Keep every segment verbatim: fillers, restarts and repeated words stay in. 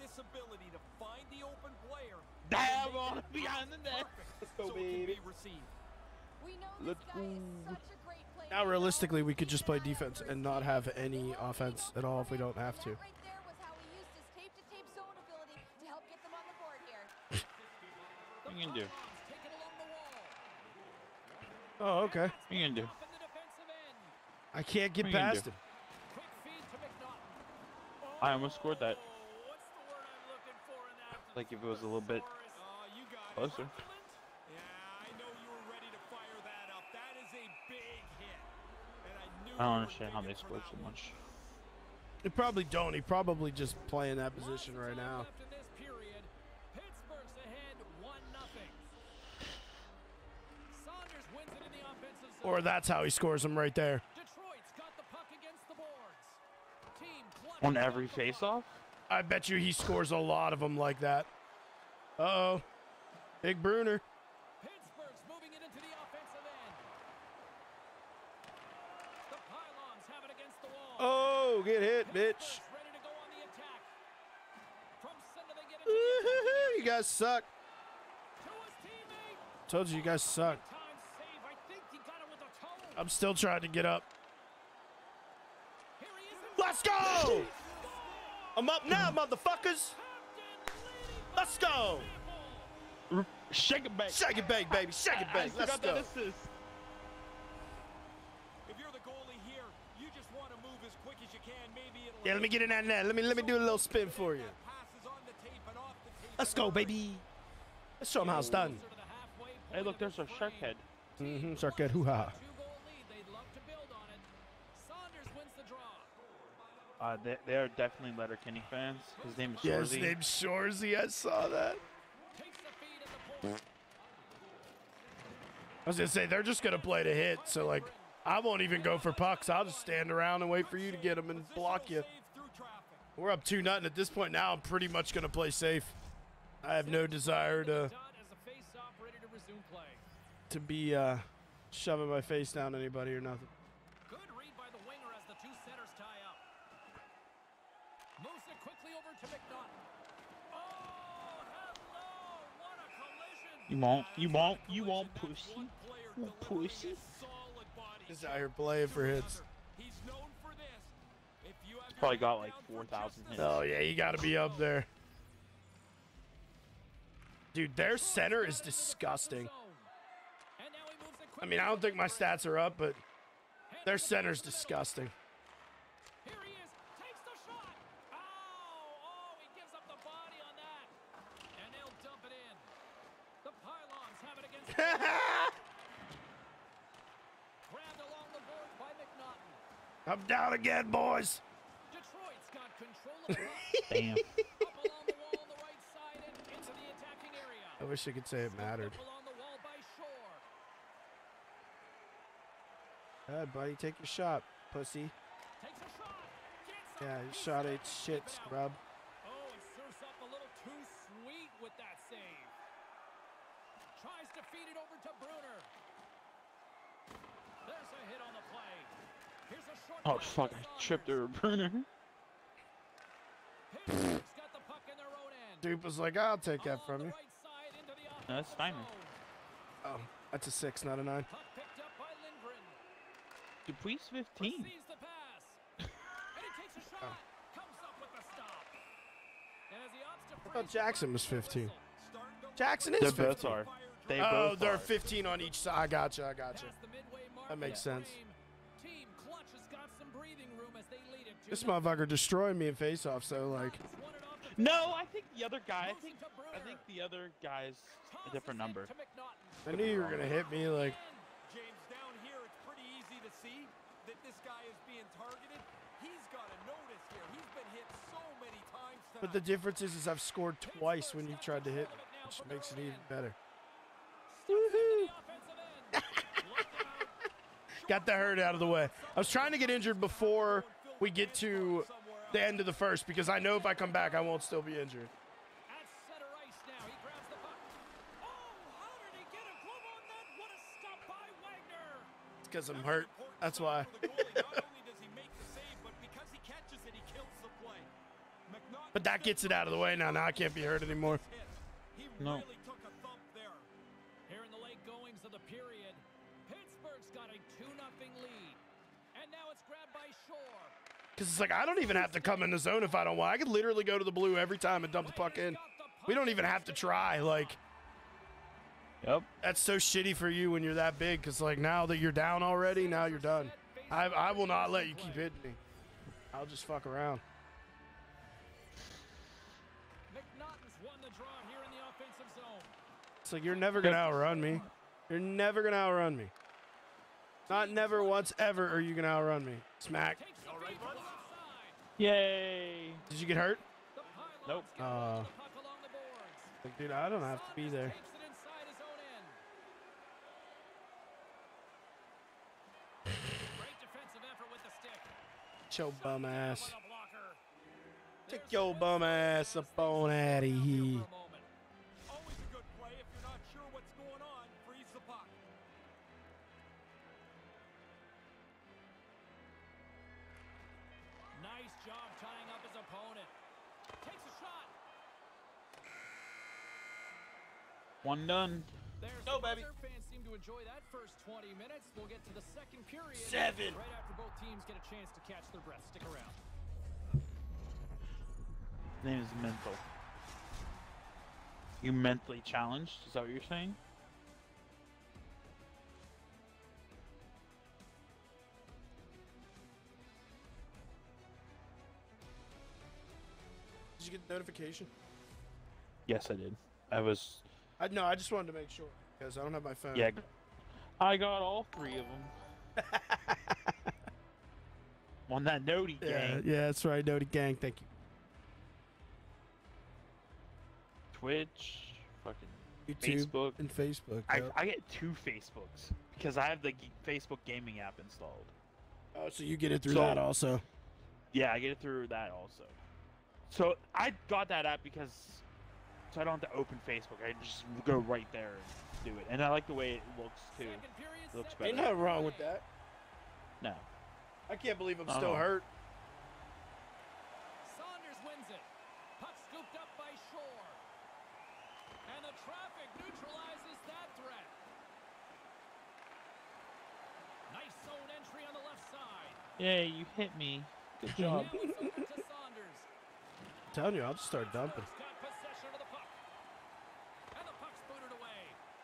this ability to find the open player. Damn, on behind the net. Let's go, baby. Let's go. Now, realistically, we could just play defense and not have any offense at all if we don't have to. Right there was how he used his tape-to-tape zone ability to help get them on the board here. What are you gonna do? Oh, okay. What are you gonna do? I can't get What are you gonna past do? him. I almost scored that. Like if it was a little bit closer. I don't understand how they scored so much. They probably don't. He probably just playing that position right now. Or that's how he scores them right there. On every face-off? I bet you he scores a lot of them like that. Uh-oh. Big Bruner. Pittsburgh's moving it into the offensive end. The pylons have it against the wall. Oh, get hit, bitch. Ready to go on the attack. From center they get into the You guys suck. Told you, you guys suck. I'm still trying to get up. Let's go! I'm up now, motherfuckers. Let's go. Shake it back. Shake it back, baby. Shake it back. Let's go. If you're the goalie here, you just want to move as quick as you can. Maybe it'll Yeah, let me get in that net. Let me let me do a little spin for you. Let's go, baby. Let's show them how it's done. Hey, look, there's a shark head. Mm-hmm. Shark head. Hoo-ha. Uh, they, they are definitely Letterkenny fans. His name is Shorzy. Yeah, his name's Shorzy. I saw that. I was going to say, they're just going to play to hit. So, like, I won't even go for pucks. I'll just stand around and wait for you to get them and block you. We're up two nothing at this point now. I'm pretty much going to play safe. I have no desire to, to be uh, shoving my face down anybody or nothing. Good read by the winger as the two centers tie up. Moves it quickly over to McNaughton. Oh, hello! What a collision! You won't. You won't. You won't pussy. You won't pussy. He's out here playing for hits. He's known for this. If you have Probably got like four thousand hits. Oh, yeah, you got to be up there. Dude, their center is disgusting. I mean, I don't think my stats are up, but their center's disgusting. Here he is, takes the shot. Oh, oh, he gives up the body on that. And they'll dump it in. The pylons have it against the grabbed along the board by McNaughton. I'm down again, boys. Detroit's got control of the Damn. up along the wall on the right side and into the attacking area. I wish I could say it mattered. Up along the wall by Shore. Go ahead, buddy. Take your shot, pussy. Takes a shot. Gets Yeah, up. your shot ain't shit, scrub. Oh, he serves up a little too sweet with that save. Tries to feed it over to Bruner. There's a hit on the play. Here's a short Oh, pass to fuck. I tripped Saunders. over Bruner. Pittsburgh's got the puck in their own end. Dupe was like, I'll take that Along from the you. right side into the No, that's Steiner. offensive zone. Oh, that's a six, not a nine. Puck picked up by Lindgren. Dupuis fifteen. Receives the pass. And he takes a shot. Comes up with the stop. And as he opts to I thought freeze, Jackson was fifteen. Jackson is They fifteen. both are. They Oh, both they're are. fifteen on each side. I gotcha, I gotcha. past the midway mark That makes of the sense. game. Team Clutch has got some breathing room as they lead it to This motherfucker destroyed me in face-off, so, like, No, I think the other guy. I think. I think the other guy's a different number. I knew you were going to hit me, like, James, down here, it's pretty easy to see that this guy is being targeted. He's got to notice here. He's been hit so many times tonight. but the difference is, is I've scored twice when you've tried to hit me, which makes it even better. Woohoo! Got the hurt out of the way. I was trying to get injured before we get to the end of the first because I know if I come back, I won't still be injured. At center ice now, he grabs the puck. Oh, how did he get a glove on that? What a stop by Wagner. It's because I'm hurt. That's why. For the goalie, not only does he make the save, but because he catches it, he kills the play. McNaughton But that gets it out of the way now. Now I can't be hurt anymore. He No. really took a thump there. Here in the late goings of the period, Pittsburgh's got a two nothing lead. And now it's grabbed by Shore. Because it's like, I don't even have to come in the zone if I don't want. I could literally go to the blue every time and dump the puck in. We don't even have to try. Like, Yep. that's so shitty for you when you're that big. Because, like, now that you're down already, now you're done. I, I will not let you keep hitting me. I'll just fuck around. McNaughton's won the draw here in the offensive zone. It's like, you're never going to outrun me. You're never going to outrun me. Not never once ever are you going to outrun me. Smack. Takes the feed to the left side. Yay. Did you get hurt? The Pylons Nope. get Uh, the puck along the boards. Like, dude, I don't have to be there. Takes it inside his own end. Great defensive effort with the stick. Your bum ass. With a blocker. Take There's your the bum whistle. ass up on out of Here here. for a moment. Always a good play if you're not sure what's going on. Freeze the puck. Nice job tying up his opponent. Takes a shot. One done. There's Go, the baby. buzzer. Fans seem to enjoy that first twenty minutes. We'll get to the second period. Seven. Right after both teams get a chance to catch their breath. Stick around. His name is Mental. You mentally challenged? Is that what you're saying? Did you get the notification? Yes, I did. I was. I No, I just wanted to make sure. Because I don't have my phone. Yeah. I got all three of them. On that notey Yeah, gang. yeah, that's right, Nody Gang. Thank you. Twitch. Fucking YouTube Facebook. and Facebook. I, yep. I get two Facebooks because I have the g- Facebook gaming app installed. Oh, so you get it through So- that also. Yeah, I get it through that also. So I got that app because so I don't have to open Facebook. I just go right there and do it, and I like the way it looks too. Second period. It looks second Ain't better. nothing wrong with that. No. I can't believe I'm Uh-huh. still hurt. Saunders wins it. Puck scooped up by Shore. And the traffic neutralizes that threat. Nice zone entry on the left side. Yay, you hit me. Good job. Now it's over to Saunders. I'm telling you, I'll just start dumping. Pittsburgh's got possession of the puck. And the puck's booted away.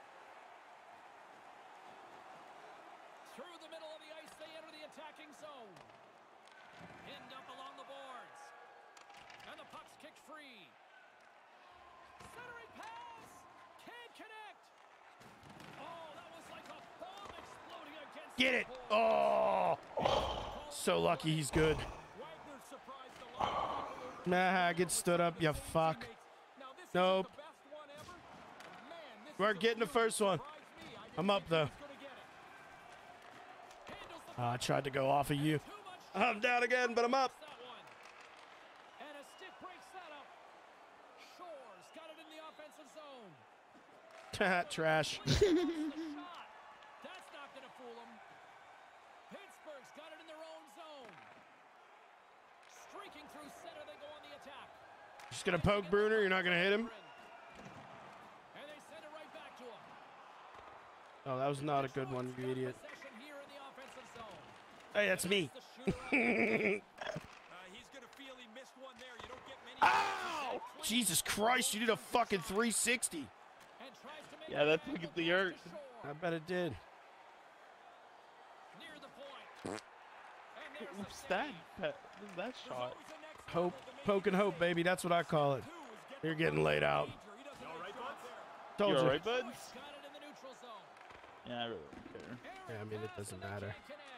Through the middle of the ice, they enter the attacking zone. Pinned up along the boards. And the puck's kicked free. Centering pass. Can't connect. Oh, that was like a bomb exploding against Get the it. Oh. boards. So lucky he's good. Wagner surprised a lot of people over Nah, get stood up, you fuck. Now, this isn't Nope. the best one ever. Man, this We're is a getting the really first one. surprised me. I didn't I'm up, think he though. was gonna get it. Handles the Oh, I tried to go off of you. Too much I'm down again, but I'm up. that one. And a stick breaks that up. Shore's got it in the offensive zone. Trash. Swings the shot. That's not going to fool him. Pittsburgh's got it in their own zone. Streaking through center, they go on the attack. Just gonna poke Bruner. You're not gonna hit him. And they send it right back to him. Oh, that was not a good one, you idiot. Possession here in the offensive zone. Hey, that's me. The shooter out. Uh, he's gonna feel he missed one there. You don't get many. Ow! Jesus Christ, you did a fucking three sixty. And tries to make Yeah, it that angle took the pass hurt. to Shore. I bet it did. Near the point. And there's the What's that? save. That, that shot. Hope, poke and hope, baby. That's what I call it. You're getting laid out. Told You you. alright, buds? Got it in the neutral zone. Yeah, I really don't care. Yeah, I mean, it doesn't matter.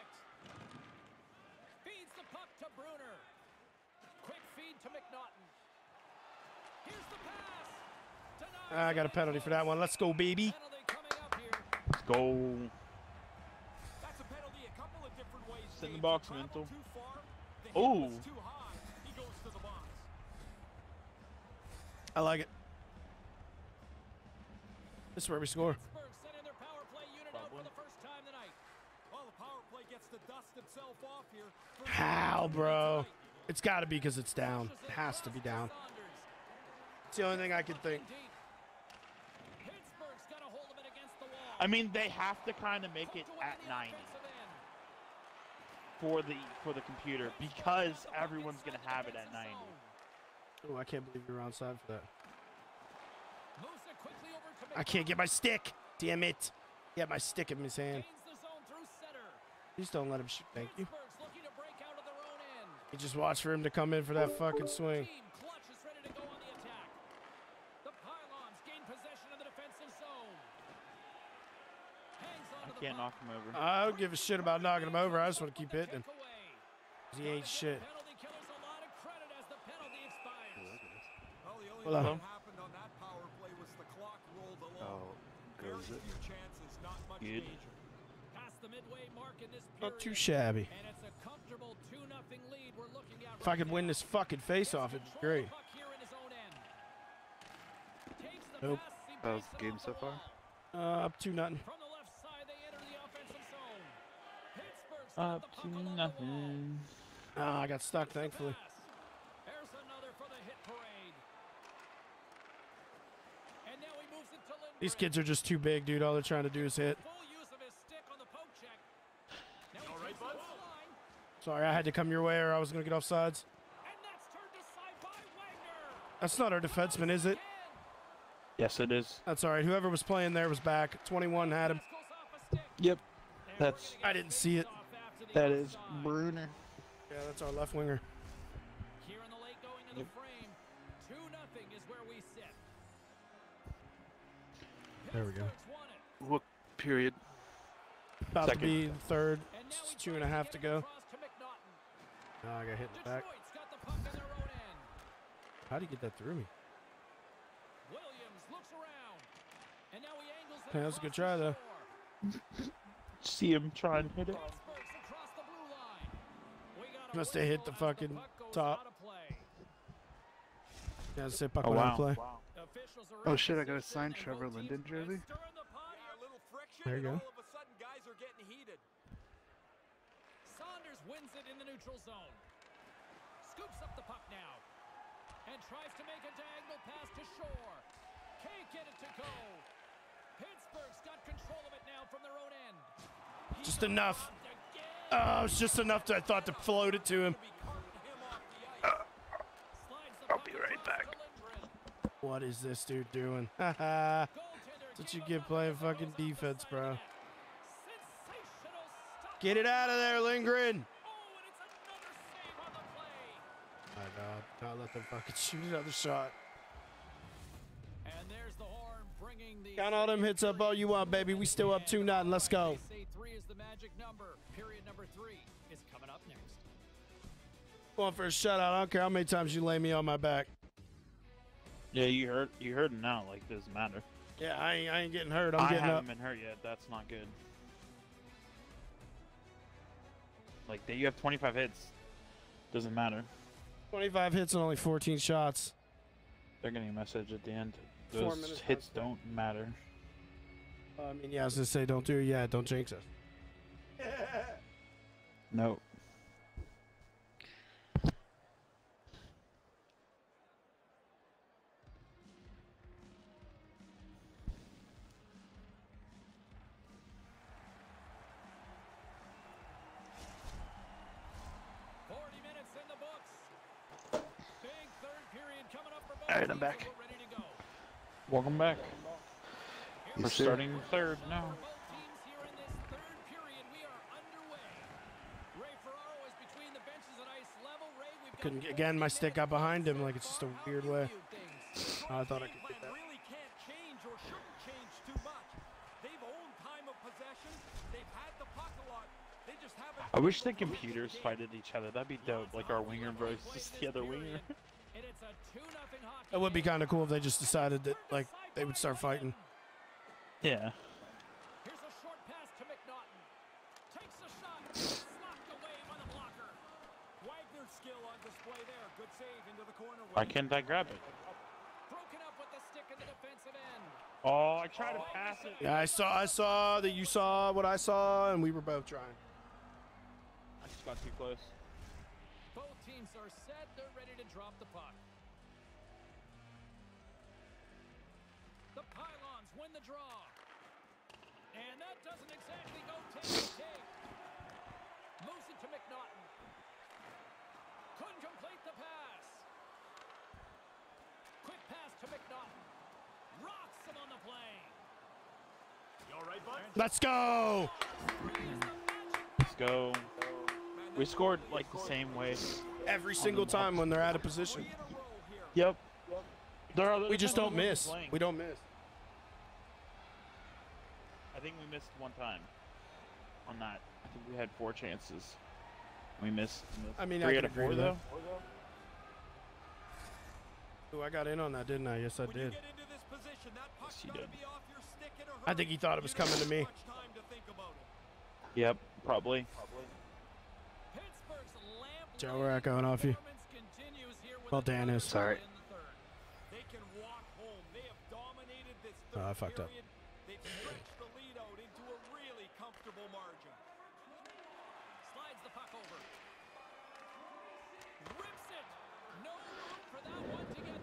Feeds the puck to Bruner. Quick feed to McNaughton. Here's the pass. Denies I got a penalty for that one. Let's go, baby. Penalty coming up here. Let's go. That's a penalty a couple of different ways. Sit in the Dave. box, Travel Mental. too far, the hit Oh. was too high, he goes to the box. I like it. This is where we score. Pittsburgh sending their power play unit out for the first time tonight. Well, the power play gets to dust himself off here. How, bro? It's got to be because it's down. It has to be down. It's the only thing I can think. Pittsburgh's got a hold of it against the wall. I mean, they have to kind of make it at ninety for the for the computer because everyone's gonna have it at ninety. Oh, I can't believe you're onside for that. Moves it quickly over to I can't get my stick. Damn it. He had my stick in his hand. Gains the zone through center. Please don't let him shoot. Thank you. Pittsburgh's looking to break out of their own end. You just watch for him to come in for that fucking swing. Team clutch is ready to go on the attack. The pylons gain possession of the defensive zone. Hangs on I to the can't puck. knock him over. I don't give a shit about knocking him over. I just want to keep hitting him. Takeaway. 'Cause he ain't shit. Penalty killer's a lot of credit as the penalty expires. Well, the only Hold on. thing that happened on that power play was the clock rolled along. Oh, Very goes it? few chances, not much Good. danger. Past the midway mark in this period. Not too shabby. And it's a comfortable two nothing lead we're looking at. If I could win this fucking face-off, it'd be great. Nope. How's the game so far? Uh, up two nothing. From the left side, they enter the offensive zone. Pittsburgh's Up got the to puck along the wall. nothing. Ah, I got stuck, thankfully. There's another for the hit parade. And now he moves it to Lindgren. These kids are just too big, dude. All they're trying to do is hit. Full use of his stick on the poke check. Now he takes it to the line. Sorry, I had to come your way or I was going to get off sides. And that's turned aside by Wagner. That's not our defenseman, is it? Yes, it is. That's all right. Whoever was playing there was back. twenty-one had him. This goes off a stick. Yep. And That's- we're gonna I get didn't see it. off after the That is offside. Bruner. Yeah, that's our left winger. Here in the late going to the frame. two nothing is where we sit. There we go. Pittsburgh's won it. What period? About Second. to be the third. And now It's he two and a tries half get to it go. across to McNaughton. Oh, I got hit in the back. Detroit's got the puck in their own end. How do you get that through me? Williams looks around. And now he angles it Hey, that's a good across try, the though. shore. See him try and hit it. Pittsburgh's across the blue line. We got a Must have hit the whistle as fucking puck goes top. out of play. Yeah, say puck Oh went out wow. of play. Wow. Officials are Oh in shit, I gotta position sign and Trevor both teams Linden jersey. stirring the pot Yeah, here. a little friction, There you and go. all of a sudden guys are getting heated. Saunders wins it in the neutral zone. Scoops up the puck now. And tries to make a diagonal pass to Shore. Can't get it to go. Pittsburgh's got control of it now from their own end. He's Just enough. robbed again. Oh, it's just enough to, I thought to float it to him. To be carting him off the ice. Slides the I'll puck be right across back. to Lindgren. What is this dude doing? Haha. Goaltender That's what gave you up get nothing playing as it goes fucking off the defense, side bro. net. Sensational stop. Get it out of there, Lindgren. Oh, and it's another save on the play. My God, not let them fucking shoot another shot. And there's the horn bringing the Count all them hits up all you want, baby. We still up two nothing. Let's go. They say three is the magic number. Period number three is coming up next. Going for a shutout. I don't care how many times you lay me on my back. Yeah, you heard you heard him now. Like, doesn't matter. Yeah, I ain't, I ain't getting hurt. I'm I getting haven't up. been hurt yet. That's not good. Like, that you have twenty-five hits. Doesn't matter. twenty-five hits and only fourteen shots. They're getting a message at the end. Four Those minutes hits left. don't matter. Uh, I mean, yeah, I was gonna say, don't do it. Yeah, don't jinx us. No. forty minutes in the books. Big third period coming up for both All right, I'm teams, back. and we're ready to go. Welcome back. Here We're sir. starting third now. For both teams here in this third period, we are underway. Ray Ferraro is between the benches at ice level. Ray, we've got Couldn't get- again, my stick got behind him, like, it's just a weird way. I thought I could get Game plan that. really can't change or shouldn't change too much. They've owned time of possession. They've had the puck a lot. They just haven't. I wish the computers fighted each other. That'd be dope. Like our winger versus the other winger. And it's a two nothing hockey It would be game. kind of cool if they just decided that, like, they would start fighting. Yeah. Here's a short pass to McNaughton. Takes a shot. Slapped away by the blocker. Wagner's skill on display there. Good save into the corner. Why can't I grab it? Broken up with the stick in the defensive end. Oh, I tried to pass it. Yeah, I saw, I saw that you saw what I saw, and we were both trying. I just got too close. Both teams teams are set. They're ready to drop the puck. The Pylons win the draw. And that doesn't exactly go take-to-take. Moves it to McNaughton. Couldn't complete the pass. Quick pass to McNaughton. Rocks him on the play. You all right, bud? Let's go. Let's go. We scored like the same way. Every single time when they're out of position. Yep. There are, We just don't miss. We don't miss. I think we missed one time on that. I think we had four chances. We missed, missed I mean, three I out could of agree four with though. Ooh, I got in on that, didn't I? Yes, I did. Yes, you did. I think he thought it was coming to me. Yep, probably. Pittsburgh's lamp Joe, we're going off you. continues here with Well, Dan is. Sorry. in the third. They can walk home. They have dominated this Oh, I third fucked up. period. They've stretched the lead out into a really comfortable margin. Slides the puck over. Rips it. No room for that one to get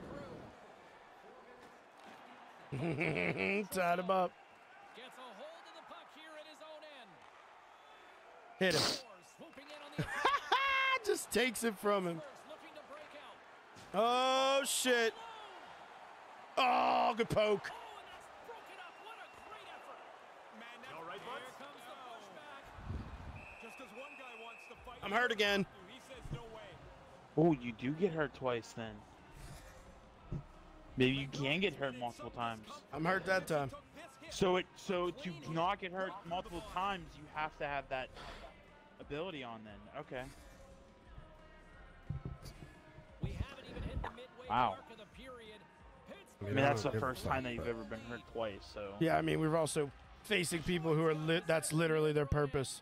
through. Tied him up. Gets a hold of the puck here at his own end. Hit him. Scores, swooping in on the attack. Just takes it from him. Pittsburgh's looking to break out. Oh, shit. Oh, good poke. Oh, and that's broken up. What a great effort. Man, You all right, bud? Here comes the pushback. just because one guy wants to fight. I'm hurt again. He says no way. Oh, you do get hurt twice then. Maybe you can get hurt multiple times. I'm hurt that time. So it so to not get hurt multiple times, you have to have that ability on then. Okay. We haven't even hit the midway Wow. mark of the period. I mean, that's the first time that you've ever been hurt twice, so. Yeah, I mean, we're also facing people who are lit. That's literally their purpose.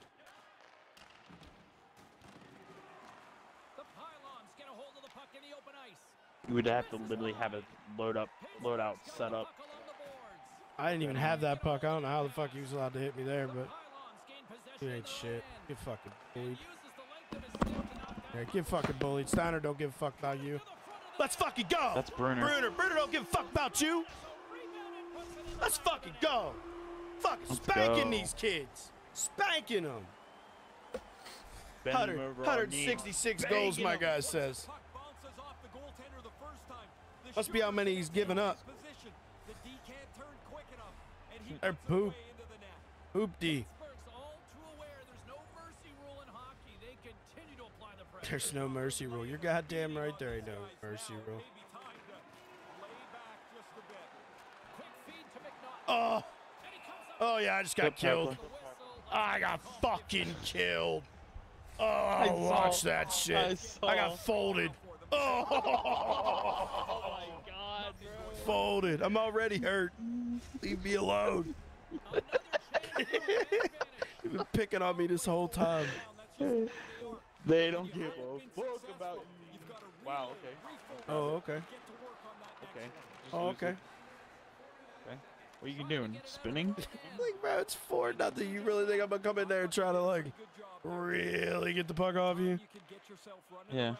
The Pylons get a hold of the puck in the open ice. You would have to literally have a load up, load out Pittsburgh's got set the up. puck along the boards. I didn't even have that puck. I don't know how the fuck he was allowed to hit me there, The but Pylons gain possession he in ain't their own shit. end. Get fucking And bullied. uses the length of his stick to knock that Yeah, get fucking bullied. Steiner don't give a fuck about you. to the front of the Let's fucking go. That's Bruner. Bruner. Bruner don't give a fuck about you. Let's fucking go. Fucking Let's spanking go. these kids. Spanking them. Bend one hundred, them over our knees. one hundred sixty-six goals, my guy says. Puck bounces off the goaltender the first time. The Must be how shooter many he's given up. position. The D can't turn quick enough, and he They're puts it poop. away into the net. Hoop D. Pittsburgh's all too aware there's no mercy rule in hockey. They continue to apply the pressure. There's no mercy rule. You're goddamn right there ain't no mercy rule. Maybe time to lay back just a bit. Quick feed to McNaughton. Oh, And he comes up oh yeah, I just got Good tackle. killed. with the whistle. I got fucking killed. Oh, saw- watch that shit. I I, saw. got folded. Oh, Oh my god, bro. folded. I'm already hurt. Leave me alone. Another chance for an advantage. You've been picking on me this whole time. They don't give a fuck about you. Wow, okay. Oh, okay. Okay. Just Oh, lose okay. it. Okay. What are you doing? Spinning? Like, bro, it's four nothing. You really think I'm gonna come in there and try to like really get the puck off you? Yeah.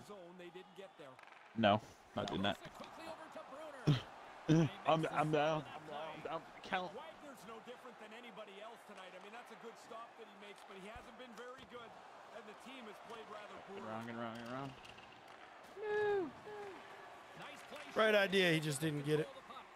No, not doing that. Quickly over to Bruner. I'm, I'm down. I'm count. Wagner's no different than anybody else tonight. I mean, that's a good stop that he makes, but he hasn't been very good, and the team has played rather Get poorly. around, get around, get around. Nice play. Right idea. He just didn't get it.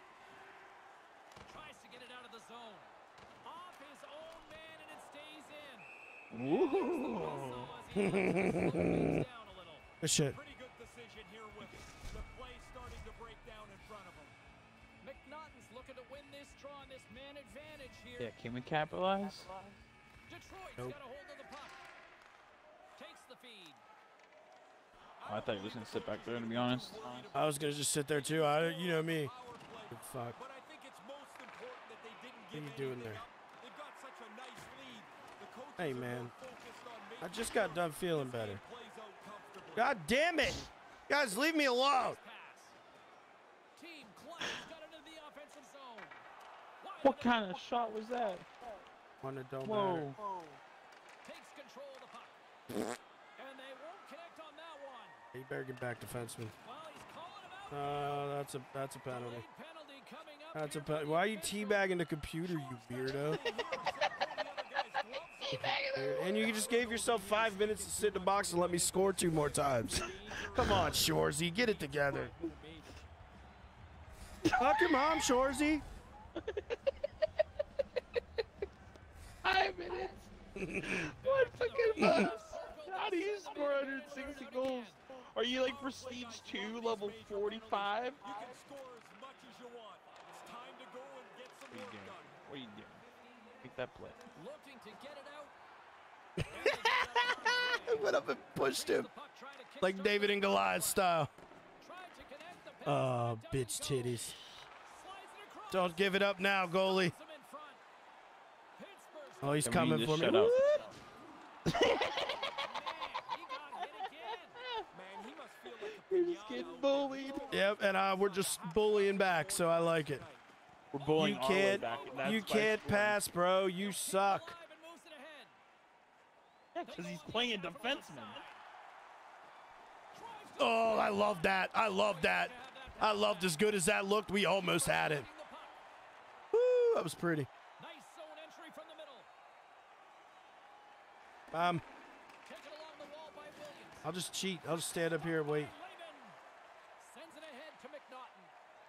Tries to get it out of the zone. Off his own man, and it stays in. Ooh. As he lets it slow things down a little. Good shit. Pretty good decision here with the play starting to break down in front of him. McNaughton's looking to win this draw on this man advantage here. Yeah, can we capitalize? Detroit's Nope. got a hold of the puck. Takes the feed. Oh, I thought you were just gonna sit back there, to be honest. I was gonna just sit there too. I, you know me. Power play. Good fuck. But I think it's most important that they didn't What are give you doing anything there? up. They've got such a nice lead. The coaches Hey, are man. more focused on I making just got sure done feeling this better. game plays out comfortably. God damn it! Guys, leave me alone. Pass. Team Clemens got into the offensive zone. Wide What open. kind of shot was that? One that don't matter. Whoa. Takes control of the puck. And they won't connect on that one. He better get back, defenseman. Well, he's calling him out. Uh, that's a that's a penalty. Late penalty coming up That's a here penalty. for Why are you Edmonton. teabagging the computer, you weirdo? And you just gave yourself five minutes to sit in the box and let me score two more times. Come on, Shorzy, get it together. Fuck your mom, Shorzy. Five minutes. What fucking months? How do you score one hundred sixty goals? Are you like prestige two, level forty-five? You can score as much as you want. It's time to go and get some What are you work doing? done. What are you doing? Make that play. Looking to get it out. Went up and pushed him. The puck trying to kick Like start David and Goliath style. Tried to connect the pass, Oh, but it bitch doesn't go. titties. Slides it across. Don't give it up now, goalie. Puts him in front. Pittsburgh's Oh, he's Can we coming just for me. shut up? man, he got hit again. Man, he must feel like a We're just piñata getting out bullied. Yep, and uh, we're just bullying back, so I like it. We're bullying You all the way can't, back. and that's you by can't scoring. pass, bro. You suck. Alive and moves it ahead. Yeah, because he's playing a defenseman. Oh, I love that. I love that. I loved as good as that looked. We almost had it. Woo, that was pretty. Nice zone entry from the middle. Um, Taken along the wall by Williams. I'll just cheat. I'll just stand up here and wait. Lehman sends it ahead to McNaughton.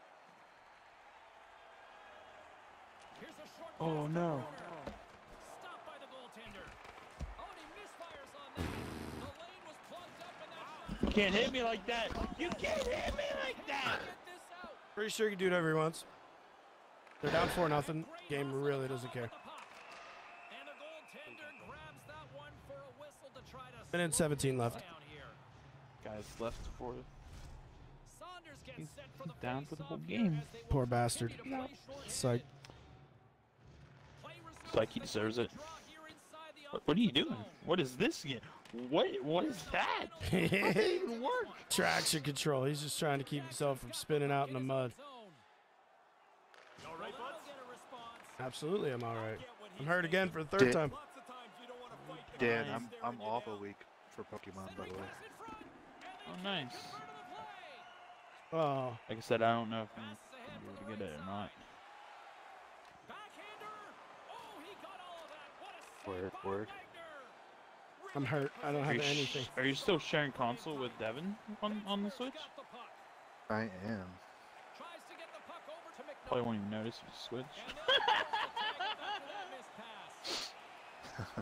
Here's a short Oh, pass to no. Bruner. Stopped by the goaltender. Oh, and he misfires on that. The lane was plugged up and that shot. You can't hit me like that. You can't hit me like that. Get this out. Pretty sure he can do whatever he wants. They're down four nothing. Great Game hustle really to doesn't come care. with the puck. And the goaltender grabs that one for a whistle to try to Minute slow seventeen things left. down here. Guys left for Saunders gets He's- set for the he's down for the face-off whole here game. as they will Poor continue bastard. to play short-handed. Psych. Play resumes Psych, he as they deserves try it. to draw here inside the What, what are you offensive doing? zone. What is this again? What? What is that? How does that even work? Traction control. He's just trying to keep himself from spinning out in the mud. All right, Well, buds? that'll get a response. Absolutely, I'm all right. Get what I'm he's hurt again thinking. for the third Did- time. Lots of times you don't want to fight the Dan, guy I'm staring I'm you off a down. week for Pokemon, by the way. Pass in front, and they Oh, can't nice. convert on the play. Oh, Like I said, I don't know if I'm Passes ahead gonna for be the able to get right it or side. not. Backhander. Oh, he got all of that. What a save Word, by word. Wagner. I'm hurt. I don't Are have you, sh- anything. are you still sharing console with Devin on, on the Switch? Got the puck. I am. Tries to get the puck over to McNaughton. Probably won't even notice if you switch. And then he pulls the tag up after that missed pass.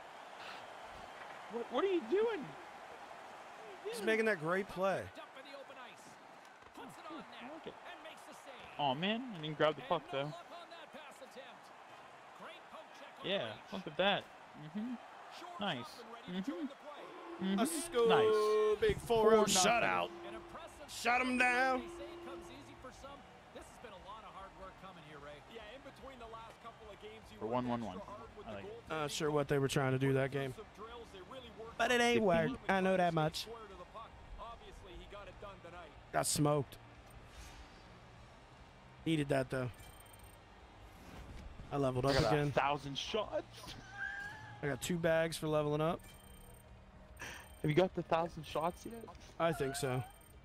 What, what are you doing? He's making that great play. Picked up in the open ice. Puts it on net I like it. and makes the save. Oh man, I didn't grab the puck And no though. luck on that pass attempt. Great poke check on Yeah, the reach. look at that. Mm-hmm. Shores Nice. up and ready to join Mhm. the play. Mm-hmm. Let's go. Nice. Big four oh Four nothing. shutout. An impressive Shut him start. down. They say it comes easy for some. This has been a lot of hard work coming here, Ray. Yeah, in between the last couple of games, you We're worked one, one, extra one. hard with I the like it. goaltending. Not sure what they were trying to do that game. Some drills, they really worked But it hard. ain't Fifty. work. I know that much. Square to the puck. Obviously, he got it done tonight. Got smoked. Needed that though. I leveled I up got a again. thousand shots. I got two bags for leveling up. Have you got the thousand shots yet? I think so.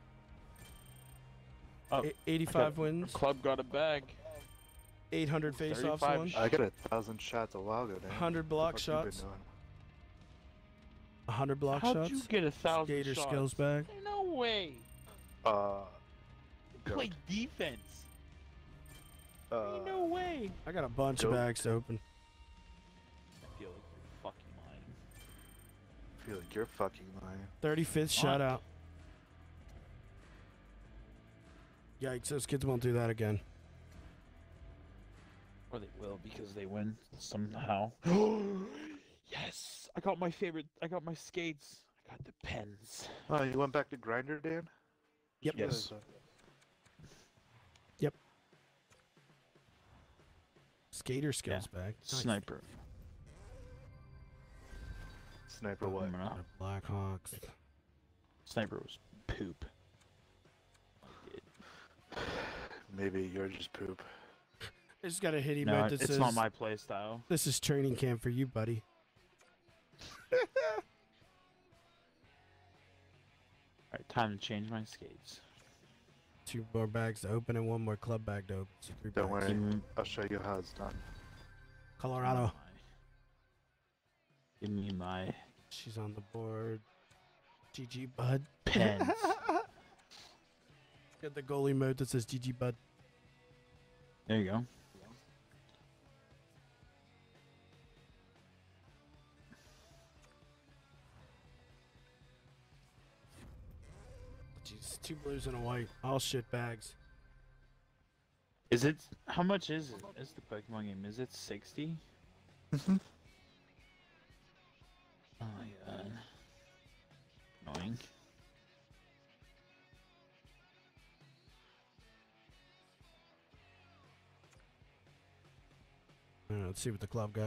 Oh, A- eighty-five got- wins, Club got a bag. eight hundred face-offs thirty-five won, I got a thousand shots a while ago, Dan. one hundred What block the fuck you been shots, doing? one hundred block How'd shots, you get a thousand skater shots? skills bag. No way. Uh, Play goat. defense. Uh, no way. I got a bunch of Dope. bags to open. I feel like you're fucking lying. I feel like you're fucking lying. thirty-fifth On. shutout. Yikes, those kids won't do that again. Or they will because they win somehow. Yes, I got my favorite. I got my skates. I got the pens. Oh, you went back to Grinder, Dan? Yep. Yes. Skater skills bag. Nice. Sniper. Sniper what? Mm, uh, Blackhawks. Sniper was poop. Maybe you're just poop. I just got a hit No, emote that it's says, not my play style. "This is training camp for you, buddy." Alright, Time to change my skates. Two more bags to open and one more club bag to open. So three Don't bags. worry, Mm. I'll show you how it's done. Colorado. Give me my She's on the board. G G, bud. pens. Get the goalie mode that says G G, bud. There you go. Jeez, two blues and a white. All shit bags. Is it? How much is it? Is the Pokemon game? Is it sixty? Mhm. Oh my god. Annoying. Alright, let's see what the club got.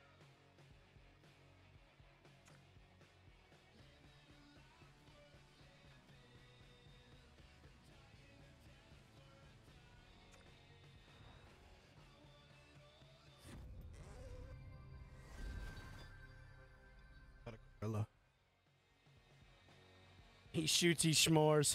Got a gorilla. He shoots, he schmores.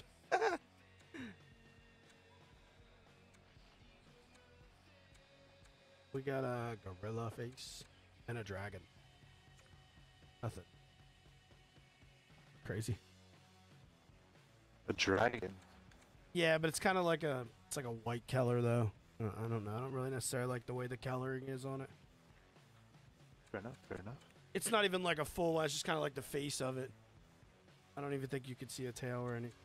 We got a gorilla face and a dragon. Nothing. Crazy. A dragon. Yeah, but it's kind of like a it's like a white color though. Uh, I don't know. I don't really necessarily like the way the coloring is on it. Fair enough, fair enough. It's not even like a full one. It's just kind of like the face of it. I don't even think you could see a tail or any.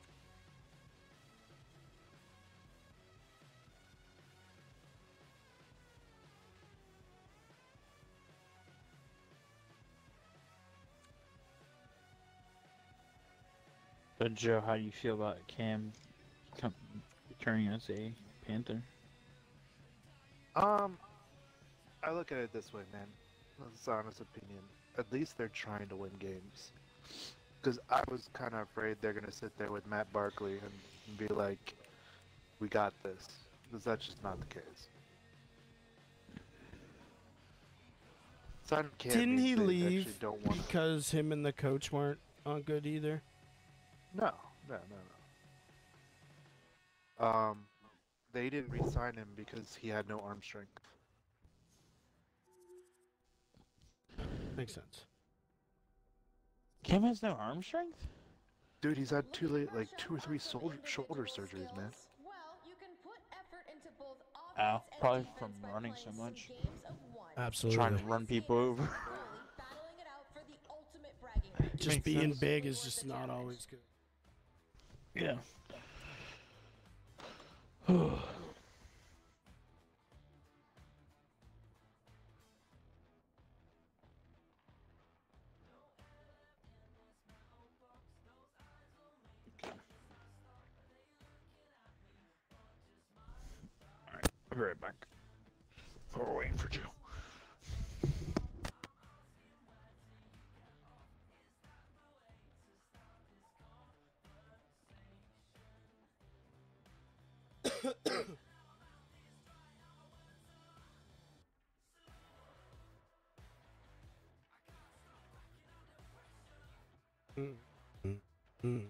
So Joe, how do you feel about Cam com- returning as a Panther? Um, I look at it this way, man. That's an honest opinion. At least they're trying to win games. Because I was kind of afraid they're going to sit there with Matt Barkley and, and be like, we got this. Because that's just not the case. Signing Cam Didn't means he they leave actually don't wanna- because him and the coach weren't on good either? No, no, no, no. Um, they didn't re-sign him because he had no arm strength. Makes sense. Cam has no arm strength? Dude, he's had two, la- like two or three shoulder shoulder surgeries, man. Well, you can put effort into both Ow, offense and probably defense from by running playing so some much. games of one. Absolutely. Trying to run people over. Really battling it out for the ultimate bragging rights. Just Makes being sense. big is just not always good. Yeah. Alright, I'll be right back. We're waiting for Joe. Mm. Mm. Mm.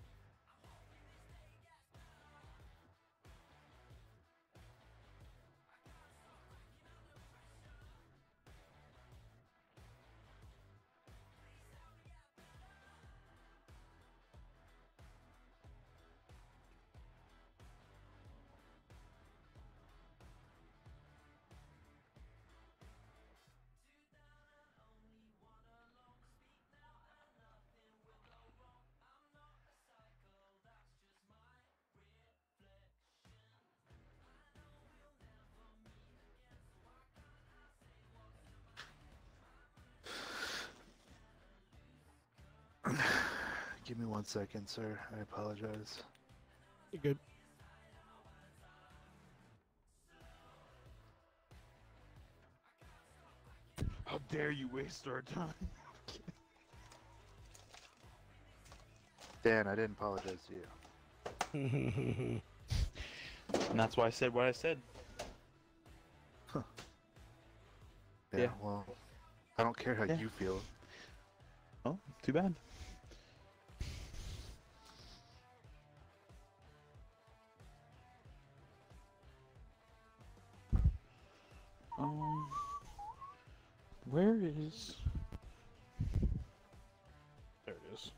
Give me one second, sir. I apologize. You good? How dare you waste our time? Dan, I didn't apologize to you. And that's why I said what I said. Yeah, Yeah. well, I don't care how Yeah. you feel. Oh, too bad. Um, where is? There it is.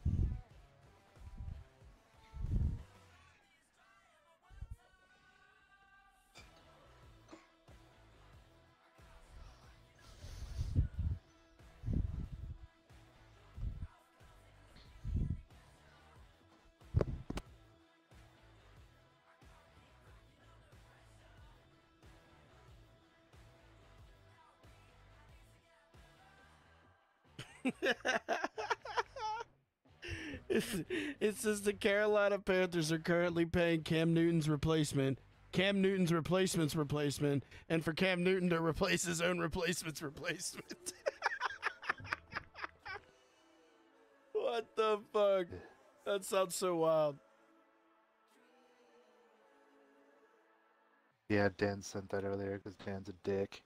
It says the Carolina Panthers are currently paying Cam Newton's replacement, Cam Newton's replacement's replacement, and for Cam Newton to replace his own replacement's replacement. What the fuck? That sounds so wild. Yeah, Dan sent that earlier because Dan's a dick.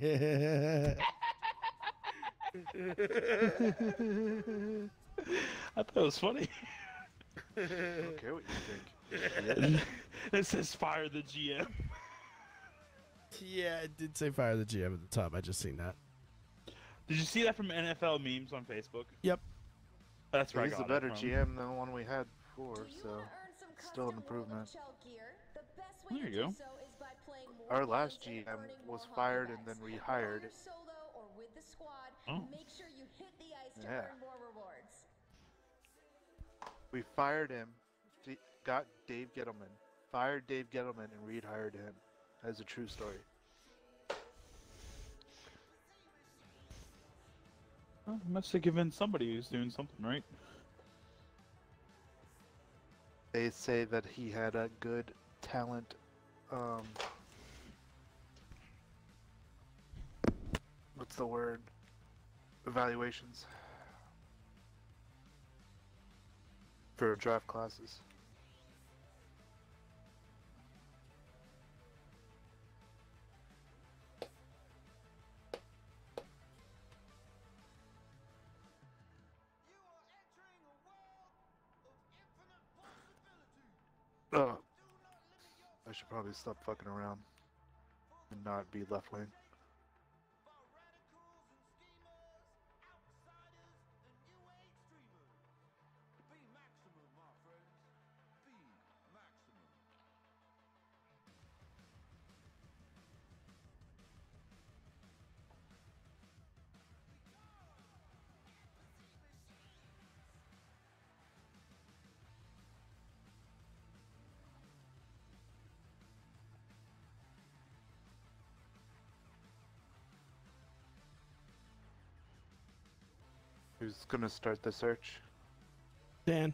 I thought it was funny. I don't care what you think. It says fire the G M. Yeah, it did say fire the G M at the top. I just seen that. Did you see that from N F L memes on Facebook? Yep. That's where I He's got a better it from. G M than the one we had before, so still an improvement. There you go. Our last G M was fired and then rehired. Oh. Yeah. We fired him, d- got Dave Gettleman, fired Dave Gettleman, and rehired him. That's a true story. Well, must have given somebody who's doing something right. They say that he had a good talent. Um, what's the word? Evaluations for draft classes. Oh, I should probably stop fucking around and not be left wing. Who's gonna start the search? Dan.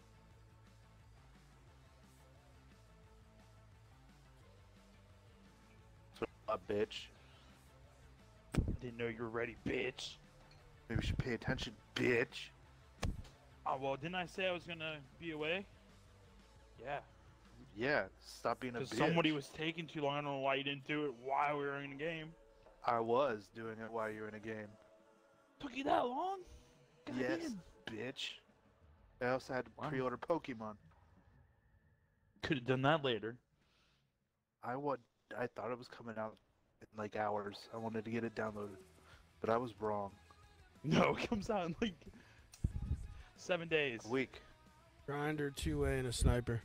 What's up, bitch? Didn't know you were ready, bitch. Maybe we should pay attention, bitch. Oh, well, didn't I say I was gonna be away? Yeah. Yeah, stop being a Because bitch. somebody was taking too long. I don't know why you didn't do it while we were in the game. I was doing it while you were in a game. Took you that long? God Yes, damn. bitch. I also had to Wow. pre-order Pokemon. Could have done that later. I would. I thought it was coming out in like hours. I wanted to get it downloaded, but I was wrong. No, it comes out in like seven days. A week. Grinder, two-way, and a sniper.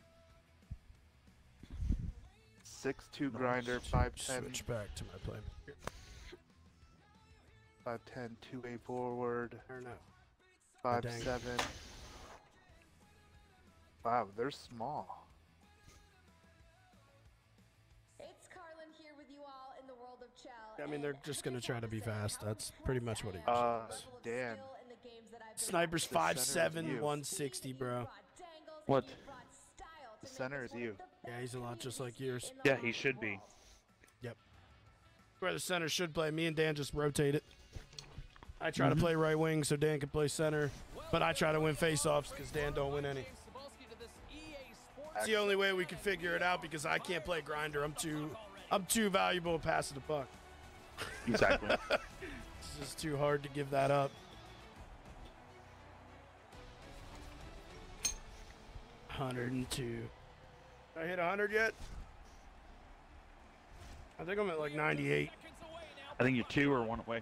Six two No, grinder, s- five ten, Switch back to my play. five ten, two A forward, Or no. five dang. seven. Wow, they're small. It's Carlin here with you all in the world of Chell. I mean, they're just gonna try to be fast. That's pretty much what he Uh, uses. Dan. Sniper's the center five is seven, you. one sixty, bro. What? The center is you. Yeah, he's a lot just like yours. Yeah, he should be. Where the center should play. Me and Dan just rotate it. I try Mhm. to play right wing so Dan can play center, but I try to win face-offs because Dan don't win any. It's the only way we can figure it out because I can't play grinder. I'm too, I'm too valuable at passing the puck. Exactly. It's just too hard to give that up. one hundred two. Did I hit one hundred yet? I think I'm at like ninety-eight. I think you're two or one away.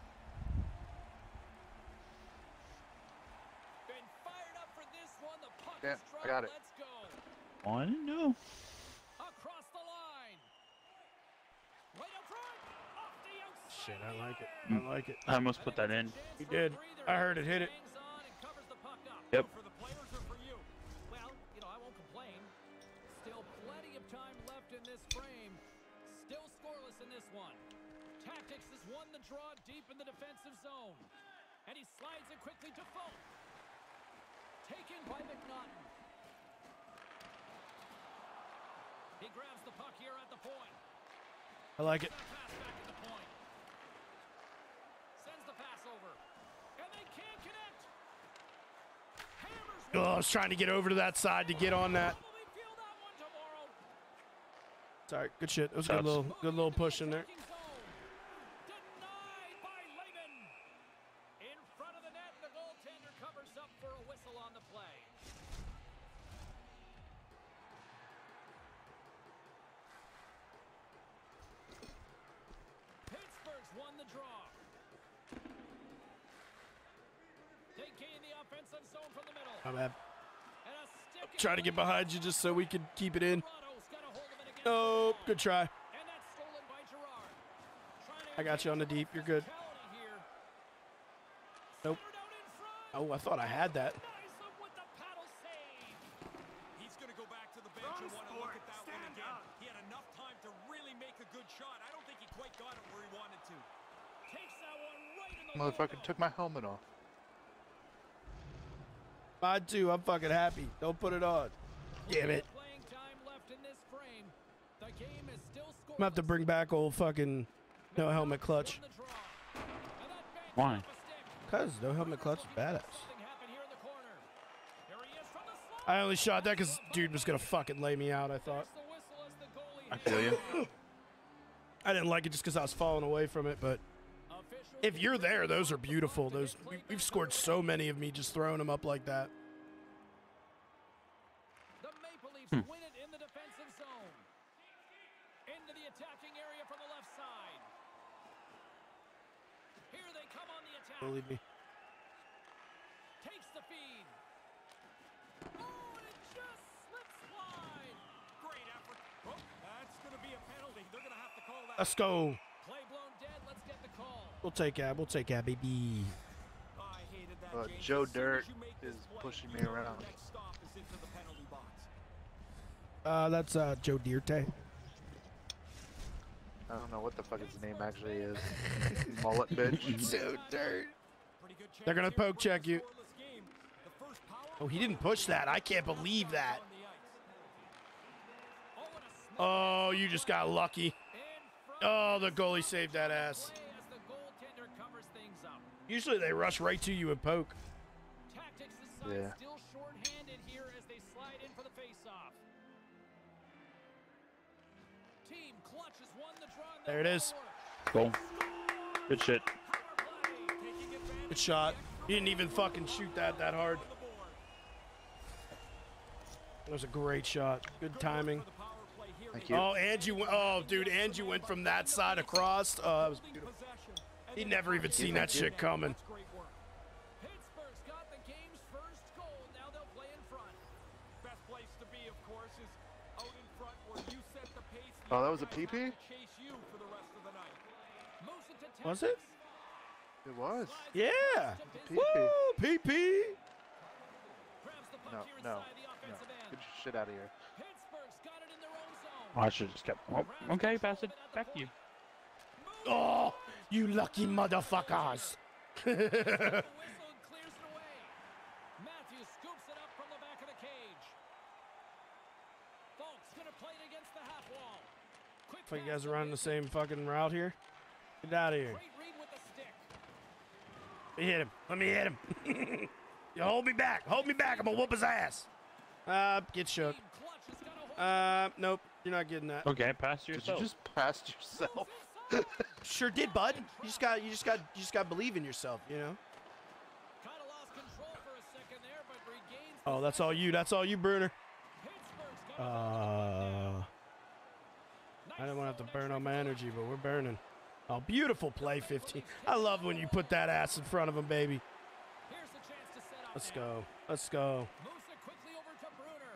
Been fired up for this one. The puck Yeah, is I got it. Let's go. One, no. Across the line. Right up front. Off the outside. Shit, I like it. Mm. I like it. I almost put that in. You did. I heard it hit it. Hangs on and covers the puck up. Yep. For the players or for you? Well, you know, I won't complain. Still plenty of time left in this frame. Still scoreless in this one. Tactics has won the draw deep in the defensive zone. And he slides it quickly to Folk. Taken by McNaughton. He grabs the puck here at the point. I like it. That pass back at the point. Sends the pass over. And they can't connect. Hammers. Oh, I was trying to get over to that side to get on that. Probably feel that one tomorrow. Sorry, good shit. It was a good little, good little push in there. Denied by Lehman. In front of the net, the goaltender covers up for a whistle on the play. Pittsburgh's won the draw. Taking the offensive zone from the middle. My bad. And a stick in Trying to get play. behind you just so we could keep it in. Toronto's got a hold of it against Nope, the good try. wall. And that's stolen by Gerard. Trying to I got you on the deep. You're good. physicality here. Nope. Centered out in front. Oh, I thought I had that. Nice up with the paddle save. He's going to go back to the bench and want to look at that one again. He had enough time to really make a good shot. I don't think he quite got it where he wanted to. Takes that one right in the Motherfucker logo. took my helmet off. Mine too. I'm fucking happy. Don't put it on. Damn it. Playing time left in this frame. The game is still I'm gonna have to scoreless. bring back old fucking no helmet clutch. Won the draw. And that bangs Why? off a stick. Cause no helmet clutch is badass. Something happened here in the corner. Here he is from the slot. I only shot that because dude was gonna fucking lay me out. I thought. There's the whistle as the goalie I hits feel you. it. I didn't like it just because I was falling away from it, but Officials if you're there, those are beautiful. Those we, we've scored so many of me just throwing them up like that. The Maple Leafs Hmm. win it in the defensive zone. Into the attacking area from the left side. Here they come on the attack. Believe me. Takes the feed. Oh, and it just slips wide. Great effort. Oh, that's going to be a penalty. They're going to have to call that. Let's go. Play blown dead. Let's get the call. We'll take that. We'll take that, baby. I hated that, Uh, James. Joe As soon as Dirt you make is this play, pushing you me know your around. next stop is into the penalty box. Uh, that's uh Joe Dierte. I don't know what the fuck his name actually is. Mullet bitch. So dirt. Pretty good chance They're gonna here for poke check a you. scoreless game. The first power Oh, he didn't push that. I can't believe that. on the ice. Oh, and a snap Oh, you just got lucky. in front. Oh, the goalie saved that ass. Play as the goaltender covers things up. Usually they rush right to you and poke. Tactics aside, Yeah. still short-handed here as they slide in for the face-off. Team Clutch has won the draw. and There it they're is. Goal. Good shit. power play. Taking advantage Good shot. He didn't even fucking shoot that that hard. on the board. That was a great shot. Good timing. For the power play here. Thank you. Oh, and you went. Oh, dude, and you went from that side across. Oh, that was Holding beautiful. possession. And He'd then never even seen that shit coming. That's great work. Pittsburgh's got the game's first goal. Now they'll play in front. Best place to be, of course, is out in front where you set the pace. The Oh, that other was a guys P P? have to chase you for the rest of the night. Moves it to Was it? It was. Yeah. P P. Woo, P P. Grabs the puck No, here no, inside the no. offensive end. Get your shit out of here. Pittsburgh's got it in their own zone. Oh, I should have just kept. Oh, okay, pass it back to you. Oh, you lucky motherfuckers. The whistle and clears it away. Matthews scoops it up from the back of the cage. Folks gonna play it against the half wall. Quick Fuck, you pass guys to are running the Lehman. same fucking route here. Get out of here. Great read with the stick. Let me hit him. Let me hit him. You hold me back. Hold me back. I'm gonna whoop his ass. Uh, get shook. Team Clutch has got a hold of Uh, nope. You're not getting that. Okay, pass to Did you yourself. just pass yourself? it. Sure did, bud. You just got. You just got. You just got to believe in yourself. You know. Kind of lost control for a second there, but regains. Oh, that's all you. That's all you, Bruner. Pittsburgh's got Uh, it. I didn't want to have to burn all my energy, but we're burning. Oh, beautiful play, fifteen. I love when you put that ass in front of him, baby. Here's the chance to set up Let's now. go. Let's go. Moves it quickly over to Bruner.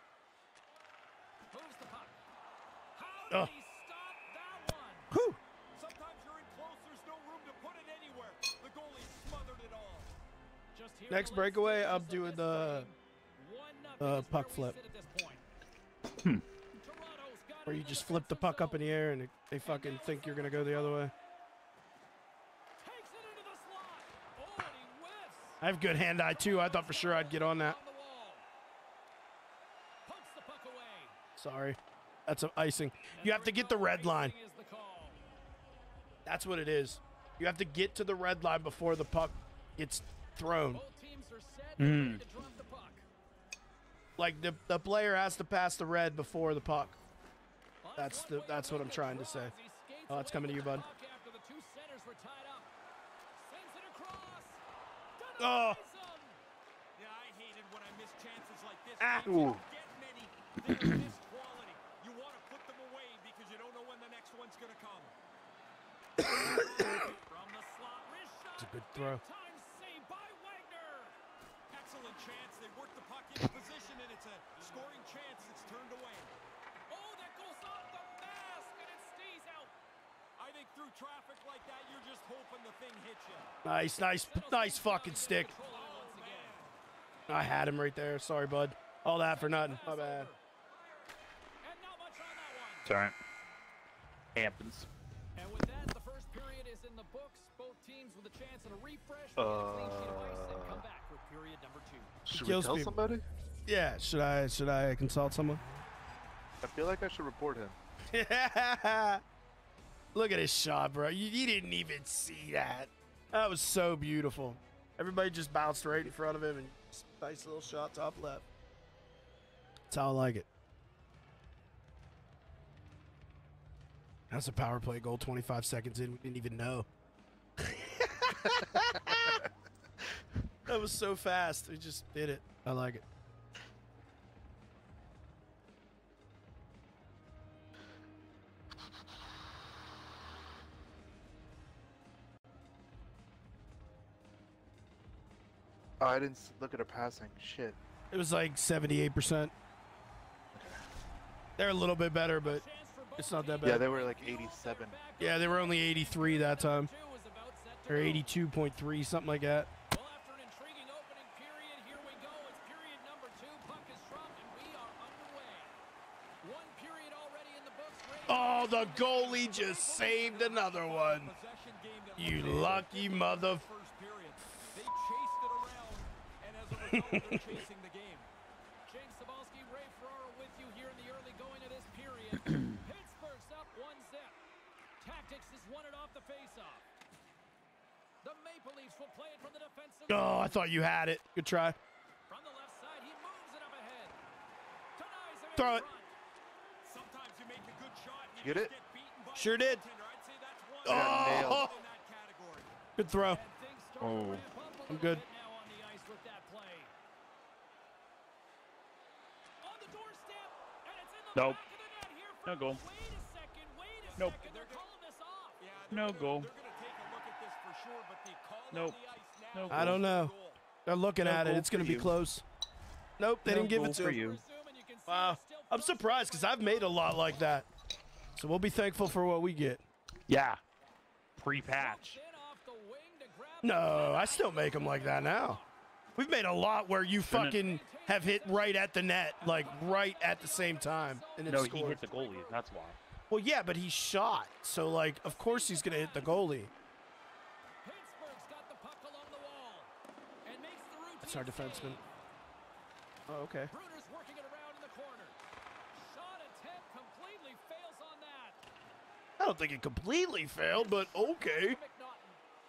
Moves the puck. How Oh. did he stop that one? Whew. Sometimes you're in close, there's no room to put it anywhere. The goalie smothered it all. Just here Next the breakaway, latest I'm stages of doing this the game. One nothing uh, is puck where we flip. sit at this point. Hmm. Toronto's got Where it you in just flip the defensive puck up in zone. the air and it, they fucking think you're going to go the other way. Takes it into the slot. Oh, and he whiffs. I have good hand-eye, too. I thought for sure I'd get on that. On the wall. Pokes the puck away. Sorry. That's a icing. And You have to get the red line. icing is the call. That's what it is. You have to get to the red line before the puck gets thrown. Both teams are set Mm. and ready to drop the puck. Like the the player has to pass the red before the puck. Well, That's one the- way that's to what make I'm the trying to draw say. as he skates Oh, it's away coming to from you, the bud. puck after the two centers were tied up. Sends it across. Oh. Denies him. Yeah, I hated when I miss chances like this. Ah. You don't get many. They're this quality. You want to put them away because you don't know when the next one's going to come. From the slot, wrist shot. It's a good throw. Big time save by Wagner. Excellent chance. They work the puck into position, and it's a scoring chance that's turned away. Oh, that goes off the mask, and it stays out. I think through traffic like that, you're just hoping the thing hits you. Nice, nice, nice fucking stick. Control of it once again. I had him right there. Sorry, bud. All that for nothing. My bad. And not much on that one. It's alright. Happens. And with that, the first period is in the books. Both teams with a chance at a refresh. They get a clean sheet of ice and come back with period number two. Should kills we tell people. somebody? Yeah, should I should I consult someone? I feel like I should report him. Look at his shot, bro. You, you didn't even see that. That was so beautiful. Everybody just bounced right in front of him and nice little shot top left. That's how I like it. That's a power play goal twenty-five seconds in. We didn't even know. That was so fast. We just did it. I like it. Oh, I didn't s- look at her passing. Shit. It was like seventy-eight percent. They're a little bit better, but it's not that bad. Yeah, they were like eighty-seven. Yeah, they were only eighty-three that time. Or eighty-two point three, something like that. Well, after an intriguing opening period, here we go. It's period number two. Puck is dropped, and we are underway. One period already in the books. Oh, the goalie just saved another one. Possession game that You looked lucky good mother... first period. They chased it around, and as a result, they're chasing the game. James Cebulski, Ray Ferraro with you here in the early going of this period. Pittsburgh's up one zip. Tactics has won it off the faceoff. The Maple Leafs will play it from the defensive Oh, I zone. thought you had it. Good try. From the left side, he moves it up ahead. Denies him in Throw it. front. Sometimes you make a good shot, and you Get just it? get beaten by Sure the did. goaltender. I'd say that's one Got nailed. Oh, in that category. good throw. And things start to Oh. ramp up a I'm little good. bit now on the ice with that play. On the doorstep, and it's in the Nope. back of the net here for No goal. Wait a second, wait a Nope. second. They're calling this off. Yeah, No they're goal. Gonna, they're going to take a look at this for sure, but the call Nope. on the ice now No is I don't no know. goal. They're looking No at it. goal It's going to for be you. close. Nope, they No didn't give goal it to for him. you. Presuming you can see Wow. it's still I'm flush surprised because with I've made a lot like that. So we'll be thankful for what we get. Yeah. Pre-patch. in off the wing to grab No, I still make them like that now. We've made a lot where you Shouldn't- fucking have hit right at the net, like right at the same time, and it No, he scored. hit the goalie. That's why. Well, yeah, but he shot, so like, of course he's gonna hit the goalie. Pittsburgh's got the puck along the wall and makes the routine That's our defenseman. save. Oh, okay. Bruner's working it around in the corner. Shot attempt completely fails on that. I don't think it completely failed, but okay. McNaughton.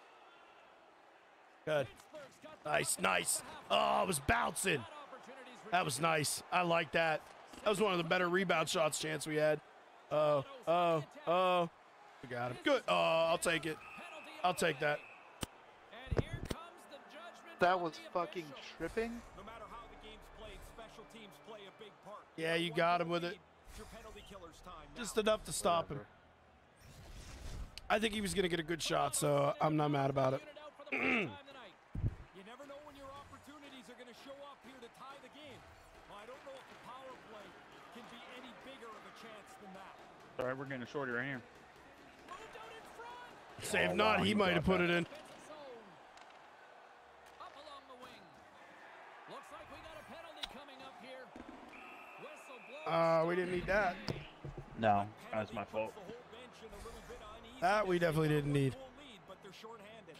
Good. Pittsburgh's got the Nice, puck nice. across the half Oh, wall. it was bouncing. That opportunity's That was nice. I like that. That was one of the better rebound shots chance we had. Oh, oh, oh. We got him. Good. Oh, I'll take it. penalty I'll on the take that. way. And here comes the judgment That from was the fucking official. tripping. No matter how the game's played, special teams play a big part. Yeah, you One got goal him with it. lead, it's your penalty killer's time. Just Now, enough to stop him. Whatever. I think he was gonna get a good shot, so I'm not mad about it. You never know when your opportunities are going to show up here to tie the game. Well, I don't know if the power play can be any bigger of a chance than that. All right, we're getting a shorty right here. Moved out in front. Say if Oh, not, wow, he he might have got put that. it in. Defensive zone. Up along the wing. Looks like we got a penalty coming up here. Whistle blows. Uh, we didn't need that. No, that's my fault. The whole bench in a little bit uneasy. That we definitely didn't need. Full lead, but they're shorthanded.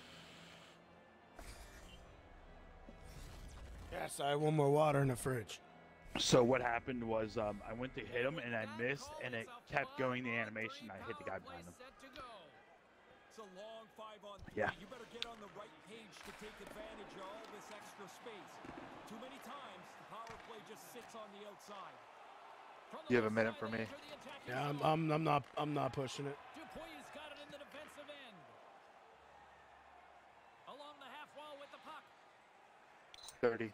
Yes, I have one more water in the fridge. So what happened was um, I went to hit him and I missed, and it kept going the animation. I hit the guy behind him. It's a long five on three. Yeah. You better get on the right page to take advantage of all this extra space. Too many times, the power play just sits on the outside. You have a minute for me. Yeah, I'm, I'm, I'm not, I'm not pushing it. Dupuy's got it in the defensive end. Along the half wall with the puck. thirty.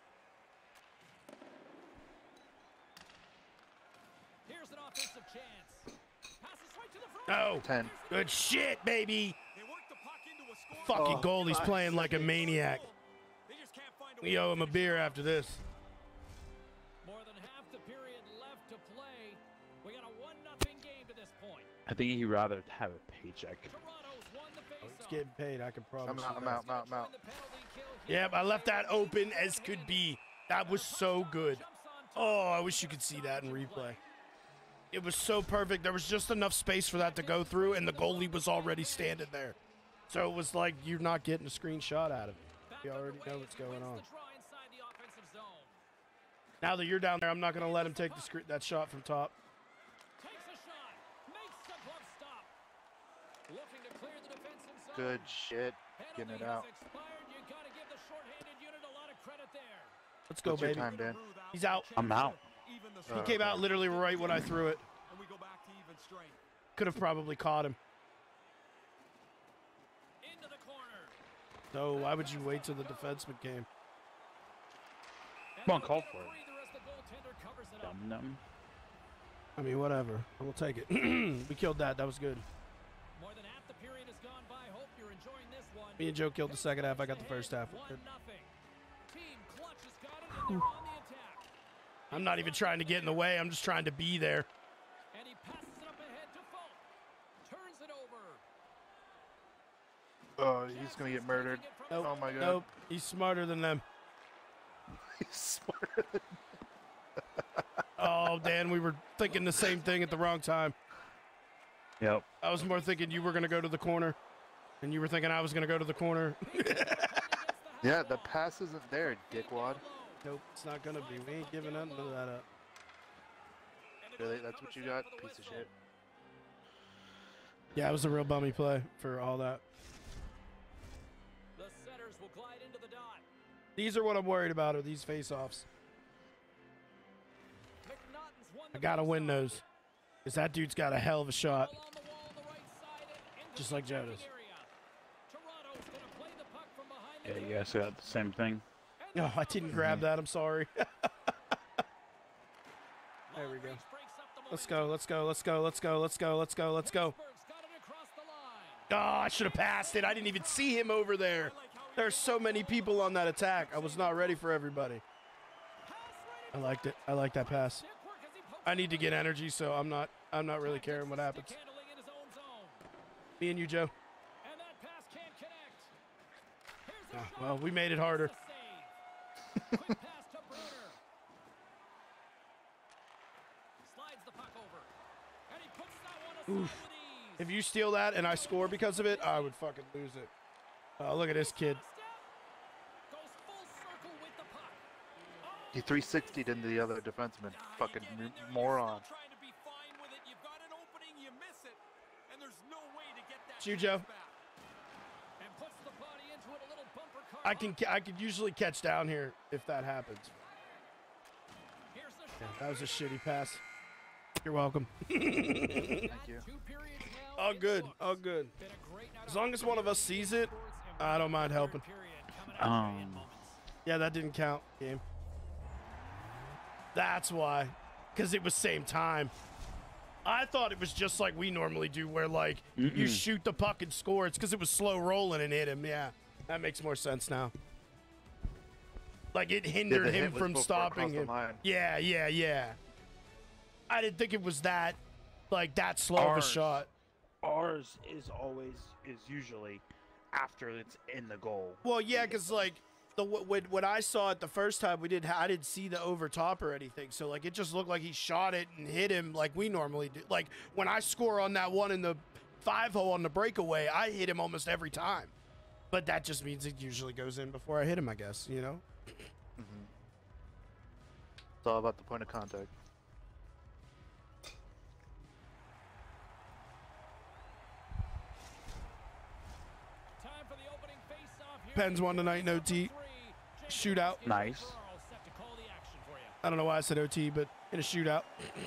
Here's an offensive chance. Passes right to the front. Oh, ten. good shit, baby. They work the puck into a score. Fucking Oh, goalie's five playing like a seconds. maniac. They just can't find a We way owe to him a finish beer it. after this. More than half the period left to play. We got a one nothing game to this point. I think he'd rather have a paycheck. Toronto's won the Oh, he's faceoff. getting paid. I can promise I'm you out, I'm that. out, I'm out, I'm out. The penalty kill here. Yep, I left that open as could be. That was so good. Oh, I wish you could see that in replay. It was so perfect. There was just enough space for that to go through, and the goalie was already standing there. So it was like you're not getting a screenshot out of it. You already know what's going on. Now that you're down there, I'm not going to let him take the screen, that shot from top. Takes a shot. Makes the glove stop. Looking to clear the defensive zone. Good shit. Getting it Penalty out. has expired. You got to give the shorthanded unit a lot of credit there. Let's go, What's your baby. time, Dan? He's out. I'm out. Even the He Uh, came out literally right when I threw it. and we go back to even strength. Could have probably caught him. Into the corner. So why would you wait till the defenseman came? Come on, call for it. Breather as the goaltender covers it up. Dum dum. I mean, whatever. We'll take it. We killed that. That was good. More than half the period has gone by. Hope you're enjoying this one. Me and Joe killed the second half. I got the first half. We're One good. nothing. Team Clutch has got it, and they're on the attack. I'm not even trying to get in the way. I'm just trying to be there. And he passes it up ahead to Falk. Turns it over. Oh, he's gonna get murdered. Nope. Oh my god. Nope. He's smarter than them. He's smarter than Oh, Dan, we were thinking the same thing at the wrong time. Yep. I was more thinking you were going to go to the corner, and you were thinking I was going to go to the corner. Yeah, the pass isn't there, dickwad. Nope, it's not going to be. We ain't giving none of that up. Really? That's what you got? Piece of shit. Yeah, it was a real bummy play for all that. The setters will glide into the dot. These are what I'm worried about, are these face-offs. McNaughton's won I the got to win faceoff. those, because that dude's got a hell of a shot. Ball on the wall on the right side and into Just the like attacking Jonas. area. Toronto's gonna play the puck from behind the Yeah, you net. guys got the same thing. And Oh, I didn't grab that. I'm sorry. There we go. Long-range breaks up the Let's momentum. go, let's go, let's go, let's go, let's go, let's go, let's go. Pittsburgh's got it across the line. Oh, I should have passed it. I didn't even see him over there. There's so many people on that attack. I was not ready for everybody. I liked it. I like that pass. Stick work as he pokes I need it to away. get energy, so I'm not I'm not really caring what happens. Stick handling in his own zone. Me and you, Joe. And that pass can't connect. Here's a Ah, shot. well, we made it harder. It's a save. Quick pass to Bruner. Slides the puck over. And he puts that one aside Oof. with ease. If you steal that and I score because of it, I would fucking lose it. Oh, look at this kid. Goes full circle with the puck. Oh, He three sixty'd into the other defenseman. Nah, you Fucking get in m- there, you're moron. still trying to be fine with it. You've got an opening, you miss it, and there's no way to get that It's you, pass Joe. back. and puts the body into it, a little bumper car. I can ca- I could usually catch down here if that happens. Here's the Yeah, shot. that was a shitty pass. You're welcome. Thank you. Two periods now All in good. books. All good. Been a great night As of long as one of us sees it, sports, and I don't mind third helping. period coming at you in Um, moments. Yeah, that didn't count, game. That's why. Because it was same time. I thought it was just like we normally do, where like you Mm-mm. shoot the puck and score. It's because it was slow rolling and hit him. Yeah, that makes more sense now. Like it hindered the hit him was from before it stopping crossed the him. line. Yeah, yeah, yeah. I didn't think it was that, like that slow of a Ours. shot. Ours is always is usually after it's in the goal. Well, yeah, because like the when when I saw it the first time, we did I didn't see the over top or anything, so like it just looked like he shot it and hit him like we normally do. Like when I score on that one in the five hole on the breakaway, I hit him almost every time. But that just means it usually goes in before I hit him, I guess. You know. Mm-hmm. It's all about the point of contact. Time for the opening face-off here. Pens won tonight in O T. Shootout. Nice. Set to call the action for you. I don't know why I said O T, but in a shootout.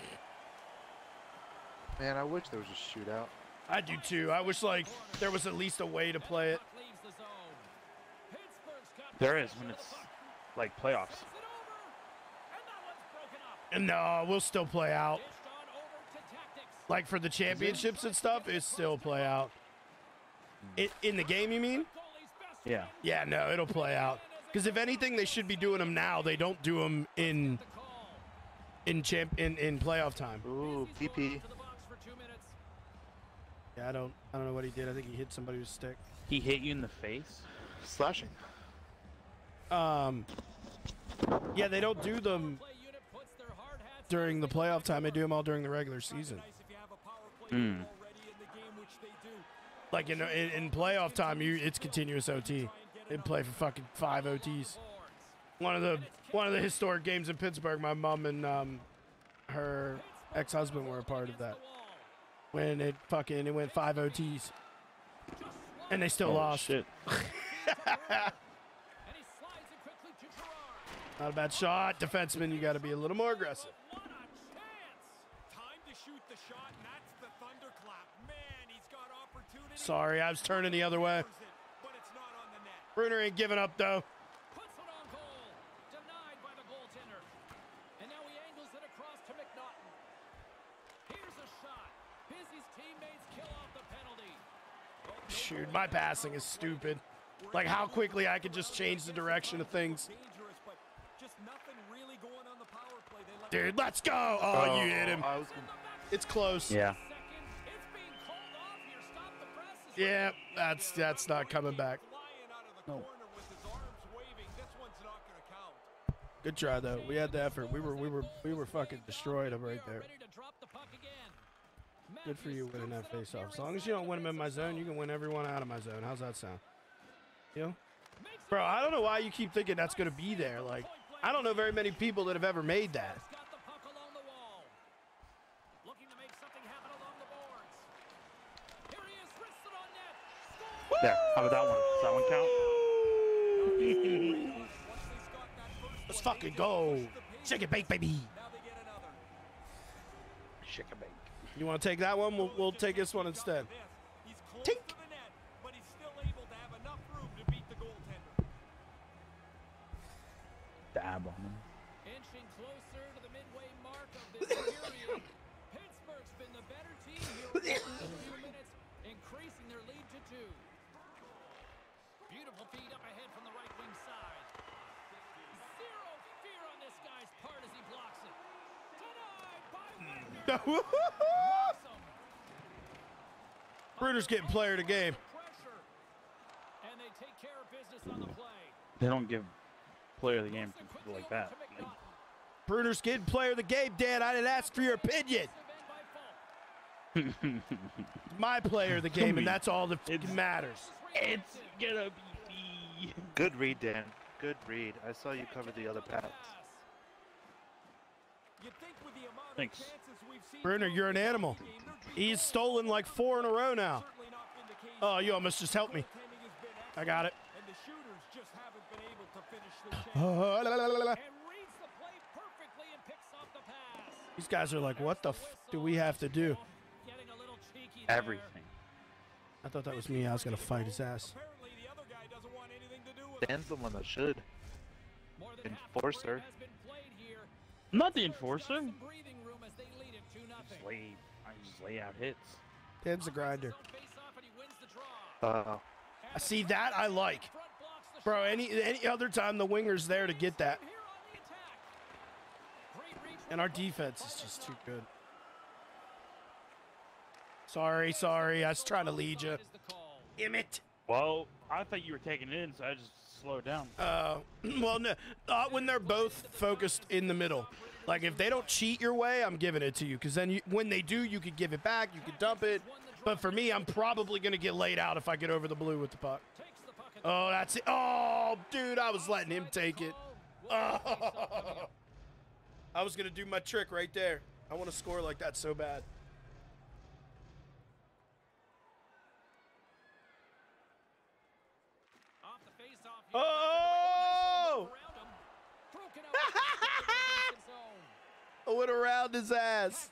Man, I wish there was a shootout. I do too. I wish like there was at least a way to play it. Puck leaves the zone. Pittsburgh's got There is when it's like playoffs. Puts it over, and that one's broken up. And no, we'll still play out. Dished on over to tactics. Like for the championships and stuff, it's still play out. It, in the game, you mean? Goalie's best Yeah. Yeah, no, it'll play out. Because if anything, they should be doing them now. They don't do them in the call. in champ in, in playoff time. Ooh, P P. To the box for two minutes. Yeah, I don't I don't know what he did. I think he hit somebody with a stick. He hit you in the face. Slashing. Um. Yeah, they don't do them Play unit puts their hard hats during the playoff time. They do them all during the regular season. Nice if you have a power play Mm. already in the game, which they do. Like in in, in playoff time, you it's continuous O T. They play for fucking five O Ts. One of the one of the historic games in Pittsburgh. My mom and um, her ex-husband were a part of that. When it fucking it went five O Ts, and they still Oh, lost. shit. And he slides it quickly to Gerard. Not a bad shot, defenseman. You got to be a little more aggressive. What a chance! Time to shoot the shot, and that's the thunderclap. Man, he's got opportunity. Sorry, I was turning the other way. But it's not on the net. Bruner ain't giving up though. Puts it on goal. Denied by the goaltender. And now he angles it across to McNaughton. Here's a shot. Busy's teammates kill off the penalty. Shoot, my passing is stupid. Like how quickly I could just change the direction of things. Dangerous, but just nothing really going on the power play. They let Dude, let's go. Oh, you hit him. I was It's close. Yeah. Second, it's being called off here. Stop the press. is Yeah, that's that's not coming back. flying out of the No. corner with his arms waving. This one's not going to count. Good try though. We had the effort. We were we were we were fucking destroyed him right there. Ready to drop the puck again. Good for you winning that face-off. As long as you don't win them in my zone, you can win everyone out of my zone. How's that sound? You know? Bro, I don't know why you keep thinking that's gonna be there. Like, I don't know very many people that have ever made that. Got the puck along the wall. Looking to make something happen along the boards. Here he is, wristed on net. Score! There. How about that one? Does that one count? Let's fucking go. Shake it, bake, baby. Now they get another. Shake a bake. You want to take that one? We'll, we'll take this one instead. This. He's close Tink. to the net, but he's still able to have enough room to beat the goaltender. Dab on him. Inching closer to the midway mark of this period. Pittsburgh's been the better team here over the last few minutes, increasing their lead to two. Beautiful feed up ahead from the right wing side. Zero fear on this guy's part as he blocks it. Denied by Wagner. Awesome. Bruner's getting player of the game. Pressure. And they take care of business on the play. They don't give player of the game to people like that. Like, Bruner's getting player of the game, Dan. I didn't ask for your opinion. My player of the game, and that's all that It's- matters. it's gonna be me. good read, Dan. Good read. I saw you cover the other paths. You'd think with the amount of Thanks. chances we've seen Bruner, throughout you're an the animal. game, there'd be He's no stolen like four in a row now. certainly not been the case. Oh, you almost just helped me. Goaltending has been I got it. excellent, and the shooters just haven't been able to finish the chance. Oh, la, la, la, la, la. And reads the play perfectly and picks off the pass. These guys are like, what the f do we have to do? Getting a little cheeky there. Everything. I thought that was me. I was going to fight his ass. Apparently, the other guy doesn't want anything to do with it. Dan's the one that should. More than half the Enforcer. frame has been played here. I'm not the Pittsburgh's got enforcer. some breathing room as they lead it two nothing. Slave. I Just lay out hits. Dan's a grinder. Uh, I see that I like. Bro, any any other time the winger's there to get that. And our defense is just too good. Sorry, sorry. I was trying to lead you. Damn it. Well, I thought you were taking it in, so I just slowed down. Uh, well, no, not when they're both focused in the middle. Like, if they don't cheat your way, I'm giving it to you. Because then you, when they do, you could give it back. You could dump it. But for me, I'm probably going to get laid out if I get over the blue with the puck. Oh, that's it. Oh, dude, I was letting him take it. Oh. I was going to do my trick right there. I want to score like that so bad. Oh! I went around his ass.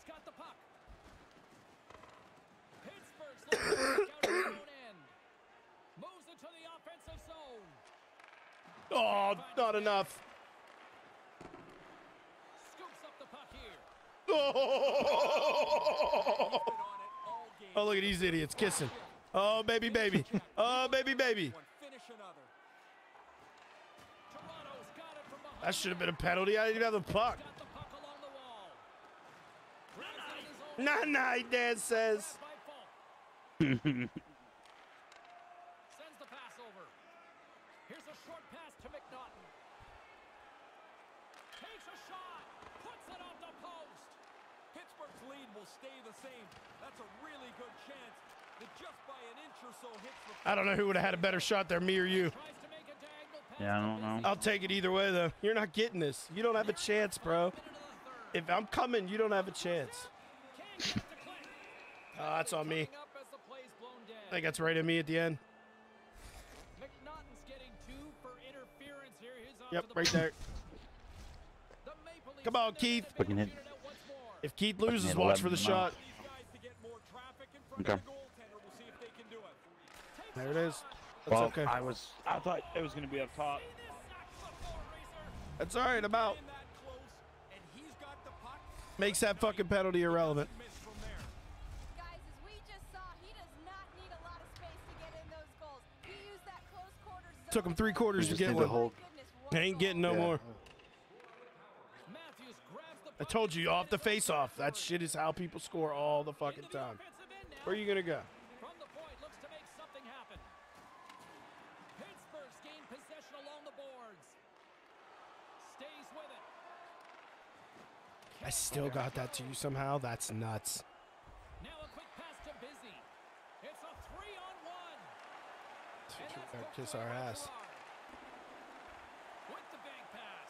Oh, not enough. Oh, oh, look at these idiots kissing. Oh, baby, baby. Oh, baby, baby. That should have been a penalty. I didn't even have the puck. Nah, nah, Dad says. Sends the pass over. Here's a short pass to McNaughton. Takes a shot. Puts it on the post. Pittsburgh's lead will stay the same. That's a really good chance that just by an inch or so hits the... I don't know who would have had a better shot there, me or you. Yeah, I don't know. I'll take it either way, though. You're not getting this. You don't have a chance, bro. If I'm coming, you don't have a chance. Oh, that's on me. I think that's right at me at the end. Yep, right there. Come on, Keith. Fucking hit. If Keith loses, hit watch for the eleven shot. Okay. There it is. That's Well, okay. I was. I thought it was gonna be up top. That's all right. I'm out. Makes that fucking penalty irrelevant. Guys, as we just saw, he does not need a lot of space to get in those goals. He used that close quarters zone. Took him three quarters You to just get need to one. hold. Ain't getting no Yeah. more. I told you, off the face-off. That shit is how people score all the fucking time. Where are you gonna go? From the point, looks to make something happen. Pittsburgh's gained possession along the boards. Stays with it. I still got that to you somehow. That's nuts. Now a quick pass to Busy. It's a three-on-one. And that's Gotta the kiss our Florida ass. Gerard. With the bank pass.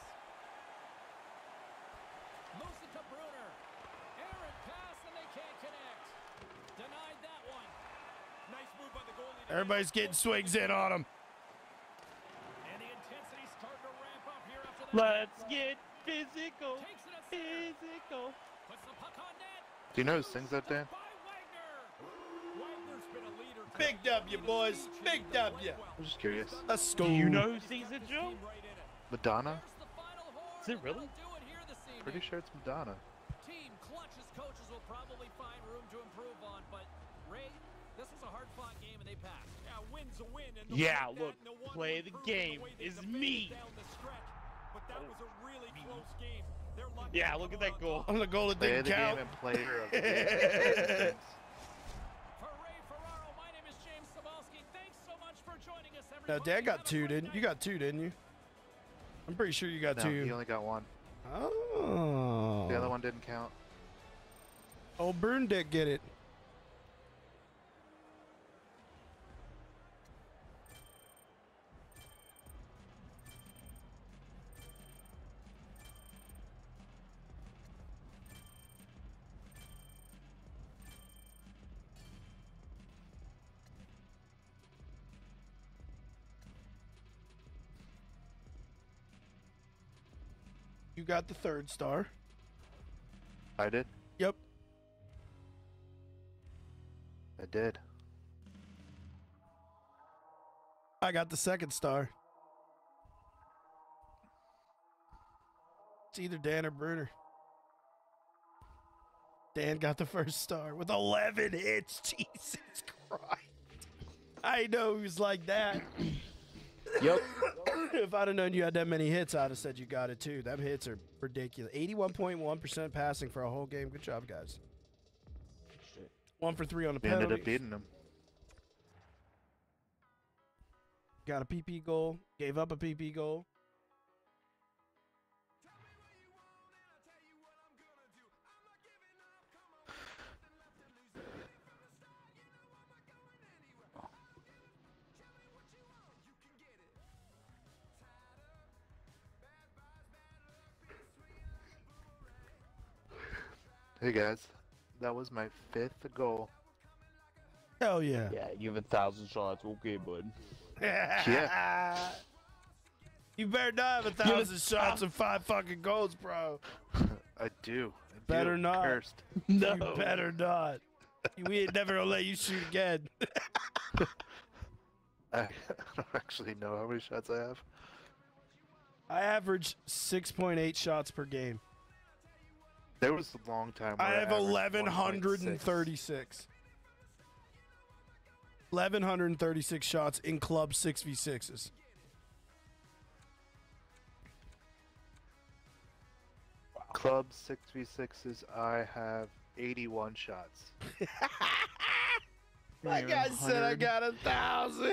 Moves it to Bruner. Errant pass, and they can't connect. Denied that one. Nice move by the goalie. Everybody's getting swings in on him. And the intensity's starting to ramp up here after that. Let's get physical. Takes it at center. Physical. Puts the puck on net. Do you know who sings that, Dan? By Wagner. Wagner's been a leader. Big W, boys. Big W. I'm just curious. Let's go. Do you know who sings it, Joe? Madonna? There's the final horn. Is it really? That'll do it here this evening. Pretty sure it's Madonna. Team Clutch's coaches will probably find room to improve on, but Ray, this was a hard-fought game and they passed. Yeah, win's a win. And Yeah, like look, that, no one play will the improve game the way they is defended me. down the stretch. But that was a really close game. They're lucky Yeah, to look at come that out goal. on top. On the goal that Play didn't the game count. and player of the game. For Ray Ferraro, my name is James Sabalski. Thanks so much for joining us, Now, everybody. Dad got Have a two, great didn't you? You got two, didn't you? I'm pretty sure you got No, he two. only got one. Oh. The other one didn't count. Oh, Brune did get it. You got the third star. I did. Yep. I did. I got the second star. It's either Dan or Bruner. Dan got the first star with eleven hits. Jesus Christ. I know who's like that. Yep. If I'd have known you had that many hits, I'd have said you got it too. Them hits are ridiculous. eighty-one point one percent passing for a whole game. Good job, guys. One for three on the We penalty. ended up beating them. Got a P P goal. Gave up a P P goal. Hey guys, that was my fifth goal. Hell yeah. Yeah, you have a thousand shots. Okay, bud. Yeah. You better not have a thousand shots and five fucking goals, bro. I do. I Better do. not. Cursed. No. You better not. We ain't never gonna let you shoot again. I don't actually know how many shots I have. I average six point eight shots per game. There was a long time where I have averaged eleven one thirty-six. eleven thirty-six shots in club six v sixes. Club six v sixes, I have eighty-one shots. My guy said I got a thousand.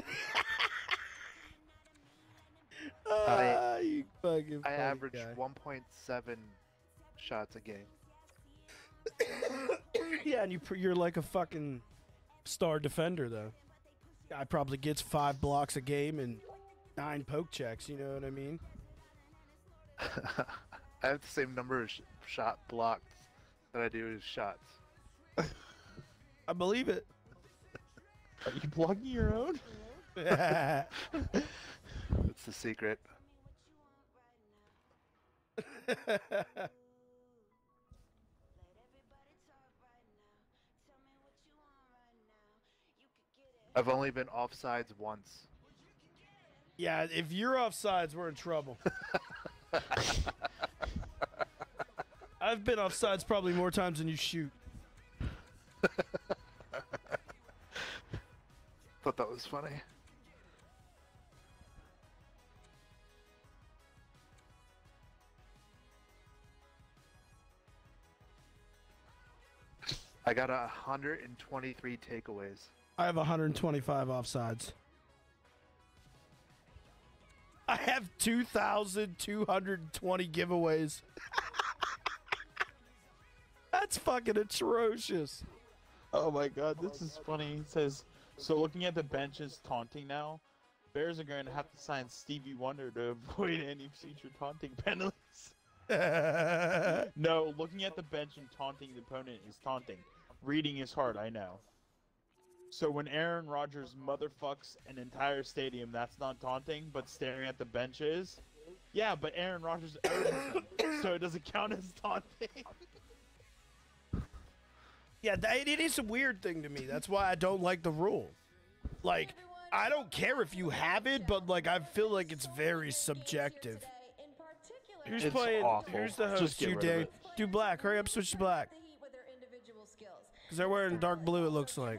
Ah, you fucking I funny average guy. one point seven shots a game. Yeah, and you pr- you're like a fucking star defender though. Guy probably gets five blocks a game and nine poke checks. You know what I mean? I have the same number of sh shot blocks that I do as shots. I believe it. Are you blocking your own? Yeah. It's the secret. I've only been offsides once. Yeah, if you're offsides, we're in trouble. I've been offsides probably more times than you shoot. Thought that was funny. I got a one hundred twenty-three takeaways. I have one hundred twenty-five offsides. I have two thousand two hundred twenty giveaways. That's fucking atrocious. Oh my god, this is funny. He says, so looking at the bench is taunting now. Bears are going to have to sign Stevie Wonder to avoid any future taunting penalties. No, looking at the bench and taunting the opponent is taunting. Reading is hard, I know. So when Aaron Rodgers motherfucks an entire stadium, that's not taunting, but staring at the bench is? Yeah, but Aaron Rodgers owns him, so it doesn't count as taunting. Yeah, that, it is a weird thing to me. That's why I don't like the rule. Like, I don't care if you have it, but like I feel like it's very subjective. Who's It's playing? awful. Who's the Just host? get You, rid of Dave. it. Do black. Hurry up, switch to black. Because they're wearing dark blue, it looks like.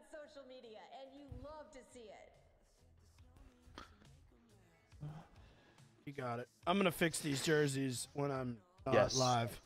You got it. I'm going to fix these jerseys when I'm uh, Yes. live.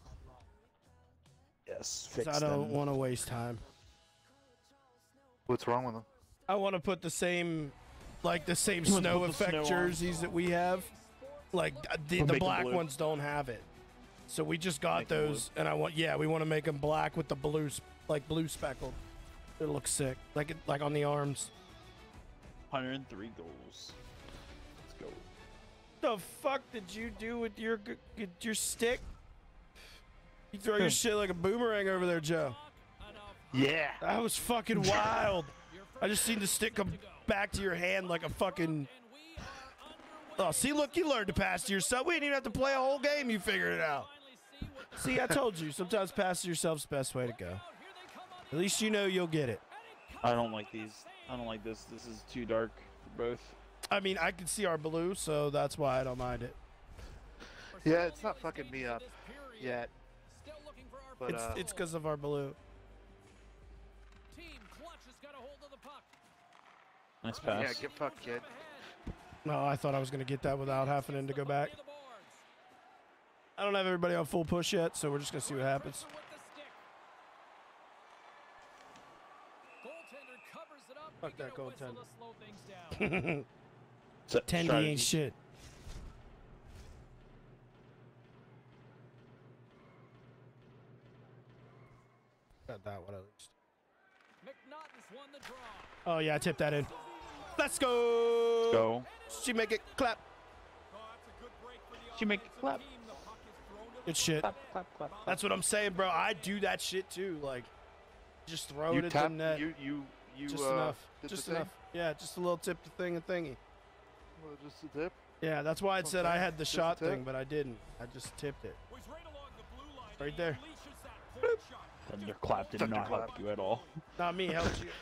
Yes, 'Cause fix I don't them. want to waste time. What's wrong with them? I want to put the same, like the same You wanna snow put the effect snow on? jerseys that we have. Like uh, the, Or the make 'em black blue. ones don't have it, so we just got Make 'em blue. those, and I want yeah, we want to make them black with the blue, sp- like blue speckled. It looks sick, like it, like on the arms. one hundred three goals. Let's go. The fuck did you do with your g- g- your stick? You throw your shit like a boomerang over there, Joe. Yeah. That was fucking wild. I just seen the stick come back to your hand like a fucking. Oh, see, look, you learned to pass to yourself. We didn't even have to play a whole game. You figured it out. See, I told you. Sometimes pass to yourself's the best way to go. At least you know you'll get it. I don't like these. I don't like this. This is too dark for both. I mean, I can see our blue, so that's why I don't mind it. Yeah, it's not fucking me up yet. But It's uh, it's because of our blue. Team Clutch has got a hold of the puck. Nice yeah, pass. get fucked, kid. No, I thought I was gonna get that without having to go back. I don't have everybody on full push yet, so we're just gonna see what happens. Fuck that goaltender. Tendy ain't shit. Got that one at least. McNaughton's won the draw. Oh yeah, I tipped that in. Let's go. Go. She make it clap. She make it clap. Good shit. Clap, clap, clap. That's what I'm saying, bro. I do that shit too. Like, just throw You it at tap. the net. You you you. just uh, enough. did the Just thing? enough. Yeah, just a little tip to thing and thingy. Well, just a tip. Yeah, that's why it said I had the Just a shot tip? thing, but I didn't. I just tipped it. Was right along the blue line. Right there. Unleashes that point shot. Then your clap did Thunder not help clap. you at all. Not me, helped you.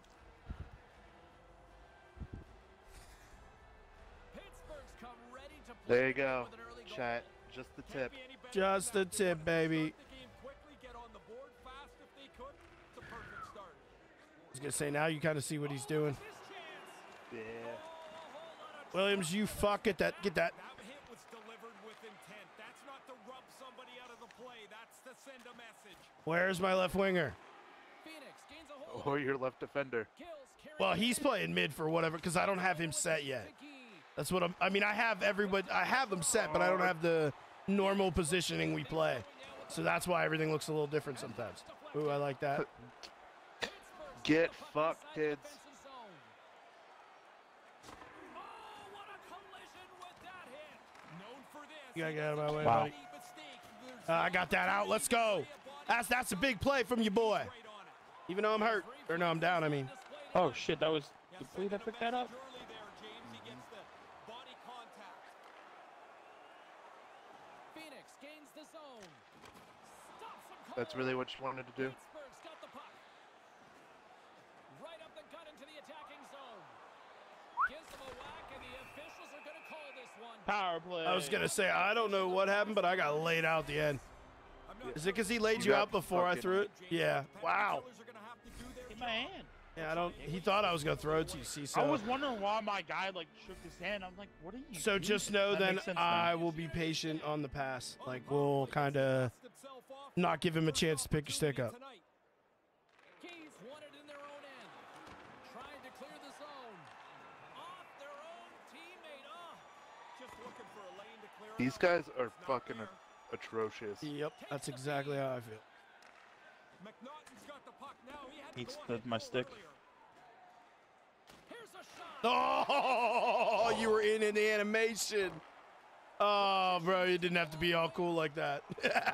Pittsburgh's come ready to play There you go, with an early goal. chat. Just the Can't tip. be any better Just than a that. tip, baby. Start the game quickly, get on the board fast if they could. It's a perfect start. I was gonna say now you kind of see what he's doing. This chance. Yeah. Oh, a whole lot of Williams, you fuck get that, get that. That hit was delivered with intent. That's not to rub somebody out of the play. That's to send a message. Where's my left winger? Phoenix gains a hold. Or your left defender. Kills carry Well, the he's hit. playing mid for whatever, because I don't have him set yet. That's what I'm. I mean, I have everybody. I have him set, but I don't have the normal positioning we play. So that's why everything looks a little different sometimes. Ooh, I like that. Get fucked, kids. You gotta get out of my way, Wow. buddy. Uh, I got that out. Let's go. That's that's a big play from your boy. Even though I'm hurt, or no, I'm down. I mean, Oh shit, that was the play that picked that up. Phoenix gains the zone. Stops him That's cold. really what you wanted to do. Pittsburgh's got the puck. Right up the gut into the attacking zone. Gives them a whack, and the officials are going to call this one. Power play. I was gonna say I don't know what happened, but I got laid out the end. Is it because he laid You you got out before I fucking- through it? Yeah. Wow. in my hand. Yeah, I don't. He thought I was gonna throw it to you. See, so I was wondering why my guy like shook his hand. I'm like, what are you? so doing? just know That then makes sense now. I will be patient on the pass. Like we'll kind of not give him a chance to pick your stick up. Keys won it in their own end. Trying to clear the zone. Off their own teammate. Oh, Just looking for a lane to clear. These out. guys are It's not fucking there. atrocious. Yep, that's exactly how I feel. McNaughton's got the puck now. He had to Needs go the- ahead my goal stick. earlier. here's a shot. Oh, you were in in the animation. Oh, bro, you didn't have to be all cool like that.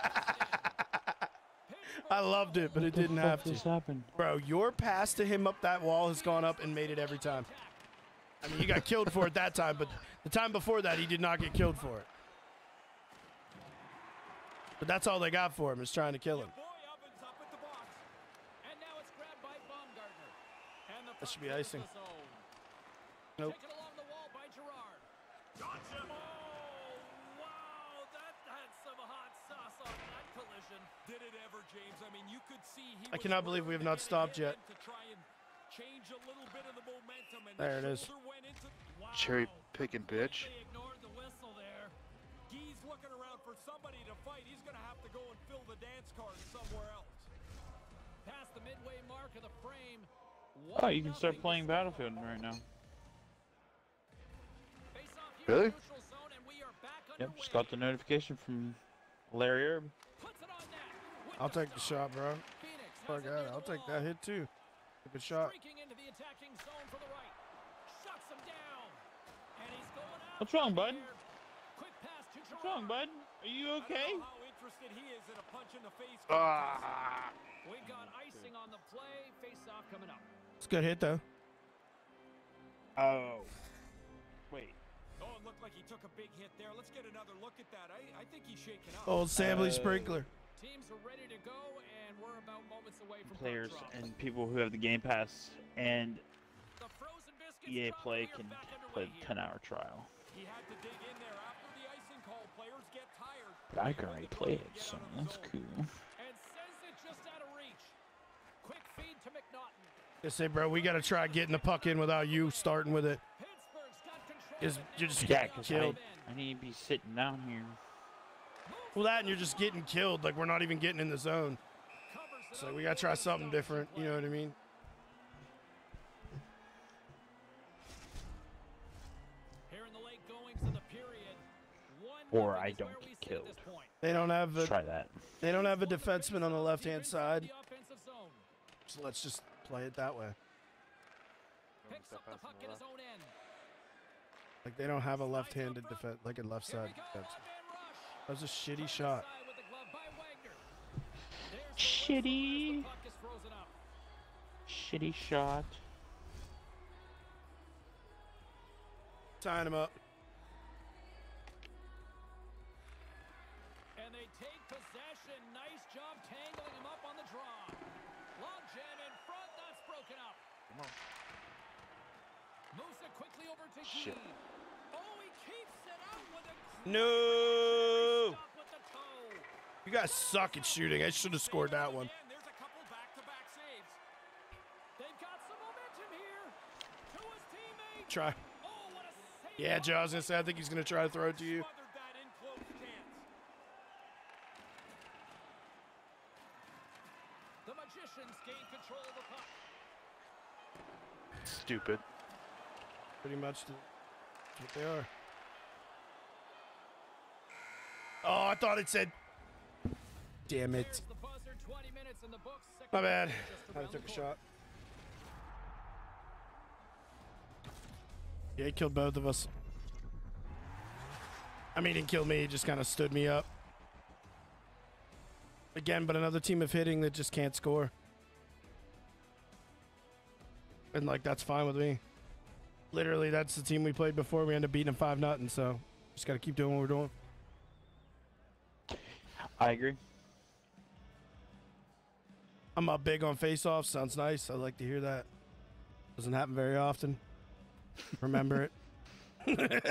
I loved it, but it didn't have to. This happened. Bro, your pass to him up that wall has gone up and made it every time. I mean, you got killed for it that time, but the time before that, he did not get killed for it. But that's all they got for him, is trying to kill him. Boy Ovens up at the box. And now it's grabbed by Baumgartner. And the That should be puck icing. The zone. Nope. Taken along the wall by Gerard. Gotcha. Oh, wow. That had some hot sauce on that collision. Did it ever, James? I mean, you could see he I was cannot believe we have working not to get stopped ahead yet. to try and change a little bit of the momentum, and There the it is. shoulder went into- Wow. Cherry picking bitch. They ignored the whistle there. He's looking around for somebody to fight. He's going to have to go and fill the dance card somewhere else. Past the midway mark of the frame. Oh, you can start playing Battlefield right now. Face-off here in Really? neutral zone, and we are back Yep, underway. just got the notification from Larry Herb. Puts it on net. With I'll the take the stop. shot, bro. Phoenix has Fuck it that. near the I'll take wall. that hit too. Good shot. Streaking into the attacking zone for the right. Shuts him down. And he's going out. What's wrong, bud? here. Quick pass to What's wrong, Gerard. bud? Are you I okay? don't know how interested he is in a punch in the face. Ah. We got icing on the play. Face-off coming up. It's a good hit though. Oh. Wait. Oh, it looked like he took a big hit there. Let's get another look at that. I, I think he's shaking up. Old Samley Uh, Sprinkler. Teams are ready to go, and we're about moments away from puck Players drop. and people who have the Game Pass and The frozen biscuits E A drop, Play and we are can back underway play the here. ten hour trial. He had to dig in there after the icing call. Players get tired. But I can already play it, so that's cool. And sends I say, bro, we got to try getting the puck in without you starting with it. Because you're just Yeah, getting 'cause killed. I, I need to be sitting down here. Well, that and you're just getting killed. Like, we're not even getting in the zone. So we got to try something different. You know what I mean? Here in the late goings of the period, one Or nothing I is don't where we get sit at killed. this point. They don't have Let's a, try that. they don't have a defenseman on the left-hand side. The offensive zone. So let's just play it that way. Picks up the puck in his own end. Like, they don't have a left-handed defense, like a left Here side we go, defense. one-man rush. That was a shitty Left shot. side with the glove by Wagner. There's the whistle as Shitty. the puck is frozen up. Shitty shot. Tying him up. And they take possession. Nice job tangling him up on the draw. Long jam in front. That's broken up. Come on. Moves it quickly over to Shit. Key. Oh, he keeps it out with a No! stop with the toe. You guys suck at shooting. I should have scored that one. Again, there's a couple back-to-back saves. They've got some momentum here. To his teammate. Try. Oh, what a save. Yeah, Joe, I was going to say, I think he's going to try to throw it to you. Smothered that in-close chance. The Magicians gain control of the puck. Stupid. Pretty much the, that's what they are. Oh, I thought it said. Damn it. There's the buzzer. twenty minutes in the books. Second My bad. period just I around took the a corner. shot. Yeah, he killed both of us. I mean, he didn't kill me. He just kind of stood me up. Again, but another team of hitting that just can't score. And, like, that's fine with me. Literally, that's the team we played before. We ended up beating them five nothing, so just got to keep doing what we're doing. I agree. I'm up big on face-offs. Sounds nice. I like to hear that. Doesn't happen very often. Remember it.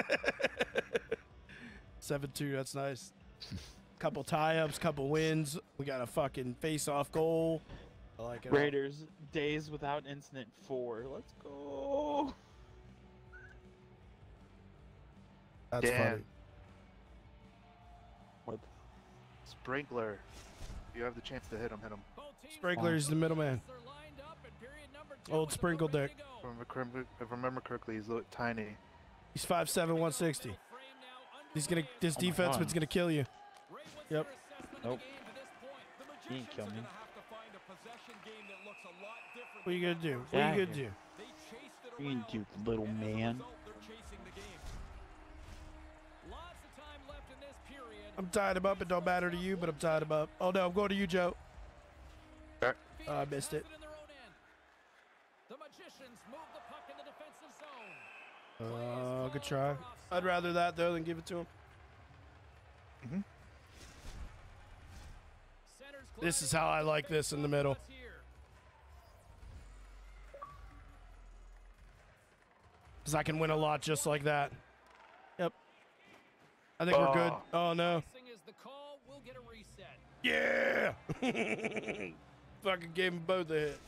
seven two, that's nice. Couple tie-ups, couple wins. We got a fucking face-off goal. I like it. all. Raiders, days without incident four. Let's go. That's Dan. funny. What? Sprinkler. If you have the chance to hit him, hit him. Both teams Sprinkler's the middleman. are lined up in period number two Old with the sprinkle puck ready dick. to go. If I remember, correct- if I remember correctly, he's a little tiny. He's five seven, one sixty. Frame now He's gonna. This Oh my defenseman's God. gonna kill you. Ray, what's Yep. your assessment of Nope. the game to this point? The He ain't Magicians kill are me. going to have to find a possession game that looks a lot different. What are you than gonna do? the What are Yeah, you gonna yeah. do? They chased it What are you gonna around, do, little and as a man? result, they're chasing the game. Lots of time left in this period. I'm tied him up. It don't matter to you, but I'm tied him up. Oh no, I'm going to you, Joe. Alright. Oh, I missed Has it. in their own end. The Magicians move the puck in the defensive zone. Oh, good try. I'd rather that though than give it to him. Centers This is collide. how I like this in the middle. What's here? Because I can win a lot just like that. Yep. I think we're good. Oh, no. Icing is the call. We'll get a reset. Yeah! Fucking gave them both a hit.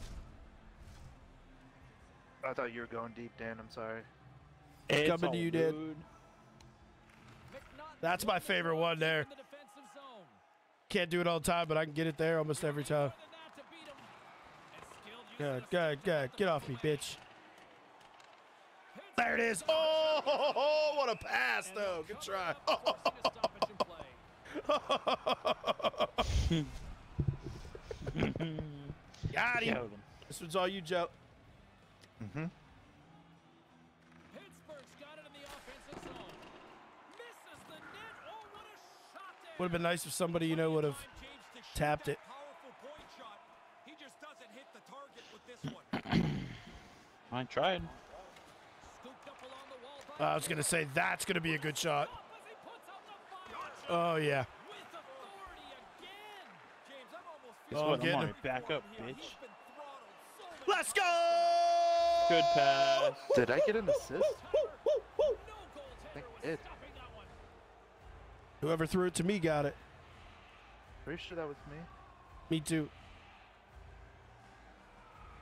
I thought you were going deep, Dan. I'm sorry. It's coming to all you, Dad. rude. McNaughton That's my favorite one there. in the defensive zone. Can't do it all the time, but I can get it there almost every time. More than that to beat 'em. And skilled use Good, of the good, good. Get off me, bitch. There it is. Oh, what a pass, And though. they'll Good cover try. it up, forcing a stoppage in play. Got him. Killed him. This one's all you, Joe. Mm-hmm. Pittsburgh's got it in the offensive zone. Misses the net. Oh, what a shot there. Would have been nice if somebody, you know, would have tapped it. Powerful point shot. He just doesn't hit the target with this one. I tried. Scooped up along the wall by I was going to say that's going to be a good shot. as he puts out the fire Oh, yeah. with authority again. James, I'm almost Guess Oh, what? I'm I'm getting on him. it. Back up, here. bitch. He's been throttled so many Let's go! Good pass. Did I get an assist? No goaltender think was it- stopping that one. Whoever threw it to me got it. Pretty sure that was me. Me too.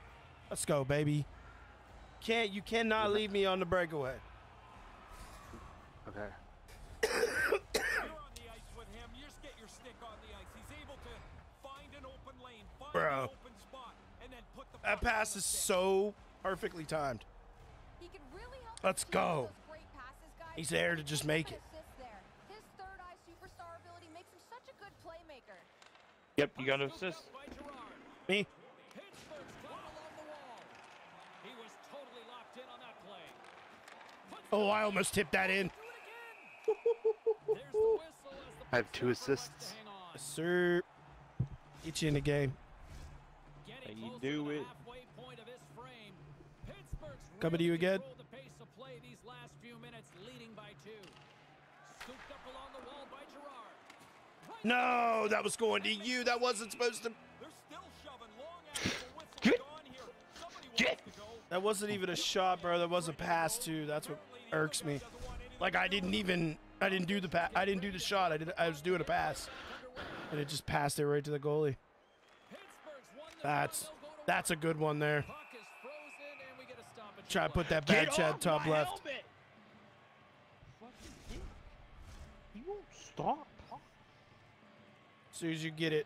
Let's go, baby. Can't you cannot leave me on the breakaway. Okay. You're on the ice with him. You just get your stick on the ice. He's able to find an open lane, find Bro. an open spot, and then put the That puck pass on is the stick. so perfectly timed. He can really help Let's the team with go. those great passes, guys. He's there to just make it. Assists there. His third eye superstar ability makes him such a good playmaker. Yep, you got to assist. By Gerard. Me? Pittsburgh's got along the wall. He was totally locked in on that play. Puts Oh, I almost tipped that in. do it again. There's the whistle as the I have two Pittsburgh Penguins assists. hang on. Yes, sir. Get you in the game. Getting You closer do to the it. halfway point of this frame. Pittsburgh's Coming to really you again. controlled the pace of play these last few minutes, leading by two. Scooped up along the wall by Gerard. Right No, that was going to you. That wasn't supposed to. They're still shoving long after the whistle's gone here. Somebody wants to go. That wasn't even a shot, bro. That was a pass too. That's what irks me. Like I didn't even. I didn't do the pass. I didn't do the shot. I did. I was doing a pass, and it just passed it right to the goalie. Pittsburgh's won the That's draw. They'll go to that's a good one there. Puck is frozen, and we get a stoppage. Try to put that Get bad Chad off top my left. helmet! Fucking dick. He won't stop. As soon as you get it.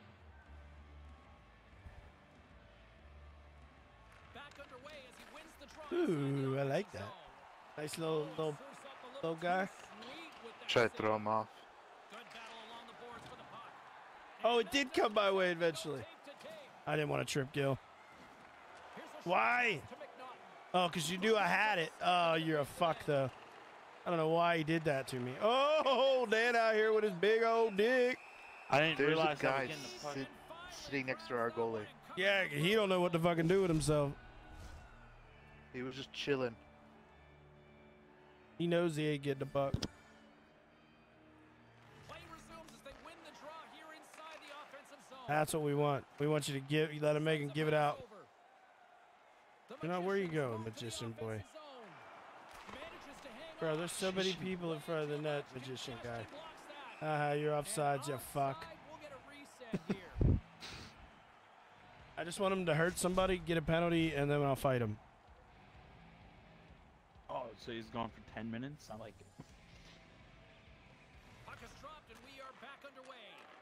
Back underway as he wins the draw inside the Ooh, I like offensive that. zone. Nice little little. Surfs up a little guy. too sweet with that Try to save. throw him off. Good battle along the boards for the puck. Oh, And it did that's come my it. way eventually. Tape to tape. I didn't want to trip Gil. Here's a shot Why? to McNaughton. Oh, because you knew I had it. Oh, you're a fuck, though. I don't know why he did that to me. Oh, Dan out here with his big old dick. I didn't There's a realize I guy was getting the puck. sit, sitting next to our goalie. Yeah, he don't know what to fucking do with himself. He was just chilling. He knows he ain't getting the buck. Play resumes as they win the draw here inside the offensive zone. That's what we want. We want you to give. You let him make and give it out. You know, where you going, magician boy? Bro, there's so many people in front of the net, magician guy. Haha, you're offsides, you fuck. I just want him to hurt somebody, get a penalty, and then I'll fight him. Oh, so he's gone for ten minutes? I like it. Puck is dropped and we are back underway.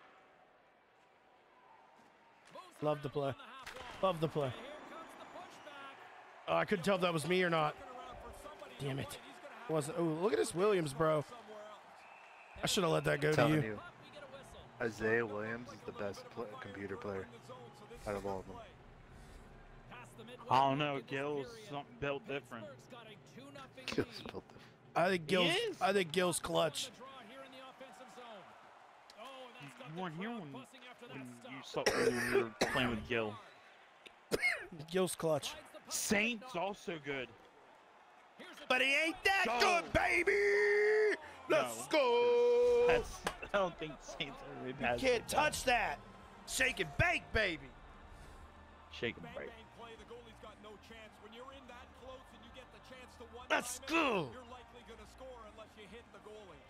Moves Love the around play. on the half wall. Love the play. And here comes the pushback. Oh, I couldn't tell if that was me or not. Damn it. Was oh, look at this Williams, bro. I should have let that go to Telling you. you, We get a whistle. Isaiah Williams is the best pl- computer player out of all of them. Past the midway I don't know. mark in this Gil's period. something built different. Pittsburgh's got a two nothing Kills lead. built different. I think Gil's. is. I think Gil's clutch. The draw here in the offensive zone. Oh, and that's got You the weren't here crowd when, buzzing after that when you stop. saw when we were playing with Gil. Gil's clutch. Finds the puck. Saints also good. Here's a But he ain't that Go. good, baby. Let's No. go. That's, I don't think Saints are really bad. Can't touch that. Shake and bake, baby. Shake and Bang, break. bang play. The goalie's got no chance. When you're in that close and you get the chance to one Let's time it, go. you're likely going to score unless you hit the goalie.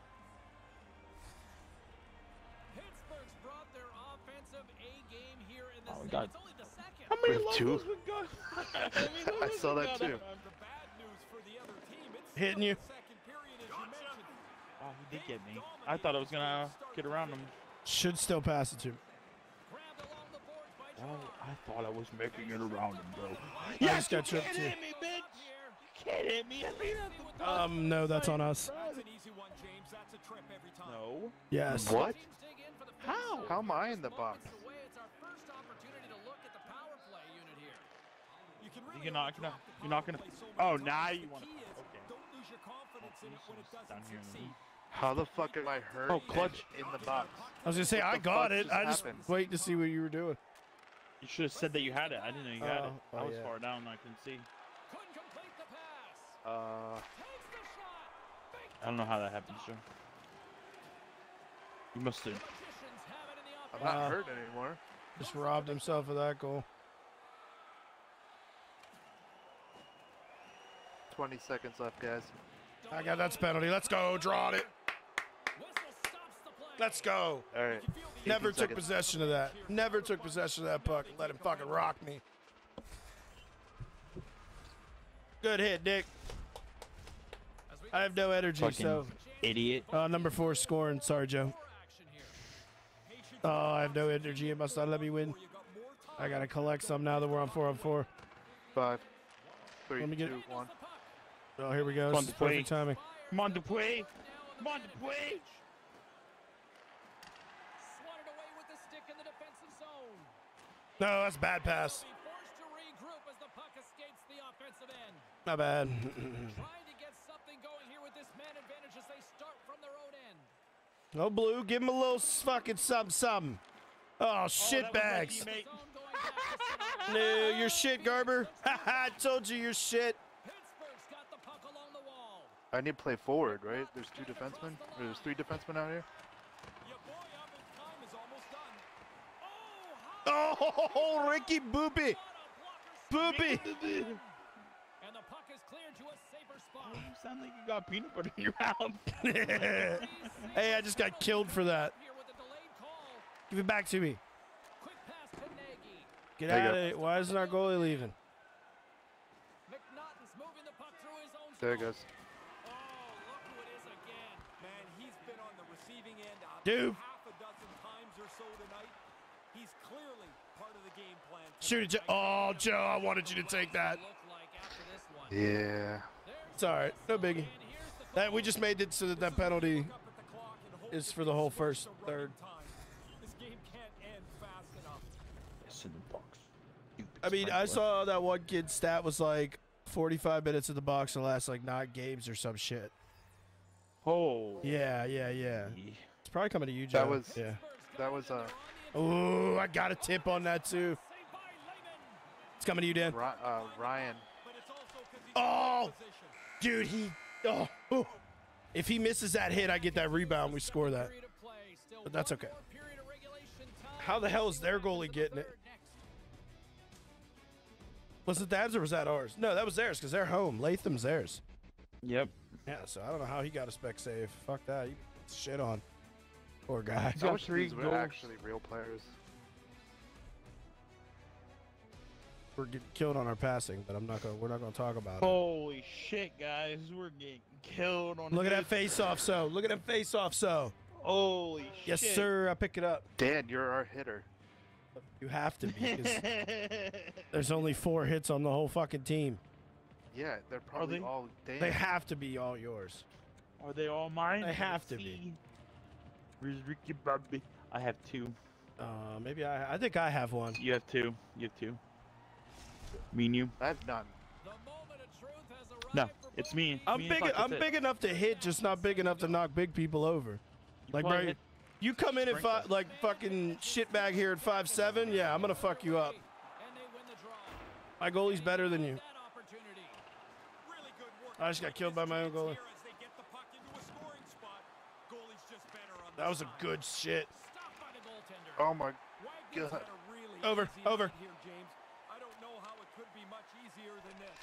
Pittsburgh's brought their offensive A game here in this Oh, we thing. got- It's only the second. How many We have two. logos we got? How many I logos saw we that got? too. The bad news for the other team, it's Hitting still you. the second period, as you mentioned. Oh, he did get me. I thought I was gonna get around him. Should still pass it to him. Grabbed along the boards by Oh, Gerard. I thought I was making it around him, bro. I Yes, just got you tripped can't too. hit me, bitch. You can't hit me. I mean, that's the Um, no, that's on us. That's an easy one, James. That's a trip every time. No. Yes. What? Teams dig in for the How? finish. How am I in the Just box? moments away. It's our first opportunity to look at the power play unit here. You can really You're not only gonna. drop the You're not power gonna. play so many Oh, times. now The you want to. key is, Okay. don't lose your confidence in it when it Down doesn't here. succeed. How the fuck am I hurt? Oh, clutch. and in the box. I was gonna say What I the got fuck it. just I just happened? wait to see what you were doing. You should have said that you had it. I didn't know you had it. Oh, I oh, was yeah. far down. I couldn't see. Couldn't complete the pass. Uh, Takes the shot. Big I don't know how that happened, Joe. You must have. magicians have it in the I'm offense. not Uh, hurt anymore. Just robbed himself of that goal. twenty seconds left, guys. I got that's a penalty. Let's go. Draw it. Whistle stops the play. Let's go. All right. Never eighteen took seconds. possession of that. Never took possession of that puck. Let him fucking rock me. Good hit, Nick. I have no energy, Fucking so. idiot. Uh, number four scoring. Sorry, Joe. Oh, I have no energy. It must not let me win. I gotta collect some now that we're on four on four. Five, three, Let me get- two, one. Oh, here we go. Come This on, is Dupuy. perfect timing. Come on, Dupuy. Come on, Dupuy. Swatted away with the stick in the defensive zone. No, that's a bad pass. Be forced to regroup as the puck escapes the offensive end. Not bad. Trying to get something going here with this man advantage as they start from their own end. Oh, Blue, give him a little something, something, something. Oh, shit that was my bags. teammate. Zone going back to center. No, you're shit, Garber. I told you you're shit. Pittsburgh's got the puck along the wall. I need to play forward, right? There's two defensemen. Or there's three defensemen out here. Your boy up his time is almost done. Oh, how Oh, Ricky Boopy. what a blocker Boopy. And the puck is cleared to a safer spot. You sound like you got peanut butter in your mouth. Hey, I just got killed for that. Here with a delayed call. Give it back to me. Quick pass to Nagy. Get There you out go. of it. Why isn't our goalie leaving? McNaughton's moving the puck through his own There it zone. goes. Oh, look who it is again. man, he's been on the receiving end a Dude. half a dozen times or so tonight. He's clearly part of the game plan. Shoot it, Joe. Oh, Joe, I wanted you to take that. Look like after this one. Yeah. It's all right. No biggie. That we just made it so that that penalty Up at the clock and hold is for the whole first the third. running time. This game can't end fast enough. It's in the box. I mean, I saw that one kid's stat was like forty-five minutes in the box the last like nine games or some shit. Oh. Yeah, yeah, yeah. It's probably coming to you, Joe. That was- Yeah. That was uh, Oh, I got a tip on that too. Saved by Lehman. It's coming to you, Dan. Ry- uh Ryan. But it's also 'cause he's Oh, in position. dude, he. Oh, oh. If he misses that hit, I get that rebound. We score that. Period of play. Still But that's one okay. more period of regulation time. How the hell is their goalie getting it? Was it theirs or was that ours? No, that was theirs because they're home. Latham's theirs. Yep. Yeah, so I don't know how he got a spec save. Fuck that. He shit on. Poor guy. He's got I wish three these were goals. actually real players. We're getting killed on our passing, but I'm not gonna. We're not gonna talk about it. Holy shit, guys. We're getting killed on Look at the that face off, so. Look at that face off, so. Holy Yes, shit. sir. I pick it up. Dan, you're our hitter. You have to be. 'Cause there's only four hits on the whole fucking team. Yeah, they're probably they? all Dan. They have to be all yours. Are they all mine? They have Let's to be. see. Where's Ricky Bobby? I have two. Uh, maybe I. I think I have one. You have two. You have two. Me and you. I have none. The moment of truth has arrived No, for it's both me. teams. I'm Me and big. Fuck, I'm that's it. big enough to hit, just not big enough to knock big people over. You Like, probably bro, hit- you come in at Sprinkle. five, like fucking shitbag here at five seven. Yeah, I'm gonna fuck you up. And they win the draw. My goalie's better than you. That opportunity. Really good work. I just got killed by my own goalie. Here as they get the puck into a scoring spot. Goalie's just better on That was a this good shit. Stopped by the goaltender. Oh my. Wagner's God. had a really Over, easy over. night here, James. I don't know how it could be much easier than this.